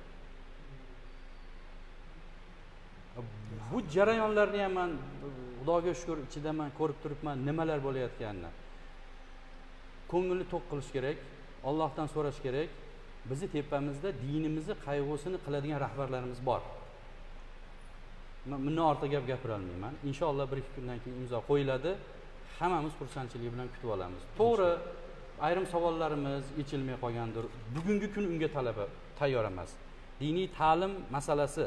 Bu jarayonlarni ham men Xudoga shukr ichidaman, ko'rib turibman nimalar bo'layotganini. Ko'ngilni to'q qilish kerak, Allohdan so'rash kerak. Bizi tepamizda dinimizni qayg'usini qiladigan rahbarlarimiz bor. Men bundan ortiq gap gapira olmayman. Inshaalloh 1-2 kundan keyin imzo qo'yiladi. Hammamiz xursandchilik bilan kutib olamiz. To'g'ri, ayrim savollarimiz yechilmay qolgandir. Bugungi kun unga tayyor emas. Diniy ta'lim masalasi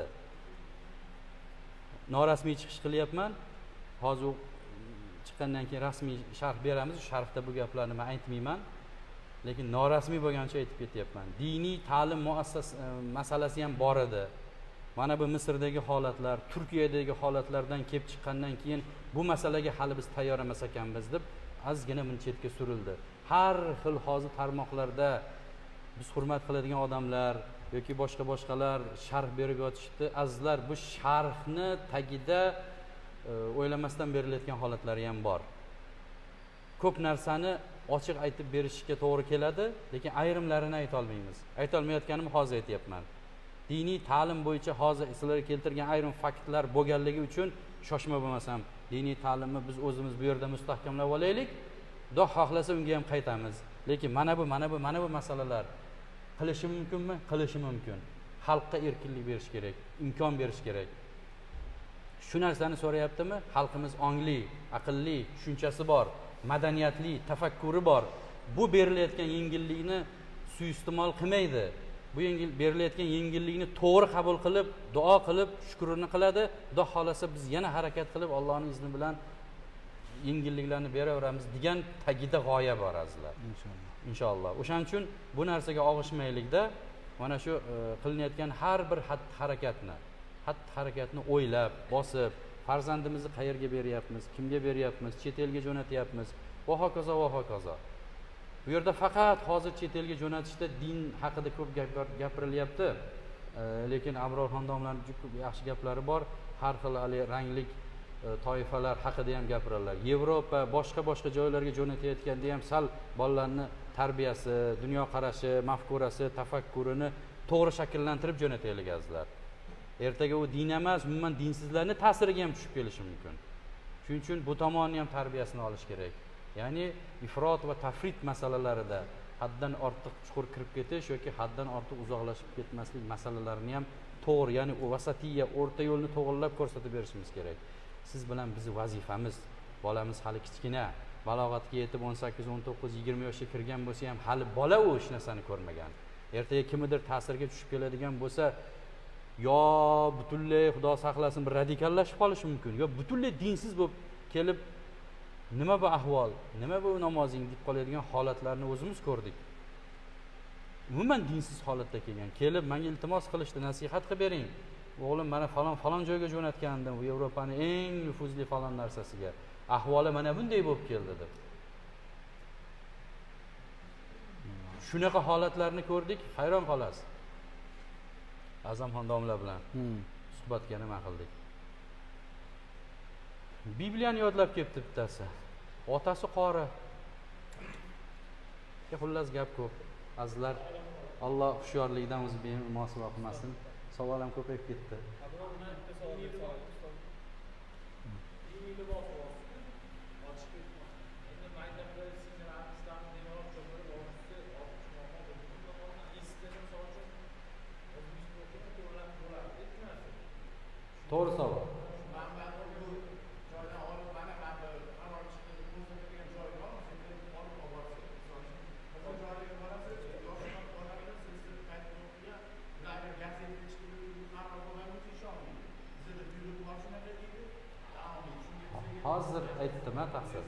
norasmiy chiqish qilyapman. Hozir chiqqandan keyin rasmiy sharh beramiz. Sharhda bu gaplarni men aytmayman. lekin norasmiy bo'lgancha aytib ketyapman. Diniy ta'lim masalasi ham bor edi. Mana bu Misrdagi holatlar, Turkiyadagi holatlardan kelib chiqqandan keyin bu masalaga hali biz tayyor emas ekanmiz deb ozgina buni chetga surildi. Har xil hozir tarmoqlarda biz hurmat qiladigan odamlar yoki boshqalar sharh berib yotishdi. Azizlar, bu sharhni tagida o'ylamasdan berilayotgan holatlari ham bor. Ko'p narsani ochiq aytib berishga to'g'ri keladi, lekin ayrimlarini ayta olmaymiz. Ayta olmayotganim hozir aytyapman. Diniy ta'lim bo'yicha hozir sizlarga keltirgan ayrim faktlar bo'lganligi uchun shoshma bo'lmasam, diniy ta'limni biz o'zimiz bu yerda mustahkamlab olaylik. Xudo xohlasa unga ham qaytamiz. Lekin mana bu masalalar qilishi mumkinmi? Qilishi mumkin. Xalqqa erkinlik berish kerak, imkon berish kerak. Shu narsani so'rayaptimi? Xalqimiz ongli, aqlli, tushunchasi bor, madaniyatli, tafakkuri bor. Bu berilayotgan yengillikni suiiste'mol qilmaydi. Bu berilayotgan yengillikni to'g'ri qabul qilib, duo qilib, shukrini qiladi. Xudo xolasa biz yana harakat qilib Allohning izni bilan yengilliklarni beraveramiz degan tagida g'oya bor azizlar. Inshaalloh. O'shaning uchun bu narsaga og'ishmaylikda mana shu qilinayotgan har bir harakatni o'ylab, bosib, farzandimizni qayerga beryapmiz, kimga beryapmiz, chet elga jo'natyapmiz, va hokazo. Bu yerda faqat hozir chet elga jo'natishda din haqida ko'p gapirilyapti. Lekin Abror xonadonlarning juda yaxshi gaplari bor. Har xil ranglik toifalar haqida ham gapiradilar. Yevropa, boshqa joylarga jo'natayotganda ham sal bolalarni tarbiyasi, dunyoqarashi, mafkurasi, tafakkurini to'g'ri shakllantirib jo'nataylik azizlar. Ertaga u din emas, umuman dinsizlarning ta'siriga ham tushib kelishi mumkin. Shuning uchun bu tomonni ham tarbiyasini olish kerak. Ya'ni ifrot va tafrit masalalarida haddan ortiq chuqur kirib ketish yoki haddan ortiq uzoqlashib ketmaslik masalalarini ham to'g'ri, ya'ni u vasatiyya, o'rta yo'lni to'g'rilab ko'rsatib berishimiz kerak. Siz bilan bizni vazifamiz, bolamiz hali kichkina, balog'atga yetib 18, 19, 20 yoshga kirgan bo'lsa ham hali bola u hech narsani ko'rmagan. Ertaga kimnidir ta'sirga tushib keladigan bo'lsa, yo butunlay Xudo saqlasin bir radikallashib qolishi mumkin, yo butunlay dinsiz bo'lib kelib nima bu ahvol, nima bu namozing deb qoladigan holatlarni o'zimiz ko'rdik. Umuman dinsiz holatda kelib menga iltimos qilishdi, nasihat qilib bering. O'g'lim mana falon joyga jo'natgandim, bu Yevropaning eng nufuzli falon narsasiga. Ahvoli mana bunday bo'lib keldi deb. Shunaqa holatlarni ko'rdik, hayron qolasiz. Azamxon domla bilan suhbatga nima qildik? Bibliyani yodlab kelibdi bittasi. Otasi qori. Xullas gap ko'p. Azizlar, Alloh hushyorlikdan o'zi bemunosib qilmasin. Savol ham ko'payib ketdi. To'g'ri savol. Hozir aytdim, taqsir.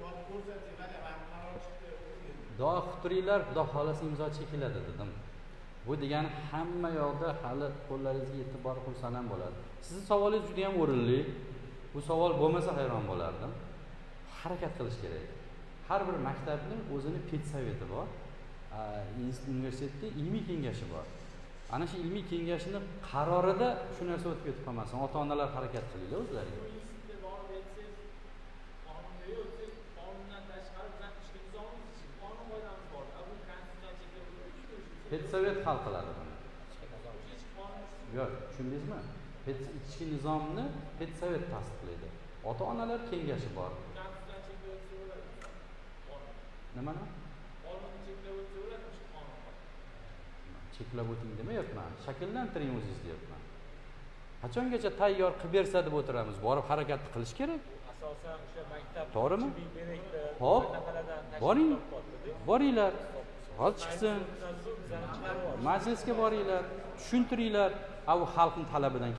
Duo qilib turinglar, Xudo xolasa imzo chekiladi dedim. Bu degani hamma yoqda hali qo'llaringizga yetib borib qilsan ham bo'ladi. Sizning savolingiz juda ham o'rinli. Bu savol bo'lmasa hayron bo'lardim. Harakat qilish kerak. Har bir maktabning o'zini petsoveti bor. Universitetda ilmiy kengashi bor. Ana shu ilmiy kengashning qarorida shu narsa o'tib ketib qolmasin. Ota-onalar harakat qilinglar o'zlaringiz. Petsovet hal qiladi buni. Yo'q, tushundingizmi? Ichki nizomni Petsovet tasdiqlaydi. Ota-onalar kengashi bor. Nimani? Cheklab o'ting demayapman. Shakllantiring o'zingiz deyapman. Qachongacha tayyor qilib bersa deb o'tiramiz. Borib harakatni qilish kerak. Asosan o'sha maktab to'g'rimi? Xo'p, boringlar. Hol chiqsin. Majlisga boringlar, tushuntiringlar. Bu xalqning talabidan